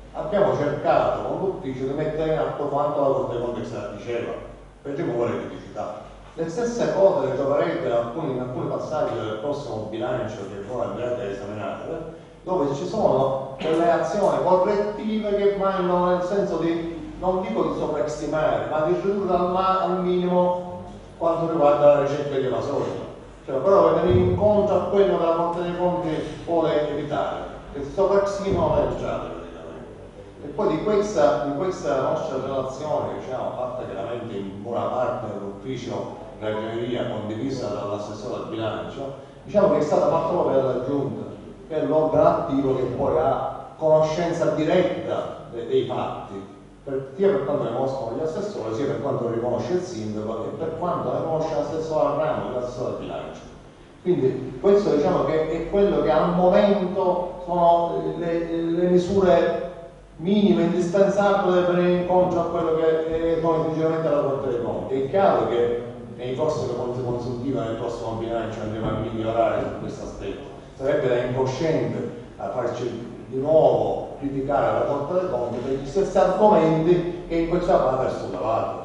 [SPEAKER 12] abbiamo cercato con l'ufficio di mettere in atto quanto la Corte dei Conti diceva per rimuovere le criticità. Le stesse cose le troverete in alcuni, in alcuni passaggi del prossimo bilancio che voi andrete a esaminare, dove ci sono delle azioni correttive che vanno nel senso di, non dico di sovraestimare, ma di ridurre al, al minimo quanto riguarda la ricerca di evasore. Cioè, però venire incontro a quello che la Corte dei Conti vuole evitare, che sovraestimano le entrate praticamente. E poi di questa, di questa nostra relazione, diciamo, fatta chiaramente in buona parte dell'ufficio ragioneria condivisa dall'assessore al bilancio, diciamo che è stata fatta proprio dalla Giunta, che è l'organo attivo che poi ha conoscenza diretta dei, dei fatti, per, sia per quanto ne conoscono gli assessori, sia per quanto ne riconosce il sindaco e per quanto ne conosce l'assessore al ramo e l'assessore al bilancio. Quindi questo diciamo che è quello che al momento sono le, le misure minime, indispensabili per venire incontro a quello che è come sinceramente la Corte dei Conti. È chiaro che nei prossimi conti consultivi, nel prossimo bilancio andremo a migliorare su questo aspetto. Sarebbe da incosciente a farci di nuovo criticare la Corte dei Conti per gli stessi argomenti che in questa parte è sollevato.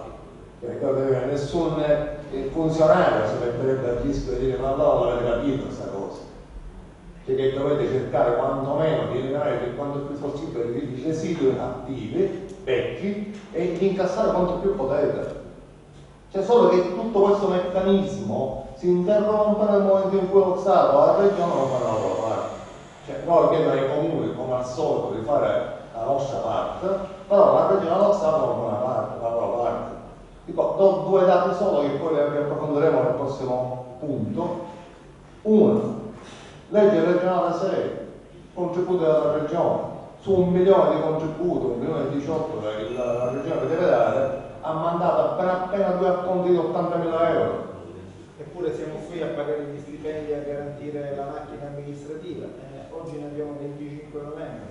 [SPEAKER 12] Perché nessun funzionario si metterebbe a rischio di dire ma allora non avete capito questa cosa. Cioè che dovete cercare quantomeno di eliminare per quanto più possibile i residui attivi, vecchi, e di incassare quanto più potete. C'è solo che tutto questo meccanismo si interrompe nel momento in cui lo Stato o la Regione non fanno la loro parte. Cioè, noi chiedono ai comuni, come al solito, di fare la nostra parte, però la Regione e lo Stato non fanno la parte, la loro parte. Dico, do due dati solo che poi le approfondiremo nel prossimo punto. Uno, legge regionale sei, contributi della Regione. Su un milione di contributi, un milione e diciotto che la, la Regione deve dare, ha mandato appena appena due acconti di ottantamila euro.
[SPEAKER 2] Eppure siamo qui a pagare gli stipendi e a garantire la macchina amministrativa. Eh, oggi ne abbiamo venticinque novembre.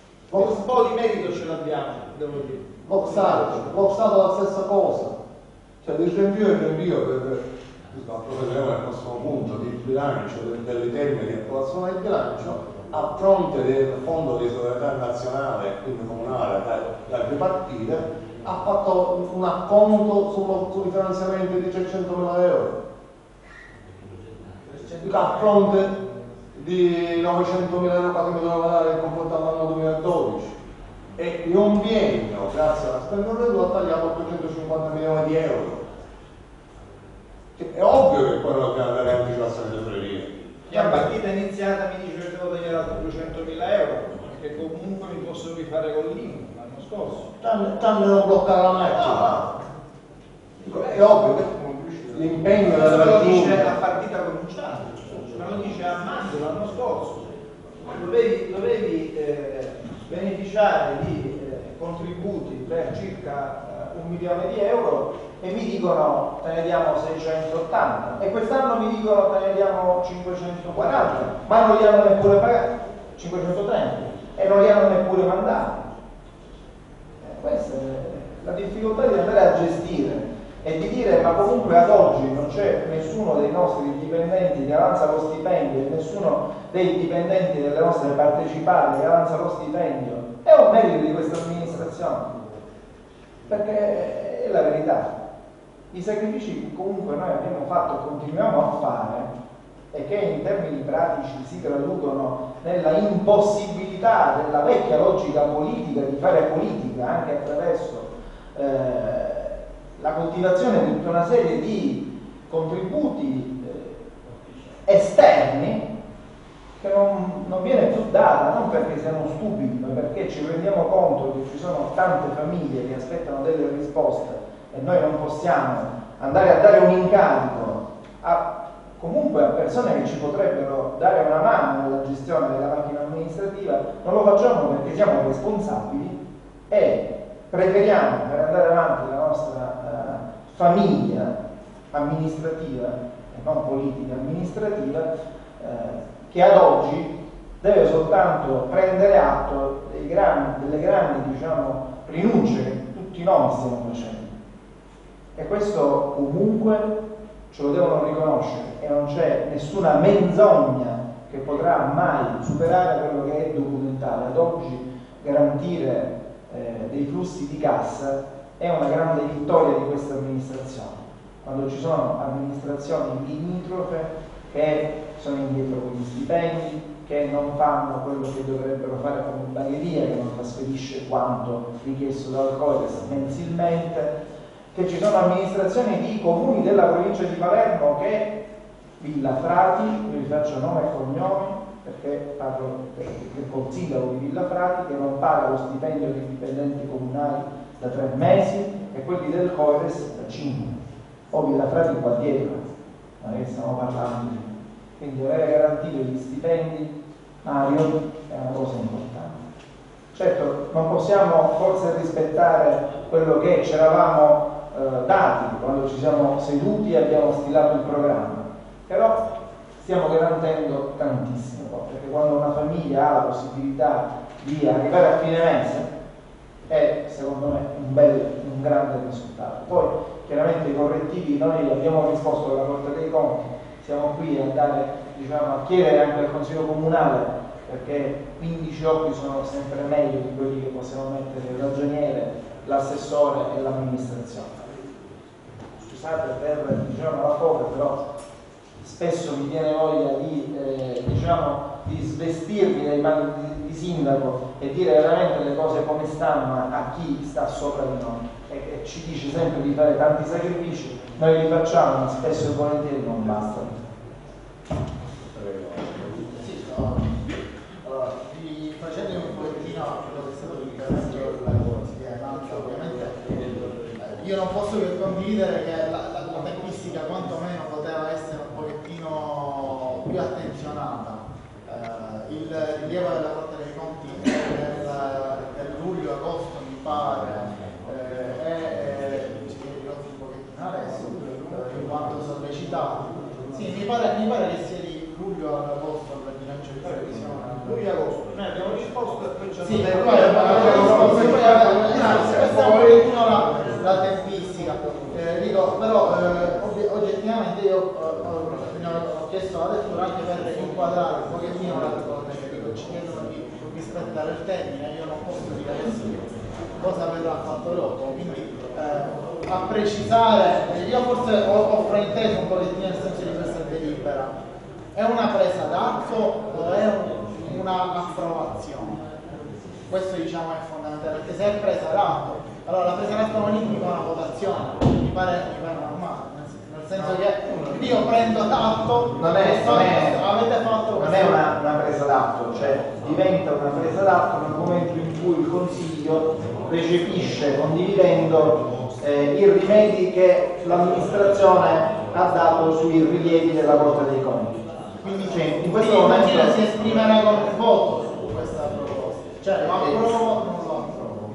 [SPEAKER 2] Un po' di merito ce l'abbiamo, devo dire.
[SPEAKER 12] Lo Stato, lo Stato la stessa cosa. Cioè il rinvio e il rinvio per, approfondiremo nel prossimo punto di bilancio, delle termini di approvazione del bilancio, a fronte del fondo di solidarietà nazionale, quindi comunale, da, da ripartire, ha fatto un acconto sullo, sui finanziamenti di treccentomila euro. A fronte di novecentomila euro che mi doveva dare in confronto all'anno duemiladodici. E in un biennio, grazie alla spesa redua, ha tagliato ottocentocinquanta milioni di euro. È ovvio che poi non dobbiamo dare anticipazione di tesoreria.
[SPEAKER 2] La partita iniziata mi dice che devo tagliare altri duecentomila euro, che comunque mi posso rifare con l'I M U l'anno scorso.
[SPEAKER 12] Tanto non bloccare la macchina. No. È ovvio che l'impegno
[SPEAKER 2] della
[SPEAKER 12] della
[SPEAKER 2] lo dice la partita cominciata, ma lo dice a maggio l'anno scorso. Dovevi, dovevi eh, beneficiare di eh, contributi per circa eh, un milione di euro e mi dicono te ne diamo seicentottanta e quest'anno mi dicono te ne diamo cinquecentoquaranta, ma non li hanno neppure pagati, cinquecentotrenta, e non li hanno neppure mandati. Eh, questa è la difficoltà di andare a gestire e di dire ma comunque ad oggi non c'è nessuno dei nostri dipendenti che avanza lo stipendio e nessuno dei dipendenti delle nostre partecipate che avanza lo stipendio. È un merito di questa amministrazione, perché è la verità. I sacrifici che comunque noi abbiamo fatto e continuiamo a fare e che in termini pratici si traducono nella impossibilità della vecchia logica politica di fare politica anche attraverso eh, la coltivazione di tutta una serie di contributi eh, esterni che non, non viene più data, non perché siamo stupidi, ma perché ci rendiamo conto che ci sono tante famiglie che aspettano delle risposte e noi non possiamo andare a dare un incarico a, comunque a persone che ci potrebbero dare una mano nella gestione della macchina amministrativa. Non lo facciamo perché siamo responsabili e preferiamo, per andare avanti la nostra uh, famiglia amministrativa e non politica amministrativa, uh, che ad oggi deve soltanto prendere atto dei grandi, delle grandi diciamo, rinunce che tutti noi stiamo facendo. E questo comunque ce lo devono riconoscere e non c'è nessuna menzogna che potrà mai superare quello che è documentale. Ad oggi garantire eh, dei flussi di cassa è una grande vittoria di questa amministrazione. Quando ci sono amministrazioni limitrofe che sono indietro con gli stipendi, che non fanno quello che dovrebbero fare come bagheria, che non trasferisce quanto richiesto dal Coires mensilmente, che ci sono amministrazioni di comuni della provincia di Palermo che Villa Frati, io vi faccio nome e cognomi perché parlo del consigliere di Villa Frati, che non paga lo stipendio dei dipendenti comunali da tre mesi e quelli del Coires da cinque. O Villa Frati qua dietro, non è che stiamo parlando. Quindi avere garantito gli stipendi, Mario, è una cosa importante. Certo, non possiamo forse rispettare quello che ci eravamo eh, dati quando ci siamo seduti e abbiamo stilato il programma, però stiamo garantendo tantissimo, perché quando una famiglia ha la possibilità di arrivare a fine mese è secondo me un bel, un grande risultato. Poi chiaramente i correttivi noi abbiamo risposto alla Corte dei Conti, siamo qui a dare, diciamo, a chiedere anche al Consiglio Comunale, perché quindici occhi sono sempre meglio di quelli che possiamo mettere il ragioniere, l'assessore e l'amministrazione. Scusate per, diciamo, la foto, però spesso mi viene voglia di, eh, diciamo, di svestirmi dai mani di, di sindaco e dire veramente le cose come stanno a chi sta sopra di noi e, e ci dice sempre di fare tanti sacrifici, noi li facciamo, ma spesso e volentieri non bastano.
[SPEAKER 9] Sì, no. Allora, vi facendo un pochettino quello che è stato l'intervento della consigliera Nanza, ovviamente eh, io non posso che condividere che la, la, la tempistica quantomeno poteva essere un pochettino più attenzionata. Eh, il rilievo della Corte dei Conti del, del luglio-agosto mi pare eh, è ridotto un pochettino adesso, eh, in quanto sollecitato. Sì, mi pare, mi pare che sia di luglio ad agosto per bilancio di previsione.
[SPEAKER 2] Luglio agosto, noi abbiamo risposto e poi ci hanno
[SPEAKER 9] sì,
[SPEAKER 2] detto
[SPEAKER 9] poi abbiamo risposto, poi questa è un pochettino la, la tempistica. Eh, dico, però eh, oggettivamente io eh, ho chiesto la lettura anche per inquadrare un pochettino la cosa, che dico, ci chiedono di rispettare il termine, io non posso dire adesso cosa verrà fatto dopo, quindi eh, a precisare, io forse ho, ho frainteso un pochettino il senso di questa delibera, è una presa d'atto o è un, una approvazione? Questo diciamo è fondamentale, perché se è presa d'atto, allora la presa d'atto non indica una votazione, mi pare, mi pare normale, nel senso che io prendo d'atto,
[SPEAKER 2] non è, non è,
[SPEAKER 9] avete fatto
[SPEAKER 2] non è una, una presa d'atto, cioè diventa una presa d'atto nel momento in cui il Consiglio recepisce condividendo eh, i rimedi che l'amministrazione ha dato sui rilievi della Corte dei Conti.
[SPEAKER 9] Quindi
[SPEAKER 2] cioè, in
[SPEAKER 9] questo
[SPEAKER 2] questo
[SPEAKER 9] momento
[SPEAKER 2] momento
[SPEAKER 9] si esprimerà con un voto su questa proposta, cioè lo approvo o non lo approvo?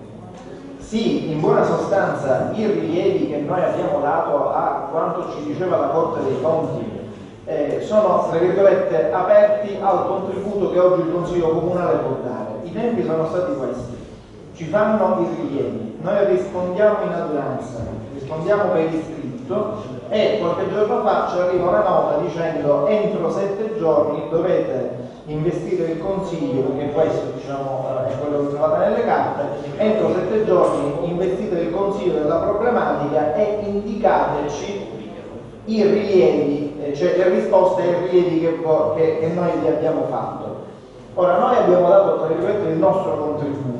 [SPEAKER 2] Sì, in buona sostanza i rilievi che noi abbiamo dato a quanto ci diceva la Corte dei Conti eh, sono, tra virgolette, aperti al contributo che oggi il Consiglio Comunale può dare. I tempi sono stati questi, ci fanno i rilievi, noi rispondiamo in adunanza, rispondiamo per iscritto e qualche giorno fa ci arriva una nota dicendo entro sette giorni dovete investire il Consiglio, perché questo diciamo è quello che trovate nelle carte, entro sette giorni investite il Consiglio della problematica e indicateci i rilievi, cioè le risposte ai rilievi che, che, che noi vi abbiamo fatto. Ora noi abbiamo dato tra virgolette il nostro contributo.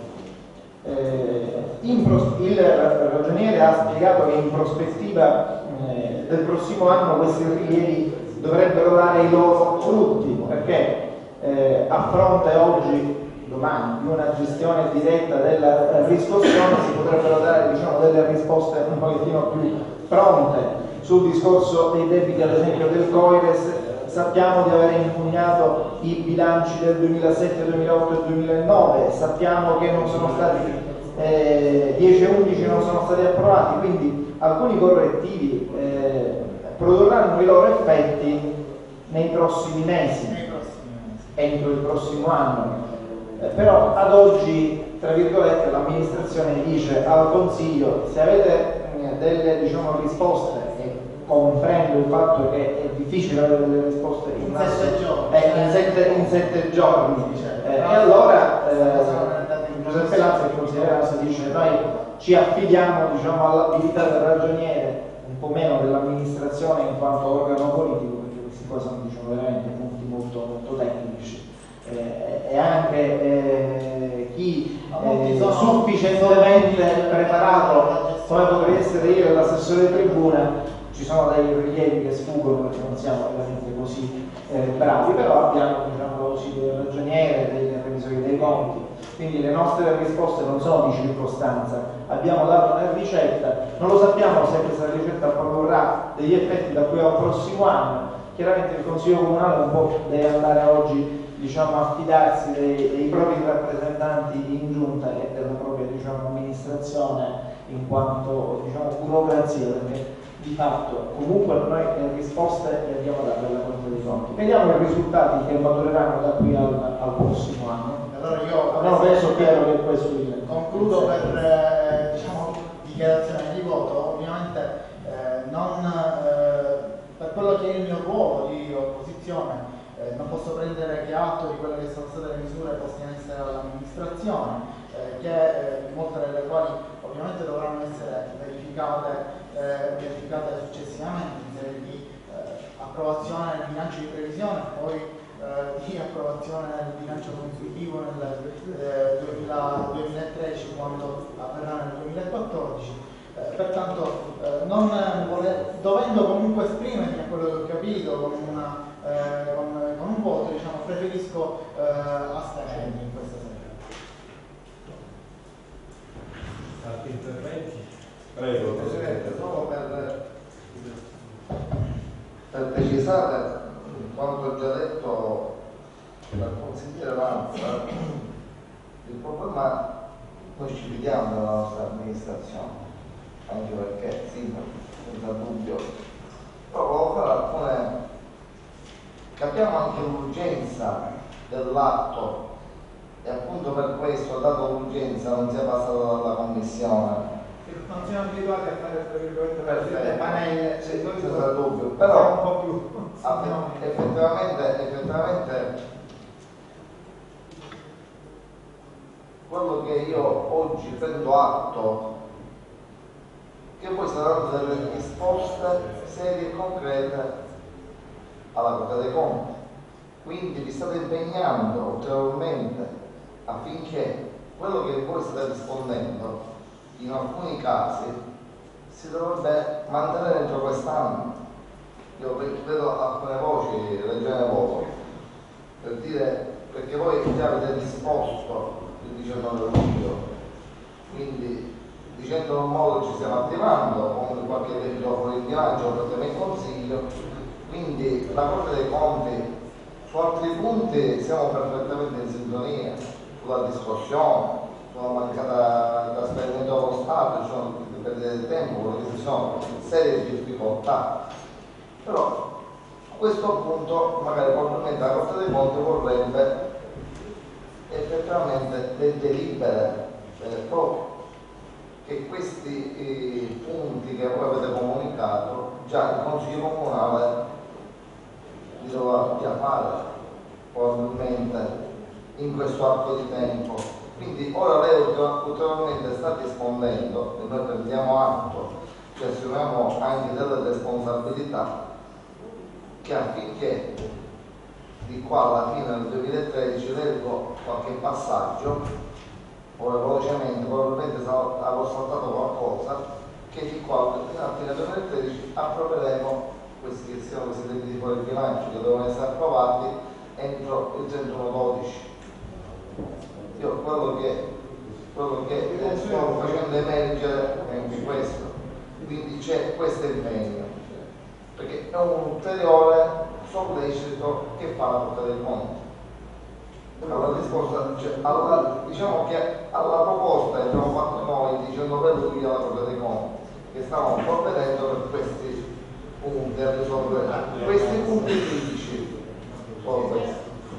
[SPEAKER 2] Eh, in pros- il ragioniere ha spiegato che in prospettiva eh, del prossimo anno questi rilievi dovrebbero dare i loro frutti, perché eh, a fronte oggi, domani, di una gestione diretta della riscossione si potrebbero dare diciamo, delle risposte un pochettino più pronte sul discorso dei debiti, ad esempio del Coires. Sappiamo di aver impugnato i bilanci del duemilasette, duemilaotto e duemilanove, sappiamo che non sono stati eh, dieci e undici non sono stati approvati, quindi alcuni correttivi eh, produrranno i loro effetti nei prossimi mesi, entro il prossimo anno. Eh, però ad oggi, tra virgolette, l'amministrazione dice al Consiglio: se avete eh, delle diciamo, risposte, e comprendo il fatto che è difficile avere delle risposte in,
[SPEAKER 9] in, sette, giorni,
[SPEAKER 2] eh, in, sette, in sette giorni, eh, e allora eh, Giuseppe Lazio che considerava, dice noi ci affidiamo diciamo, all'abilità del ragioniere, un po' meno dell'amministrazione in quanto organo politico, perché questi qua sono diciamo, veramente punti molto, molto tecnici. Eh, e anche eh, chi eh, sufficientemente preparato come potrei essere io l'assessore tribuna, ci sono dei rilievi che sfuggono perché non siamo veramente così eh, bravi, però abbiamo diciamo così del ragioniere, dei revisori dei conti, quindi le nostre risposte non sono di circostanza, abbiamo dato una ricetta, non lo sappiamo se questa ricetta produrrà degli effetti da qui al prossimo anno. Chiaramente il Consiglio Comunale un po' deve andare oggi diciamo, a fidarsi dei, dei propri rappresentanti in giunta e della propria diciamo, amministrazione in quanto diciamo, burocrazia, perché di fatto comunque noi le risposte le abbiamo date alla Corte dei Conti. Vediamo i risultati che matureranno da qui al, al prossimo anno.
[SPEAKER 9] Allora io
[SPEAKER 2] non penso chiaro che questo il
[SPEAKER 9] concludo per eh, diciamo, dichiarazione di voto, ovviamente eh, non eh, per quello che è il mio ruolo di opposizione. Eh, non posso prendere che atto di quelle che sono state le misure poste in essere dall'amministrazione, eh, che, eh, molte delle quali ovviamente dovranno essere verificate, eh, verificate successivamente in serie di eh, approvazione del bilancio di previsione, poi eh, di approvazione del bilancio consuntivo nel eh, duemilatredici quando avverrà nel duemilaquattordici. Eh, pertanto eh, non vole, dovendo comunque esprimermi a quello che ho capito con una Eh, con, con un voto, diciamo, preferisco eh, astenermi in questa sera.
[SPEAKER 1] Altri interventi?
[SPEAKER 4] Prego, Presidente, solo per, per precisare quanto già detto dal consigliere Lanza, il problema noi ci fidiamo della nostra amministrazione, anche perché sì, senza dubbio, però volevo fare alcune. Capiamo anche l'urgenza dell'atto e appunto per questo, dato l'urgenza, non sia passato dalla Commissione.
[SPEAKER 2] Non siamo abituati a fare tra virgolette
[SPEAKER 4] Perfetto,
[SPEAKER 2] panelle,
[SPEAKER 4] senza dubbio, però un po' più. effettivamente, effettivamente quello che io oggi prendo atto che poi saranno delle risposte serie e concrete alla Corte dei Conti, quindi vi state impegnando ulteriormente affinché quello che voi state rispondendo in alcuni casi si dovrebbe mantenere entro quest'anno. Io vedo alcune voci, Regione Voto, per dire, perché voi già avete risposto il diciannove luglio, quindi dicendo in un modo ci stiamo attivando con qualche microfono in bilancio per me in consiglio. Quindi la Corte dei Conti su altri punti siamo perfettamente in sintonia, sulla discussione, sulla mancata trasferimento allo Stato, ci sono perdite del tempo, quello che ci sono serie difficoltà. Però a questo punto magari probabilmente la Corte dei Conti vorrebbe effettivamente delle delibere vere e proprie, che questi eh, punti che voi avete comunicato già il Consiglio Comunale li dovrà già fare probabilmente in questo arco di tempo. Quindi ora lei ulteriormente sta rispondendo e noi prendiamo atto, ci assumiamo anche delle responsabilità che affinché di qua alla fine del duemilatredici leggo qualche passaggio, ora velocemente, probabilmente avrò saltato qualcosa, che di qua alla fine del duemilatredici approveremo questi che siano questi debiti di fuori bilancio che devono essere approvati entro il trentuno dodici. Io quello che, quello che sto facendo emergere è anche questo, quindi c'è questo impegno, perché è un ulteriore sollecito che fa la Corte dei Conti. Alla risposta, cioè, alla, diciamo che alla proposta che abbiamo fatto noi il diciannove luglio alla Corte dei Conti, che stavamo provvedendo per questi punti a risolvere questi punti critici. Solo questo.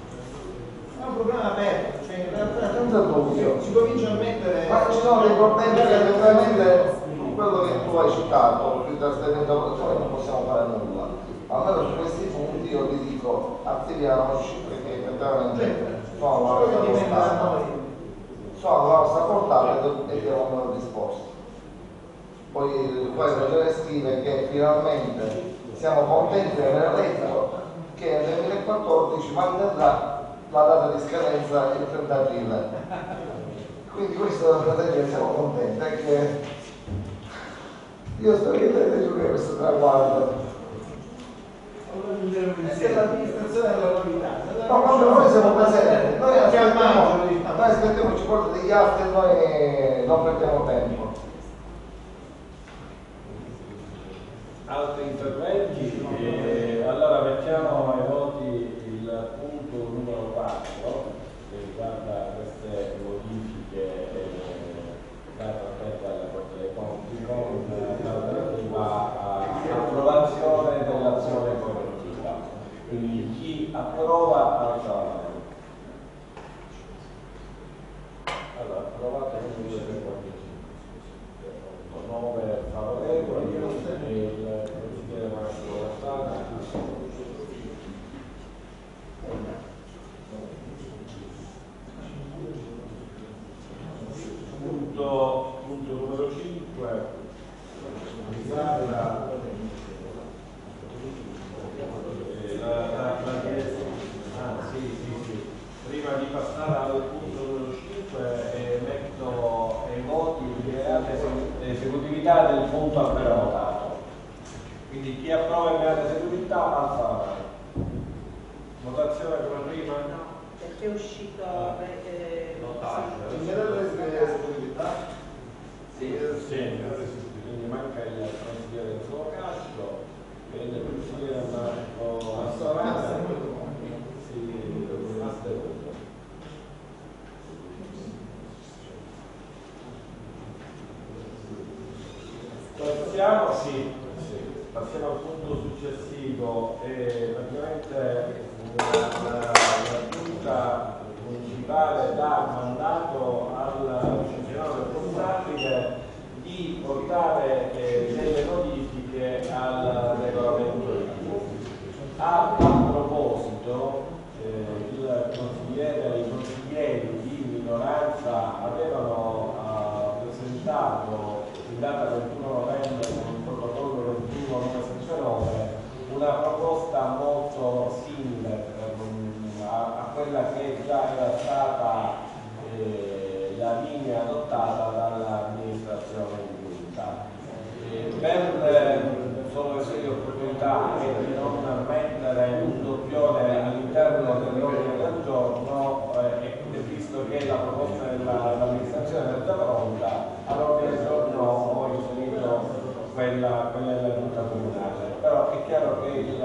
[SPEAKER 2] È un problema aperto, cioè in realtà
[SPEAKER 4] senza dubbio
[SPEAKER 2] si comincia a mettere.
[SPEAKER 4] Ma ci sono dei problemi che effettivamente quello che tu hai citato, più trasferimento alla produzione, non possiamo fare nulla. Almeno su questi punti io vi dico attiviamoci perché effettivamente sono la
[SPEAKER 2] quello che dipende da noi.
[SPEAKER 4] sono alla nostra portata e devono essere disposti. Poi, poi il Ragione scrive che finalmente siamo contenti di aver letto che nel duemilaquattordici manterrà la data di scadenza il trenta aprile. Quindi questo fratelli siamo contenti, perché io sto chiedendo giù questo traguardo.
[SPEAKER 2] Se l'amministrazione è la novità.
[SPEAKER 4] No, quando noi siamo presenti, noi aspettiamo, noi aspettiamo, ci porta degli altri e noi non perdiamo tempo.
[SPEAKER 1] Altri interventi? Eh, allora mettiamo ai voti il punto numero quattro che riguarda queste modifiche date aspetta alla Corte dei Conti con l'alternativa all'approvazione dell'azione correttiva. Quindi chi approva alza la mano. Allora, approvato uno, due, tre, quattro, cinque, nove favorevoli e il consigliere Massimo Rossana. Punto, punto numero cinque riguarda eh, la, la, la ah, sì, sì, sì. Prima di passare al punto numero cinque eh, metto ai voti l'esecutività del punto appena votato. Quindi chi approva immediata esecutività alza la mano. Votazione come prima?
[SPEAKER 14] No, perché è uscito eh,
[SPEAKER 4] Immediata esecutività?
[SPEAKER 1] Sì, sì, quindi manca il consigliere del suo Castro e il consigliere Marco Assolana. Sì, astenuto. Passiamo, sì, sì, passiamo al punto successivo e praticamente la, la, la giunta municipale dà mandato al funzionario responsabile di portare eh, delle modifiche al regolamento edile. A tal proposito eh, il consigliere, i consiglieri di minoranza avevano eh, presentato in data ventuno novembre con il protocollo ventuno novecentonovantanove una proposta molto simile eh, a, a quella che già era stata eh, la linea adottata dall'amministrazione di giunta. Eh, per eh, solo le serie opportunità e di non mettere un doppione all'interno dell'ordine del giorno eh, e visto che la proposta dell'amministrazione era già pronta, all'ordine del giorno ho inserito quella, quella della giunta comunale. Però è chiaro che il,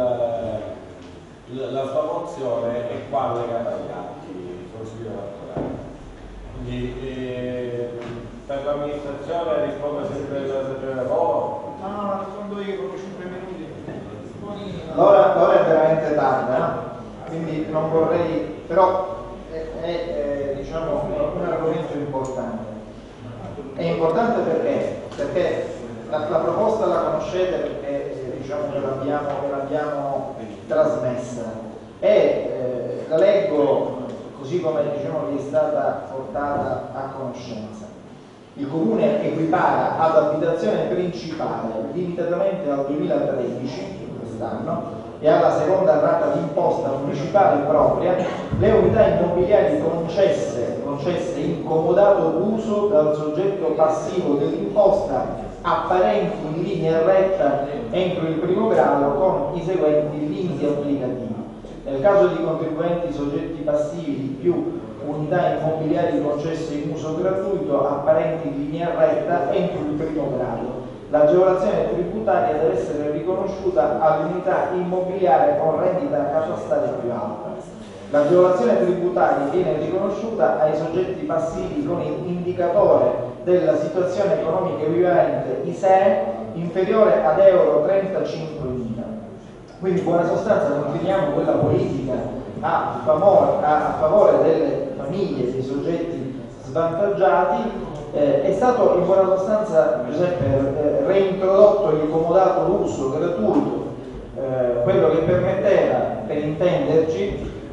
[SPEAKER 1] il, la sua mozione è qua legata agli atti, consigliere elettorale. Quindi eh, per l'amministrazione risponde sempre il segretario Polo?
[SPEAKER 2] No, no, rispondo io con cinque minuti.
[SPEAKER 9] L'ora, l'ora è veramente tarda, no? Quindi non vorrei, però è, è, è diciamo, un argomento importante. È importante perché, perché la, la proposta la conoscete perché diciamo che l'abbiamo, che l'abbiamo trasmessa e eh, la leggo così come diciamo che è stata portata a conoscenza. Il Comune equipara ad abitazione principale limitatamente al duemilatredici, quest'anno, e alla seconda rata di imposta municipale propria le unità immobiliari concesse, concesse in comodato d'uso dal soggetto passivo dell'imposta apparenti in linea retta entro il primo grado con i seguenti limiti applicativi. Nel caso di contribuenti soggetti passivi di più unità immobiliari concesse in uso gratuito apparenti in linea retta entro il primo grado, l'agevolazione tributaria deve essere riconosciuta all'unità immobiliare con rendita catastale più alta. L'agevolazione tributaria viene riconosciuta ai soggetti passivi con indicatore della situazione economica vivente I S E E inferiore ad euro trentacinquemila. Quindi in buona sostanza continuiamo quella politica a favore, a favore delle famiglie, dei soggetti svantaggiati. Eh, è stato in buona sostanza, Giuseppe, eh, reintrodotto il comodato d'uso gratuito, eh, quello che permetteva, per intenderci,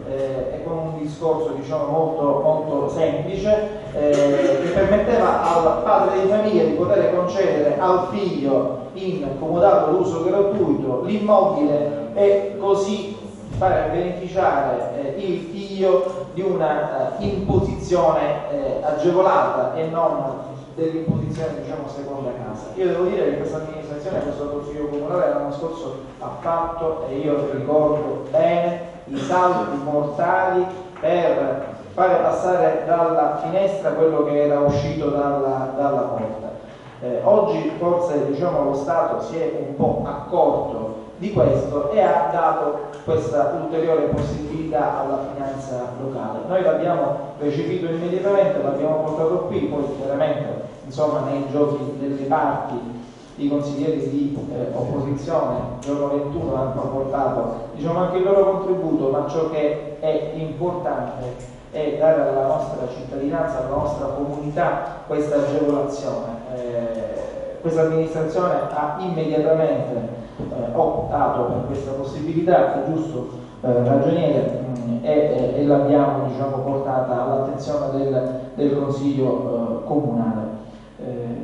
[SPEAKER 2] eh, e con un discorso diciamo molto, molto semplice, eh, che permetteva al padre di famiglia di poter concedere al figlio in comodato d'uso gratuito l'immobile e così fare beneficiare eh, il figlio di una eh, imposizione eh, agevolata e non dell'imposizione diciamo seconda casa. Io devo dire che questa amministrazione, questo consiglio comunale l'anno scorso ha fatto, e io ricordo bene, i salti mortali per fare passare dalla finestra quello che era uscito dalla, dalla porta. Eh, oggi forse diciamo, lo Stato si è un po' accorto di questo e ha dato questa ulteriore possibilità alla finanza locale. Noi l'abbiamo recepito immediatamente, l'abbiamo portato qui, poi chiaramente insomma nei giochi delle parti i consiglieri di eh, opposizione giorno ventuno hanno portato diciamo, anche il loro contributo, ma ciò che è importante è dare alla nostra cittadinanza, alla nostra comunità questa agevolazione. Eh, questa amministrazione ha immediatamente eh, optato per questa possibilità, è giusto eh, ragioniere, mh, e, e, e l'abbiamo diciamo, portata all'attenzione del, del Consiglio eh, Comunale. Eh,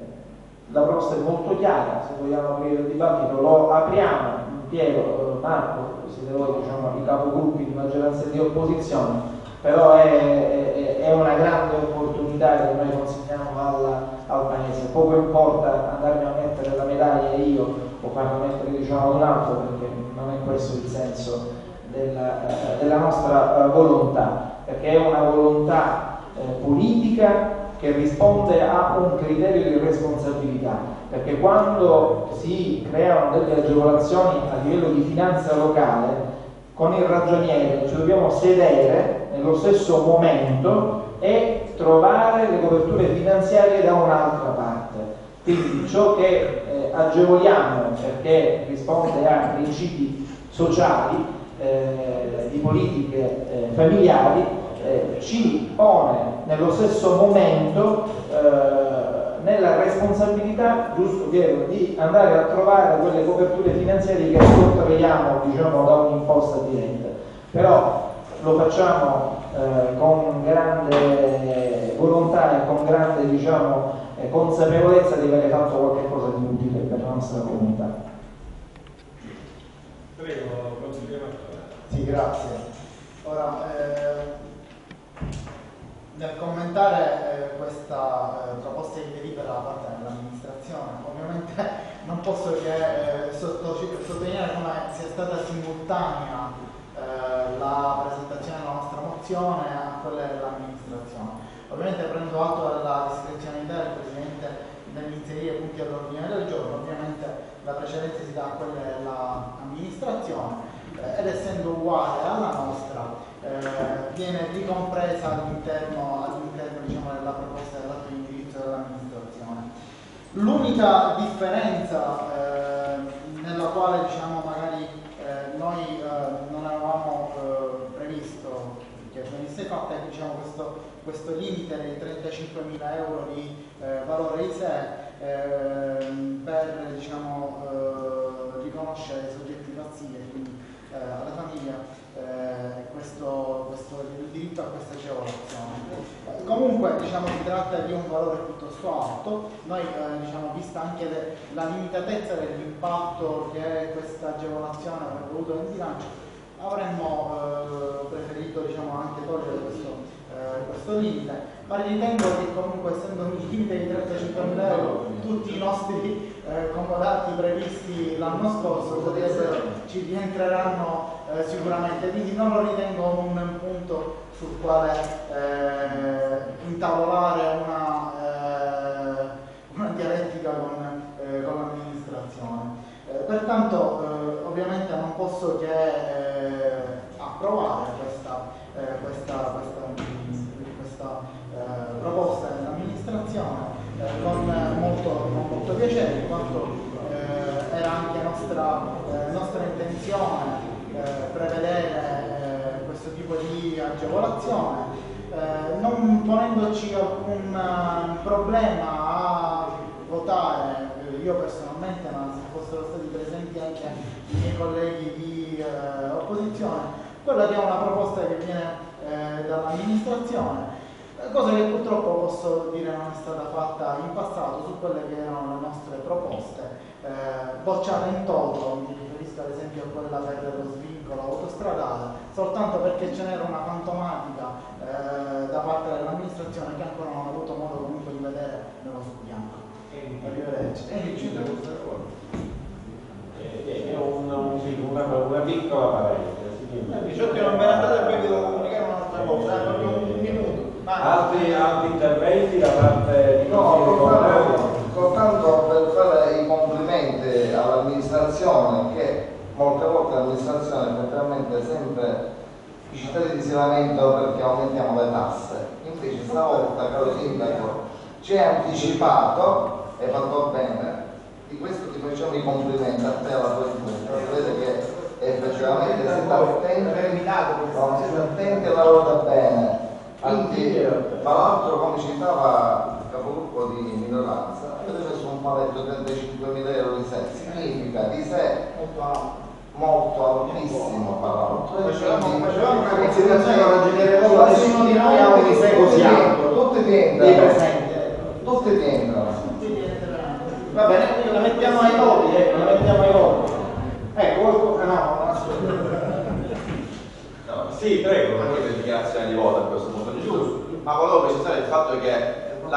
[SPEAKER 2] la proposta è molto chiara, se vogliamo aprire il dibattito lo apriamo, Piero, Marco, siete voi diciamo, i capogruppi di maggioranza e di opposizione, però è, è, è una grande opportunità che noi consegniamo alla, al Paese. Poco importa andarmi a mettere la medaglia io o farla mettere diciamo, ad un altro, perché non è questo il senso della, della nostra volontà, perché è una volontà eh, politica che risponde a un criterio di responsabilità, perché quando si creano delle agevolazioni a livello di finanza locale, con il ragioniere ci dobbiamo sedere nello stesso momento e trovare le coperture finanziarie da un'altra parte. Quindi ciò che eh, agevoliamo, perché risponde a principi sociali, eh, di politiche eh, familiari, Eh, ci pone nello stesso momento eh, nella responsabilità, giusto Piero, di andare a trovare quelle coperture finanziarie che sottraiamo diciamo, da un'imposta diretta. Però lo facciamo eh, con grande volontà e con grande diciamo, eh, consapevolezza di aver fatto qualcosa di utile per la nostra comunità.
[SPEAKER 1] Prego, consigliere Martone.
[SPEAKER 9] Sì, grazie. Ora, eh, nel commentare eh, questa eh, proposta di delibera da parte dell'amministrazione, ovviamente non posso che eh, sotto, sottolineare come sia stata simultanea eh, la presentazione della nostra mozione a quella dell'amministrazione. Ovviamente prendo atto della discrezionalità del Presidente nell'inserire punti all'ordine del giorno, ovviamente la precedenza si dà a quella dell'amministrazione eh, ed essendo uguale alla nostra Eh, viene ricompresa all'interno, all'interno diciamo, della proposta dell'atto di indirizzo dell'amministrazione. L'unica differenza eh, nella quale diciamo, magari eh, noi eh, non avevamo eh, previsto che venisse fatta è diciamo, questo, questo limite dei trentacinquemila euro di eh, valore di sé eh, per diciamo, eh, riconoscere i soggetti passivi e quindi eh, alla famiglia Eh, questo, questo, il diritto a questa agevolazione. Comunque diciamo, si tratta di un valore piuttosto alto. Noi eh, diciamo, vista anche le, la limitatezza dell'impatto che questa agevolazione avrebbe avuto nel bilancio, avremmo eh, preferito diciamo, anche togliere questo, eh, questo limite, ma ritengo che comunque essendo un limite di trentacinquemila euro tutti i nostri eh, comodati previsti l'anno scorso potrebbero, ci rientreranno eh, sicuramente, quindi non lo ritengo un punto sul quale eh, intavolare una, eh, una dialettica con, eh, con l'amministrazione. Eh, pertanto eh, ovviamente non posso che eh, approvare questa, eh, questa, questa, questa eh, proposta dell'amministrazione eh, con, molto, con molto piacere, in quanto eh, era anche nostra, eh, nostra intenzione eh, prevedere eh, questo tipo di agevolazione, eh, non ponendoci alcun uh, problema a votare io personalmente, ma se fossero stati presenti anche i miei colleghi di eh, opposizione, quella che è una proposta che viene eh, dall'amministrazione, cosa che purtroppo posso dire non è stata fatta in passato su quelle che erano le nostre proposte, eh, bocciate in toto. Mi riferisco ad esempio a quella per lo svincolo autostradale, soltanto perché ce n'era una fantomatica eh, da parte dell'amministrazione che ancora non ho avuto modo comunque di vedere nello su bianco. Arrivederci.
[SPEAKER 7] È un, un, una, una piccola parentesi.
[SPEAKER 9] Ciò che non me ne andate e poi vi devo comunicare un'altra cosa, è proprio un minuto.
[SPEAKER 7] Altri, altri interventi da parte di
[SPEAKER 4] No,
[SPEAKER 7] Consiglio
[SPEAKER 4] soltanto, soltanto per fare i complimenti all'amministrazione, che molte volte l'amministrazione effettivamente sempre i cittadini si lamentano perché aumentiamo le tasse. Invece stavolta, caro sindaco, ci hai anticipato, hai fatto bene, di questo ti facciamo i complimenti a te e alla tua giunta. Si vede che effettivamente siete attenti, no, siete attenti e lavorate bene. Quindi, tra l'altro, come citava il capogruppo di minoranza, avete messo un paletto trentacinquemila euro di sé, significa di sé molto altissimo, tra l'altro.
[SPEAKER 2] Facevamo una considerazione ragionevolezza, nessuno di noi ha un di sé così alto,
[SPEAKER 4] tutti ti entrano, tutti ti entrano.
[SPEAKER 2] Va bene, la mettiamo ai voti, ecco, la mettiamo ai voti. Ecco, qualcuno, no, assolutamente.
[SPEAKER 8] No, sì, prego, anche per dichiarazione di voto a questo punto di giusto, ma volevo precisare il fatto che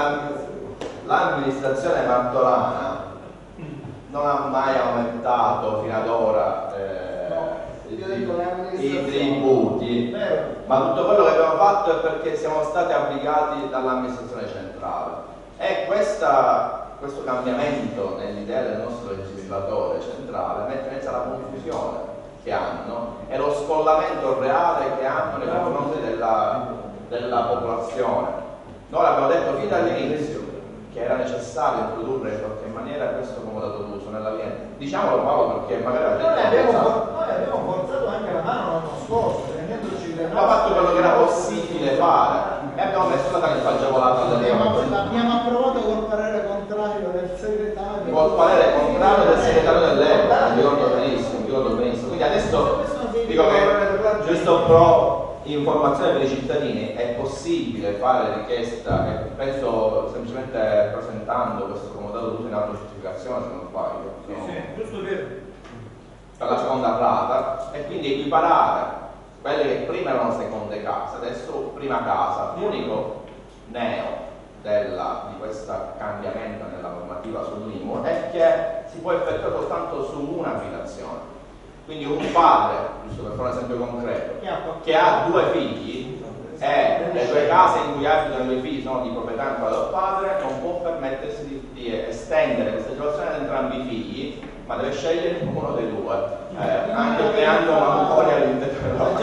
[SPEAKER 8] l'amministrazione martorana non ha mai aumentato fino ad ora eh, i, i tributi, ma tutto quello che abbiamo fatto è perché siamo stati obbligati dall'amministrazione centrale e questa questo cambiamento nell'idea del nostro legislatore centrale mette in mezzo alla confusione che hanno e lo scollamento reale che hanno nei confronti della, della popolazione. Noi abbiamo detto fin dall'inizio che era necessario introdurre in qualche maniera questo comodato d'uso nella via. Diciamolo Paolo perché magari
[SPEAKER 2] noi abbiamo, noi abbiamo forzato anche la mano l'anno scorso, rendendoci le
[SPEAKER 8] abbiamo fatto quello che era possibile fare e abbiamo messo la tariffa agevolata delle
[SPEAKER 9] abbiamo, abbiamo approvato col parere contrario del segretario
[SPEAKER 8] col parere contrario del segretario dell'epoca, mi ricordo benissimo, mi ricordo benissimo. Quindi adesso dico che giusto pro informazione per i cittadini è possibile fare richiesta e penso semplicemente presentando questo comodato d'uso in autocertificazione se non sbaglio no?
[SPEAKER 2] Sì, sì, giusto per
[SPEAKER 8] per la seconda rata e quindi equiparare quelle che prima erano seconde case, adesso prima casa, l'unico neo della, di questo cambiamento nella normativa sull'I M U è che si può effettuare soltanto su un'abitazione. Quindi un padre, giusto per fare un esempio concreto, che ha due figli e le due case in cui abitano i due figli sono di proprietà ancora del padre, non può permettersi di, di estendere questa situazione ad entrambi i figli, ma deve scegliere uno dei due, eh, anche creando una cuporia all'interno della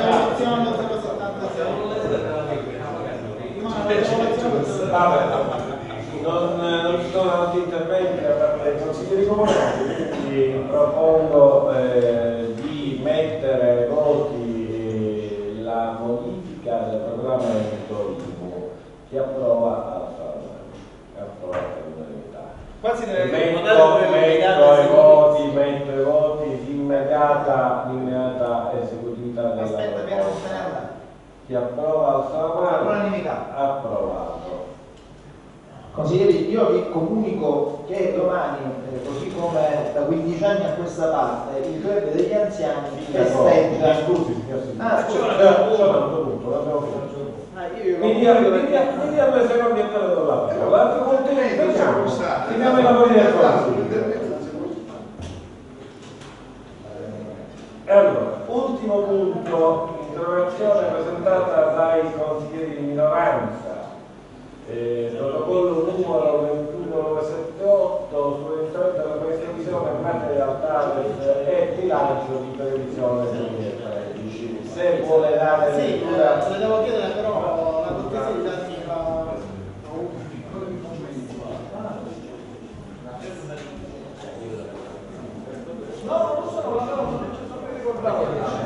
[SPEAKER 7] Non, non ci sono altri interventi da parte del Consiglio di Comunale, quindi propongo eh, di mettere ai voti la modifica del regolamento I M U che approva all'unanimità.
[SPEAKER 2] Qua si deve
[SPEAKER 7] metto, metto ai voti, metto ai voti l'immediata, l'immediata esecutività della
[SPEAKER 2] aspetta, viene
[SPEAKER 7] proposta. Chi approva alza la mano?
[SPEAKER 2] All'unanimità.
[SPEAKER 7] Approvato.
[SPEAKER 2] Consiglieri, io vi comunico che domani, eh, così come da quindici anni a questa parte, il club degli anziani festeggia.
[SPEAKER 7] Scusi, signor Sindaco.
[SPEAKER 2] Ah, scusi,
[SPEAKER 7] mi dia due secondi e poi do la parola. L'altro punto vediamo. Finiamo i lavori del Consiglio. Allora, ultimo punto, interrogazione presentata dai consiglieri di minoranza. Eh, protocollo numero ventuno settantotto sull'intervento della previsione in materia al TARES e bilancio di previsione duemilatredici. Se vuole dare
[SPEAKER 9] sì,
[SPEAKER 7] lettura...
[SPEAKER 9] le devo chiedere però la cortesia di darmi la...
[SPEAKER 2] No, non sono la parola, non c'è solo ricordavo.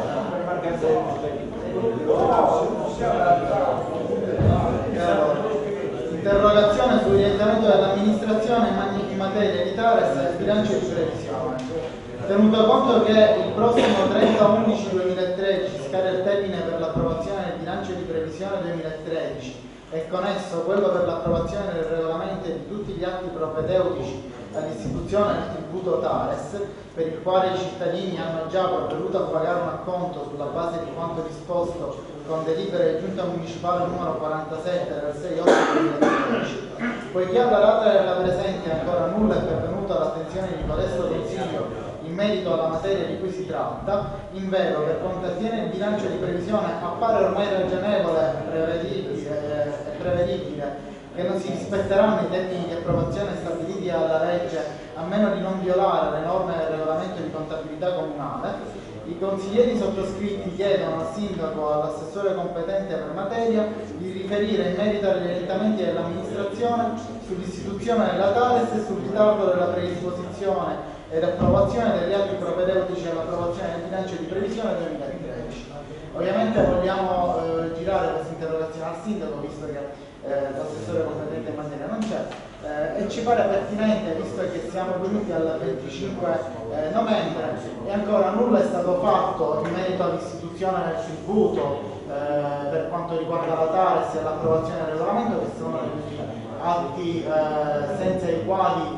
[SPEAKER 9] Interrogazione sull'orientamento dell'amministrazione in materia di TARES e bilancio di previsione. Tenuto conto che il prossimo trenta undici duemilatredici scade il termine per l'approvazione del bilancio di previsione duemilatredici e con esso quello per l'approvazione del regolamento e di tutti gli atti propedeutici all'istituzione del tributo TARES, per il quale i cittadini hanno già provveduto a pagare un acconto sulla base di quanto disposto con delibera di giunta municipale numero quarantasette del sei otto duemilatredici, poiché alla data della presente ancora nulla è pervenuta all'attenzione di codesto Consiglio in merito alla materia di cui si tratta, invero per quanto attiene il bilancio di previsione appare ormai ragionevole prevedibile, e prevedibile che non si rispetteranno i termini di approvazione stabiliti dalla legge a meno di non violare le norme del regolamento di contabilità comunale. I consiglieri sottoscritti chiedono al sindaco o all'assessore competente per materia di riferire in merito agli orientamenti dell'amministrazione sull'istituzione della TARES e sul ritardo della predisposizione ed approvazione degli atti propedeutici all'approvazione del bilancio di previsione duemilatredici. Ovviamente vogliamo eh, girare questa interrogazione al sindaco, visto che eh, l'assessore competente in materia non c'è, eh, e ci pare pertinente, visto che siamo venuti al venticinque eh, novembre e ancora nulla è stato fatto in merito all'istituzione del tributo eh, per quanto riguarda la TARES e l'approvazione del regolamento, che sono gli atti eh, senza i quali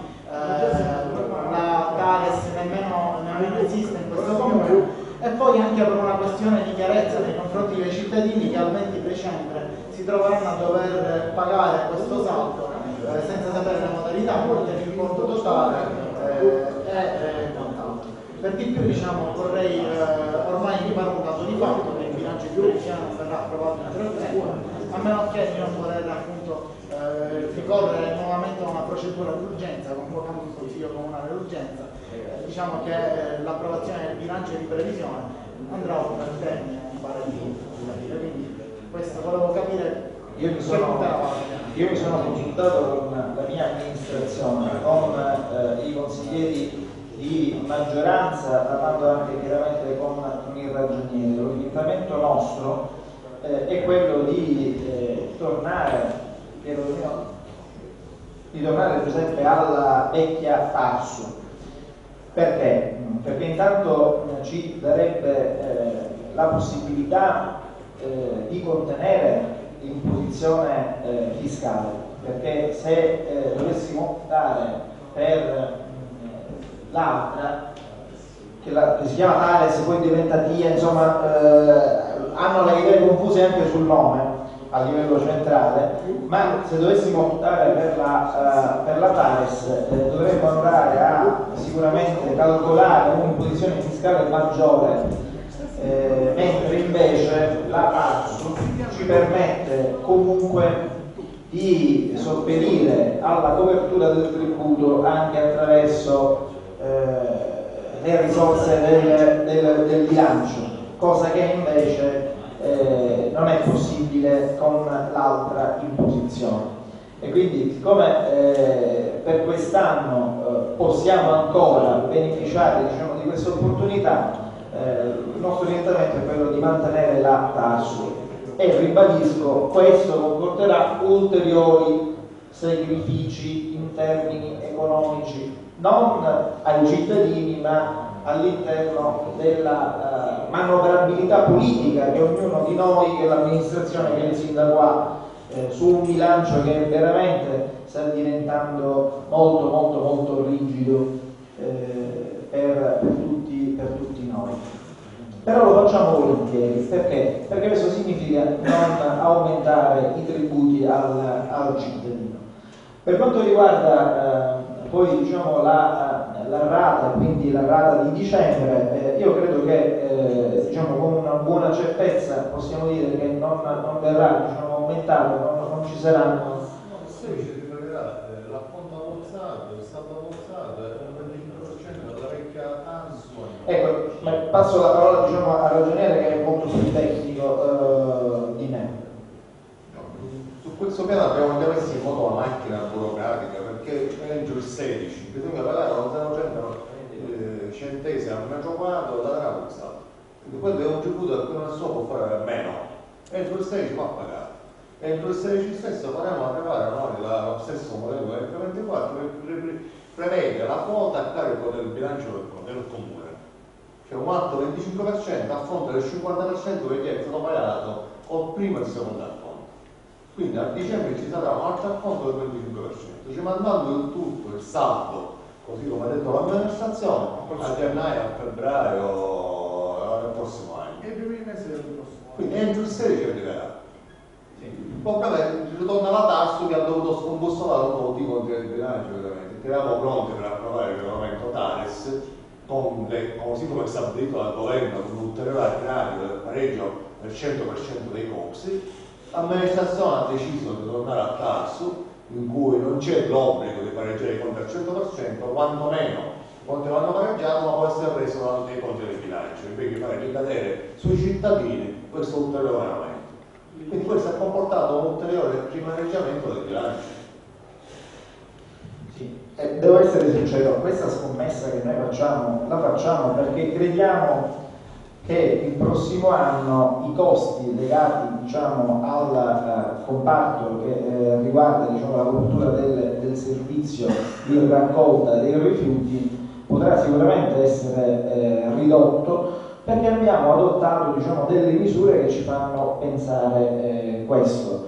[SPEAKER 9] eh, la TARES nemmeno, nemmeno esiste in questo comune. E poi anche per una questione di chiarezza nei confronti dei cittadini che al venti dicembre si troveranno a dover pagare questo saldo eh, senza sapere le modalità, l'importo totale eh, e quant'altro. Per di più, diciamo, vorrei eh, ormai mi pare un dato di fatto che il bilancio di previsione non verrà approvato entro il tempo, a meno che di non voler appunto eh, ricorrere nuovamente a una procedura d'urgenza, convocando un consiglio comunale d'urgenza. Eh, diciamo che eh, l'approvazione del bilancio di previsione andrà oltre il termine, mi pare di capire. Quindi questo volevo capire.
[SPEAKER 2] Io mi sono, io mi sono consultato con la mia amministrazione, con eh, i consiglieri di maggioranza, parlando anche chiaramente con, con il ragioniere. L'orientamento nostro eh, è quello di eh, tornare di tornare per esempio alla vecchia TARSU. Perché? Perché intanto ci darebbe eh, la possibilità eh, di contenere l'imposizione eh, fiscale, perché se eh, dovessimo optare per eh, l'altra, che, la, che si chiama TARES, poi diventa T I A, insomma eh, hanno le idee confuse anche sul nome a livello centrale, ma se dovessimo optare per la, uh, per la TARES eh, dovremmo andare a sicuramente calcolare un'imposizione fiscale maggiore, eh, mentre invece la TARSU ci permette comunque di sopperire alla copertura del tributo anche attraverso eh, le risorse del, del, del bilancio, cosa che invece Eh, non è possibile con l'altra imposizione. E quindi, siccome eh, per quest'anno eh, possiamo ancora beneficiare, diciamo, di questa opportunità, eh, il nostro orientamento è quello di mantenere la TARSU e ribadisco, questo comporterà ulteriori sacrifici in termini economici, non ai cittadini ma all'interno della uh, manovrabilità politica che ognuno di noi, che l'amministrazione, che il sindaco ha eh, su un bilancio che veramente sta diventando molto molto molto rigido eh, per, per, tutti, per tutti noi. Però lo facciamo volentieri, perché? Perché questo significa non aumentare i tributi al, al cittadino. Per quanto riguarda eh, poi diciamo la la rata, quindi la rata di dicembre, eh, io credo che eh, diciamo, con una buona certezza possiamo dire che non, non verrà, diciamo, aumentato, non, non ci saranno.
[SPEAKER 12] Se ci riferirà l'acconto avanzato, è stato avanzato, è il venticinque per cento della vecchia TARSU.
[SPEAKER 2] Ecco, ma passo la parola, diciamo, al ragioniere che è molto più tecnico eh, di me.
[SPEAKER 12] Su questo piano abbiamo già messo in moto la macchina burocratica, perché entro il sedici bisogna pagare lo zero virgola cento centesimi al metro quadro da Ragusa, quindi quello è un tributo a cui nessuno può fare meno. Entro il sedici va pagato, entro il sedici stesso faremo arrivare noi lo stesso modello F ventiquattro che prevede la quota a carico del bilancio del, del comune. cioè un altro venticinque per cento a fronte del cinquanta per cento che è stato pagato col primo e il secondo acconto. Quindi a dicembre ci sarà un altro acconto del venticinque per cento, ci mandando il tutto, il saldo, così come ha detto l'amministrazione, a gennaio, a febbraio del prossimo anno.
[SPEAKER 13] E i primi mesi del prossimo anno.
[SPEAKER 12] Quindi entro il sedici arriverà. Poi ritorna la Tasso che ha dovuto scombussolare un nuovo tipo di bilancio, veramente. Eravamo pronti per approvare il regolamento TARES, con le, così come stabilito dal governo, con un ulteriore aggravio del pareggio del cento per cento dei costi. L'amministrazione ha deciso di tornare a Tasso, in cui non c'è l'obbligo di pareggiare i conti al cento per cento, quantomeno i conti vanno pareggiati, ma può essere preso dai conti del bilancio, invece di fare ricadere sui cittadini questo ulteriore aumento. Quindi questo ha comportato un ulteriore rimaneggiamento del bilancio.
[SPEAKER 2] Sì. Eh, devo essere sincero, questa scommessa che noi facciamo, la facciamo perché crediamo che il prossimo anno i costi legati, diciamo, al uh, comparto che eh, riguarda, diciamo, la copertura del, del servizio di raccolta dei rifiuti potrà sicuramente essere eh, ridotto, perché abbiamo adottato, diciamo, delle misure che ci fanno pensare eh, questo.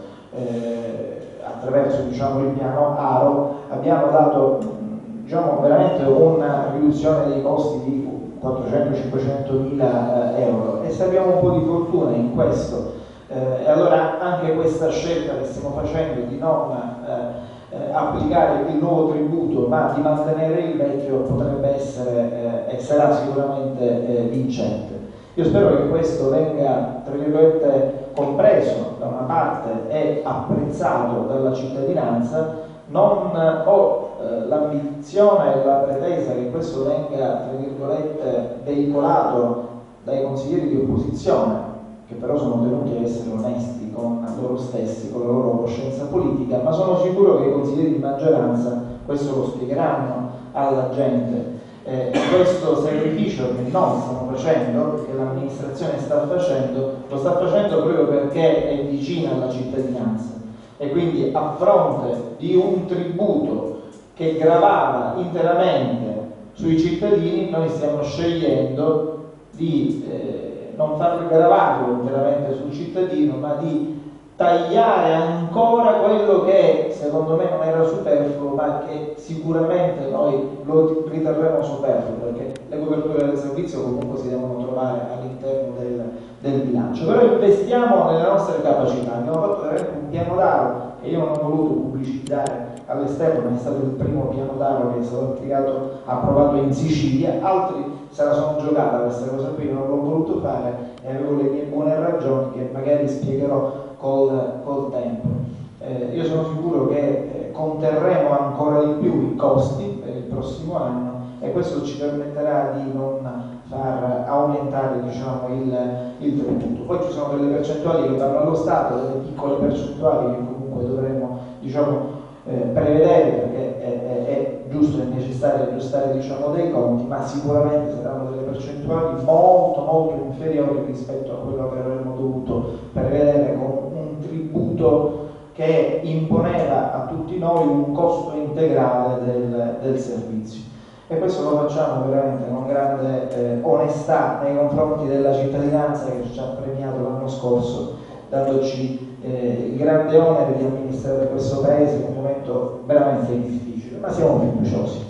[SPEAKER 2] Eh, attraverso, diciamo, il piano Aro abbiamo dato, diciamo, veramente una riduzione dei costi di quattrocento cinquecento mila euro, e se abbiamo un po' di fortuna in questo eh, e allora anche questa scelta che stiamo facendo di non eh, eh, applicare il nuovo tributo ma di mantenere il vecchio potrebbe essere eh, e sarà sicuramente eh, vincente. Io spero che questo venga, tra virgolette, compreso da una parte e apprezzato dalla cittadinanza. Non ho eh, l'ambizione e la pretesa che questo venga, tra virgolette, veicolato dai consiglieri di opposizione, che però sono tenuti a essere onesti con loro stessi, con la loro coscienza politica, ma sono sicuro che i consiglieri di maggioranza questo lo spiegheranno alla gente. Eh, questo sacrificio che non stiamo facendo, che l'amministrazione sta facendo, lo sta facendo proprio perché è vicina alla cittadinanza. E quindi a fronte di un tributo che gravava interamente sui cittadini, noi stiamo scegliendo di eh, non far gravarlo interamente sul cittadino, ma di tagliare ancora quello che secondo me non era superfluo, ma che sicuramente noi lo riterremo superfluo, perché le coperture del servizio comunque si devono trovare all'interno del, del bilancio. Però investiamo nelle nostre capacità. Abbiamo fatto veramente un piano d'Aro e io non ho voluto pubblicizzare all'esterno, ma è stato il primo piano d'Aro che è stato creato, approvato in Sicilia. Altri se la sono giocata questa cosa qui, non l'ho voluto fare e avevo le mie buone ragioni che magari spiegherò col, col tempo. Eh, io sono sicuro che eh, conterremo ancora di più i costi per il prossimo anno e questo ci permetterà di non far aumentare, diciamo, il, il tributo. Poi ci sono delle percentuali che vanno allo Stato, delle piccole percentuali che comunque dovremo, diciamo, eh, prevedere, perché è, è, è giusto e necessario aggiustare, diciamo, dei conti, ma sicuramente saranno delle percentuali molto molto inferiori rispetto a quello che avremmo dovuto prevedere con un tributo che imponeva a tutti noi un costo integrale del, del servizio. E questo lo facciamo veramente con grande eh, onestà nei confronti della cittadinanza che ci ha premiato l'anno scorso, dandoci eh, il grande onere di amministrare questo paese in un momento veramente difficile, ma siamo fiduciosi.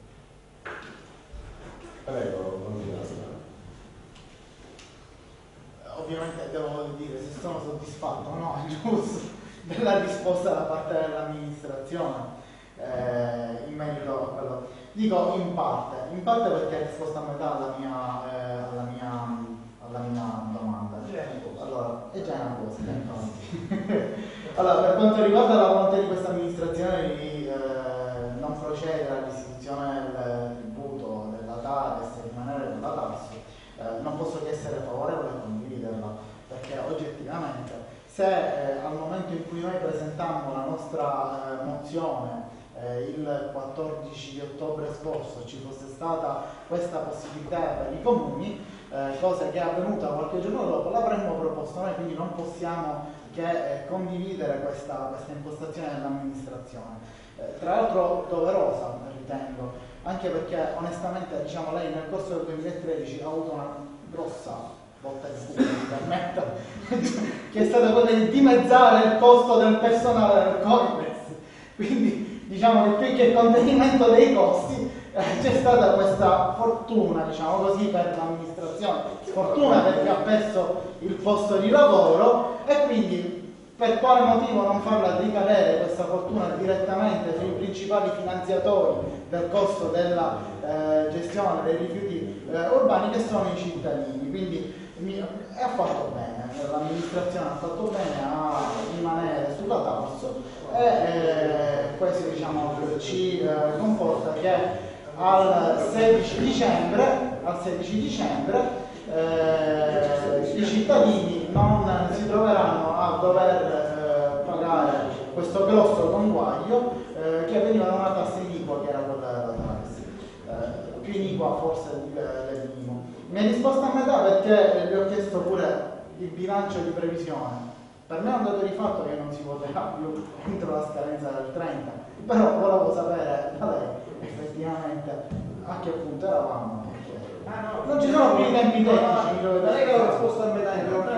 [SPEAKER 12] Prego.
[SPEAKER 9] Ovviamente devo dire se sono soddisfatto o no, è giusto, della risposta da parte dell'amministrazione eh, in merito a quello. Dico in parte, in parte perché ha risposto a metà alla mia, eh, alla mia, alla mia domanda. Allora, è già una cosa, infatti. Allora, per quanto riguarda la volontà di questa amministrazione di eh, non procedere all'istituzione del tributo della TARES e rimanere con la tasso, eh, non posso che essere favorevole e condividerla, perché oggettivamente se eh, al momento in cui noi presentammo la nostra eh, mozione Eh, il quattordici di ottobre scorso ci fosse stata questa possibilità per i comuni, eh, cosa che è avvenuta qualche giorno dopo, l'avremmo proposto noi, quindi non possiamo che eh, condividere questa, questa impostazione dell'amministrazione. Eh, tra l'altro doverosa, ritengo, anche perché onestamente diciamo lei nel corso del duemilatredici ha avuto una grossa volta di culo, mi permetta, che è stata quella di dimezzare il costo del personale del Coinbase. Quindi diciamo che più che contenimento dei costi eh, c'è stata questa fortuna, diciamo così, per l'amministrazione, fortuna perché ha perso il posto di lavoro, e quindi per quale motivo non farla ricadere questa fortuna direttamente sui principali finanziatori del costo della eh, gestione dei rifiuti eh, urbani, che sono i cittadini. Quindi mi, e ha fatto bene, l'amministrazione ha fatto bene a rimanere sulla tasso, e eh, questo diciamo ci eh, comporta che al sedici dicembre, al sedici dicembre eh, i cittadini non si troveranno a dover eh, pagare questo grosso conguaglio eh, che veniva da una tassa iniqua, che era quella della tasse, eh, più iniqua forse del minimo. Mi ha risposto a metà perché gli ho chiesto pure il bilancio di previsione. Per me è un dato di fatto che non si voterà più entro la scadenza del trenta, però volevo sapere da lei effettivamente a che punto eravamo.
[SPEAKER 2] Ah, no,
[SPEAKER 9] non ci sono più i tempi tecnici.
[SPEAKER 2] Non è che ho risposto a metà, in realtà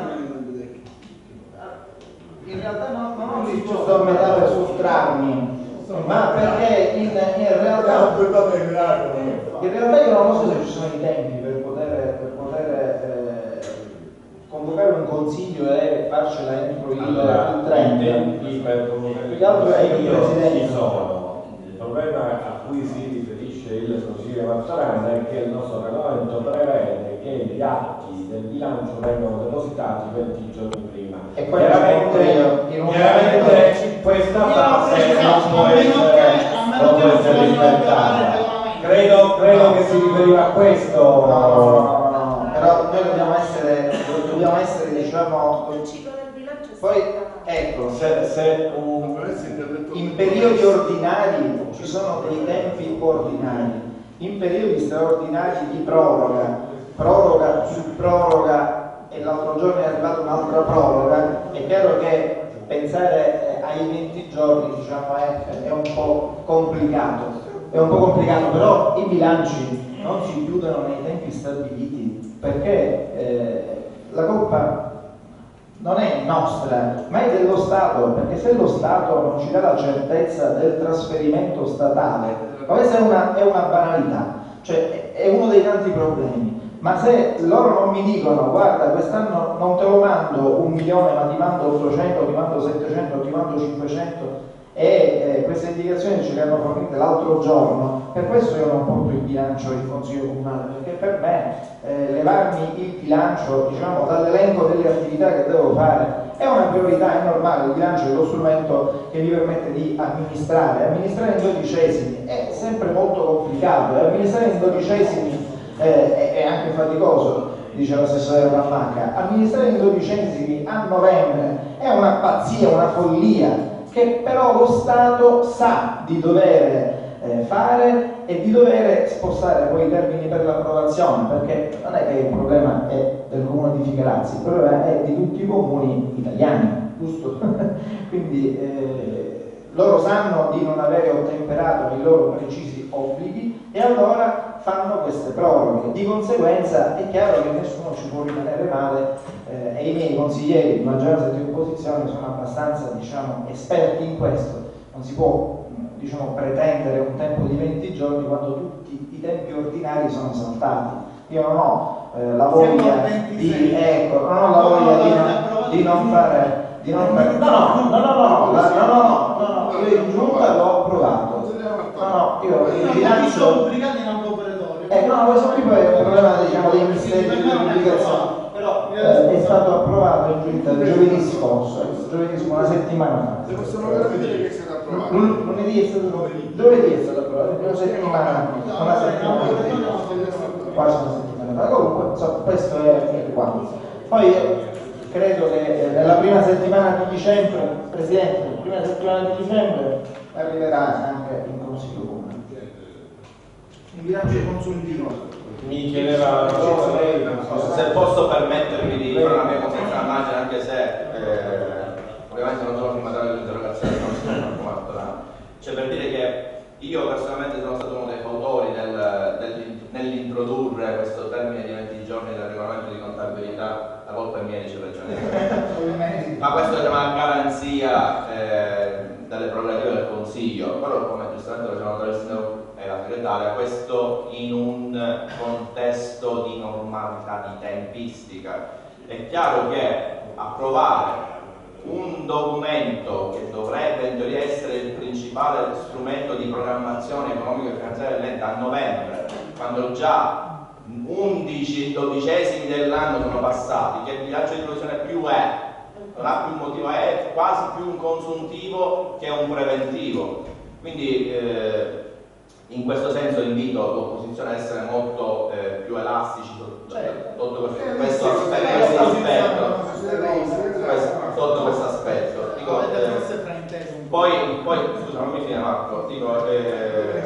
[SPEAKER 2] in realtà no, non ho risposto a metà per frustrarmi, ma perché in, in realtà in realtà io non so se ci sono i tempi per poter, per poter eh, convocare un consiglio e farcela entro il,
[SPEAKER 12] allora,
[SPEAKER 2] il trenta.
[SPEAKER 12] I tempi per convocare
[SPEAKER 2] Più che altro è il presidente.
[SPEAKER 12] ci sono. Il problema a cui si riferisce il consigliere Mazzarana è che il nostro regolamento prevede che gli atti del bilancio vengano depositati venti giorni prima.
[SPEAKER 2] E poi
[SPEAKER 12] chiaramente,
[SPEAKER 2] in un
[SPEAKER 12] chiaramente questa fase non può essere, non può essere rispettata. Credo, credo che si riferiva a questo.
[SPEAKER 2] No, no, no, no, no. Però noi dobbiamo essere, dobbiamo essere diciamo. Poi ecco, se, se um, in periodi ordinari ci sono dei tempi ordinari, in periodi straordinari di proroga, proroga su proroga, e l'altro giorno è arrivata un'altra proroga, è chiaro che pensare eh, ai venti giorni diciamo, è, è un po' complicato, è un po' complicato, però i bilanci non si chiudono nei tempi stabiliti, perché eh, la colpa non è nostra, ma è dello Stato, perché se lo Stato non ci dà la certezza del trasferimento statale, ma questa è una, è una banalità, cioè è uno dei tanti problemi. Ma se loro non mi dicono guarda quest'anno non te lo mando un milione ma ti mando ottocento, ti mando settecento, ti mando cinquecento, e eh, queste indicazioni ce le hanno fornite l'altro giorno, per questo io non porto il bilancio del Consiglio Comunale, perché per me eh, levarmi il bilancio diciamo, dall'elenco delle attività che devo fare è una priorità, è normale, il bilancio è lo strumento che mi permette di amministrare, amministrare in dodicesimi è sempre molto complicato, e amministrare in dodicesimi eh, è, è anche faticoso, dice l'assessore Ramacca, amministrare in dodicesimi a novembre è una pazzia, una follia, che però lo Stato sa di dover eh, fare e di dover spostare poi i termini per l'approvazione, perché non è che il problema è del comune di Figarazzi, il problema è di tutti i comuni italiani, giusto? Quindi eh, loro sanno di non avere ottemperato i loro precisi obblighi e allora fanno queste proroghe. Di conseguenza è chiaro che nessuno ci può rimanere male eh, e i miei consiglieri di maggioranza e di opposizione sono abbastanza diciamo, esperti in questo. Non si può diciamo, pretendere un tempo di venti giorni quando tutti i tempi ordinari sono saltati. Io non ho eh, la voglia di, ecco, non ho la voglia di non, di non fare di non fare no no no no no no la, no no no no no io in giunta l'ho approvato. No, no, io il bilancio
[SPEAKER 9] pubblicati in albo operatorio.
[SPEAKER 2] Eh no, questo qui poi è un problema diciamo dei ministeri di pubblicazione. Però eh, è stato approvato in giunta giovedì scorso, giovedì scorso, una settimana fa.
[SPEAKER 13] Se possiamo vedere che è stato approvato.
[SPEAKER 2] Lunedì è stato giovedì è stato approvato, una settimana, una settimana quasi una settimana fa. Comunque, insomma, questo è quanto. Poi credo che nella prima settimana di dicembre, Presidente, nella prima settimana di dicembre arriverà anche in Consiglio Comunale. Un bilancio consuntivo.
[SPEAKER 3] Mi chiedeva lei,
[SPEAKER 8] se posso permettermi di fare una mia considerazione all'Angela, anche se eh, ovviamente non sono firmatario dell'interrogazione, non sono Marco Martorano. Cioè per dire che io personalmente sono stato uno dei fautori regolamento di contabilità, la colpa è mia, dice Ragione. Ma questo è una garanzia eh, delle prerogative del Consiglio, però come giustamente diceva il sindaco e la segretaria, questo in un contesto di normalità, di tempistica. È chiaro che approvare un documento che dovrebbe in teoria essere il principale strumento di programmazione economica e finanziaria dell'ente a novembre, quando già undici dodicesimi dell'anno sono passati, che il bilancio di previsione più è, non ha più un motivo, è quasi più un consuntivo che un preventivo. Quindi eh, in questo senso invito l'opposizione a essere molto eh, più elastici sotto, sotto questo, questo aspetto, questo aspetto, questo, sotto questo aspetto. Dico, eh, poi, poi, scusa, non mi fine Marco, dico, eh,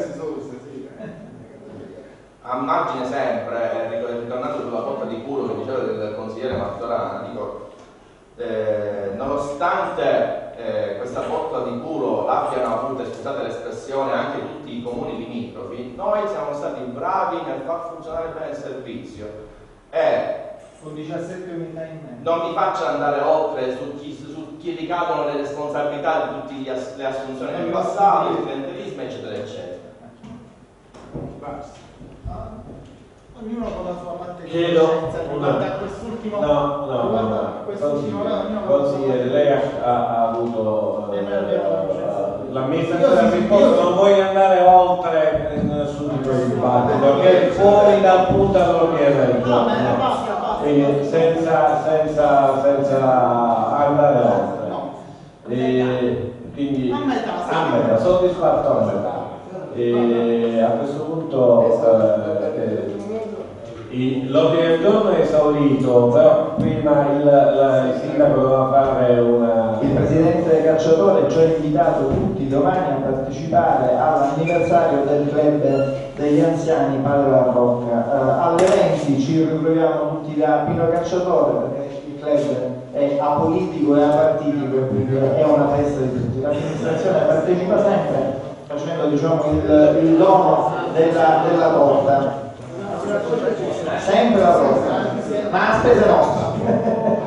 [SPEAKER 8] a margine sempre, eh, ritornato sulla botta di culo che diceva del consigliere Martorana, dico, eh, nonostante eh, questa botta di culo l'abbiano avuta, scusate l'espressione, anche tutti i comuni limitrofi, noi siamo stati bravi nel far funzionare bene il servizio e
[SPEAKER 2] con diciassette unità in meno.
[SPEAKER 8] Non mi faccia andare oltre su chi, su chi ricadono le responsabilità di tutte le assunzioni del passato, il clientelismo, eccetera, eccetera.
[SPEAKER 2] Basta. Ognuno con la sua parte di
[SPEAKER 7] Chiedo
[SPEAKER 2] conoscenza
[SPEAKER 7] una...
[SPEAKER 2] riguardo a quest'ultimo
[SPEAKER 7] no, no, no, no.
[SPEAKER 2] quest'ultimo
[SPEAKER 7] Consigliere, lei ha, ha avuto
[SPEAKER 2] eh,
[SPEAKER 7] uh, l'amministrazione ha risposto, non voglio andare oltre in, su di questo dibattito che è fuori dal punto dell'ordine del giorno, quindi senza, senza, senza andare oltre, e quindi a metà, soddisfatto a metà. E a questo punto eh, eh, l'ordine del giorno è esaurito, però prima il, la, il sindaco doveva fare una...
[SPEAKER 2] Il presidente Cacciatore ci ha invitato tutti domani a partecipare all'anniversario del club degli anziani Padre La Rocca. Uh, alle venti ci ritroviamo tutti da Pino Cacciatore, perché il club è apolitico e apartitico e quindi è una festa di tutti. L'amministrazione partecipa sempre facendo, diciamo, il, il dono della, della torta, sempre la torta, ma a spese nostre.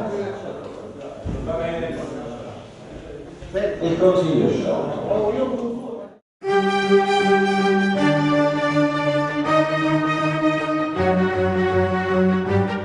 [SPEAKER 7] Il consiglio è sciolto.
[SPEAKER 2] Oh, io...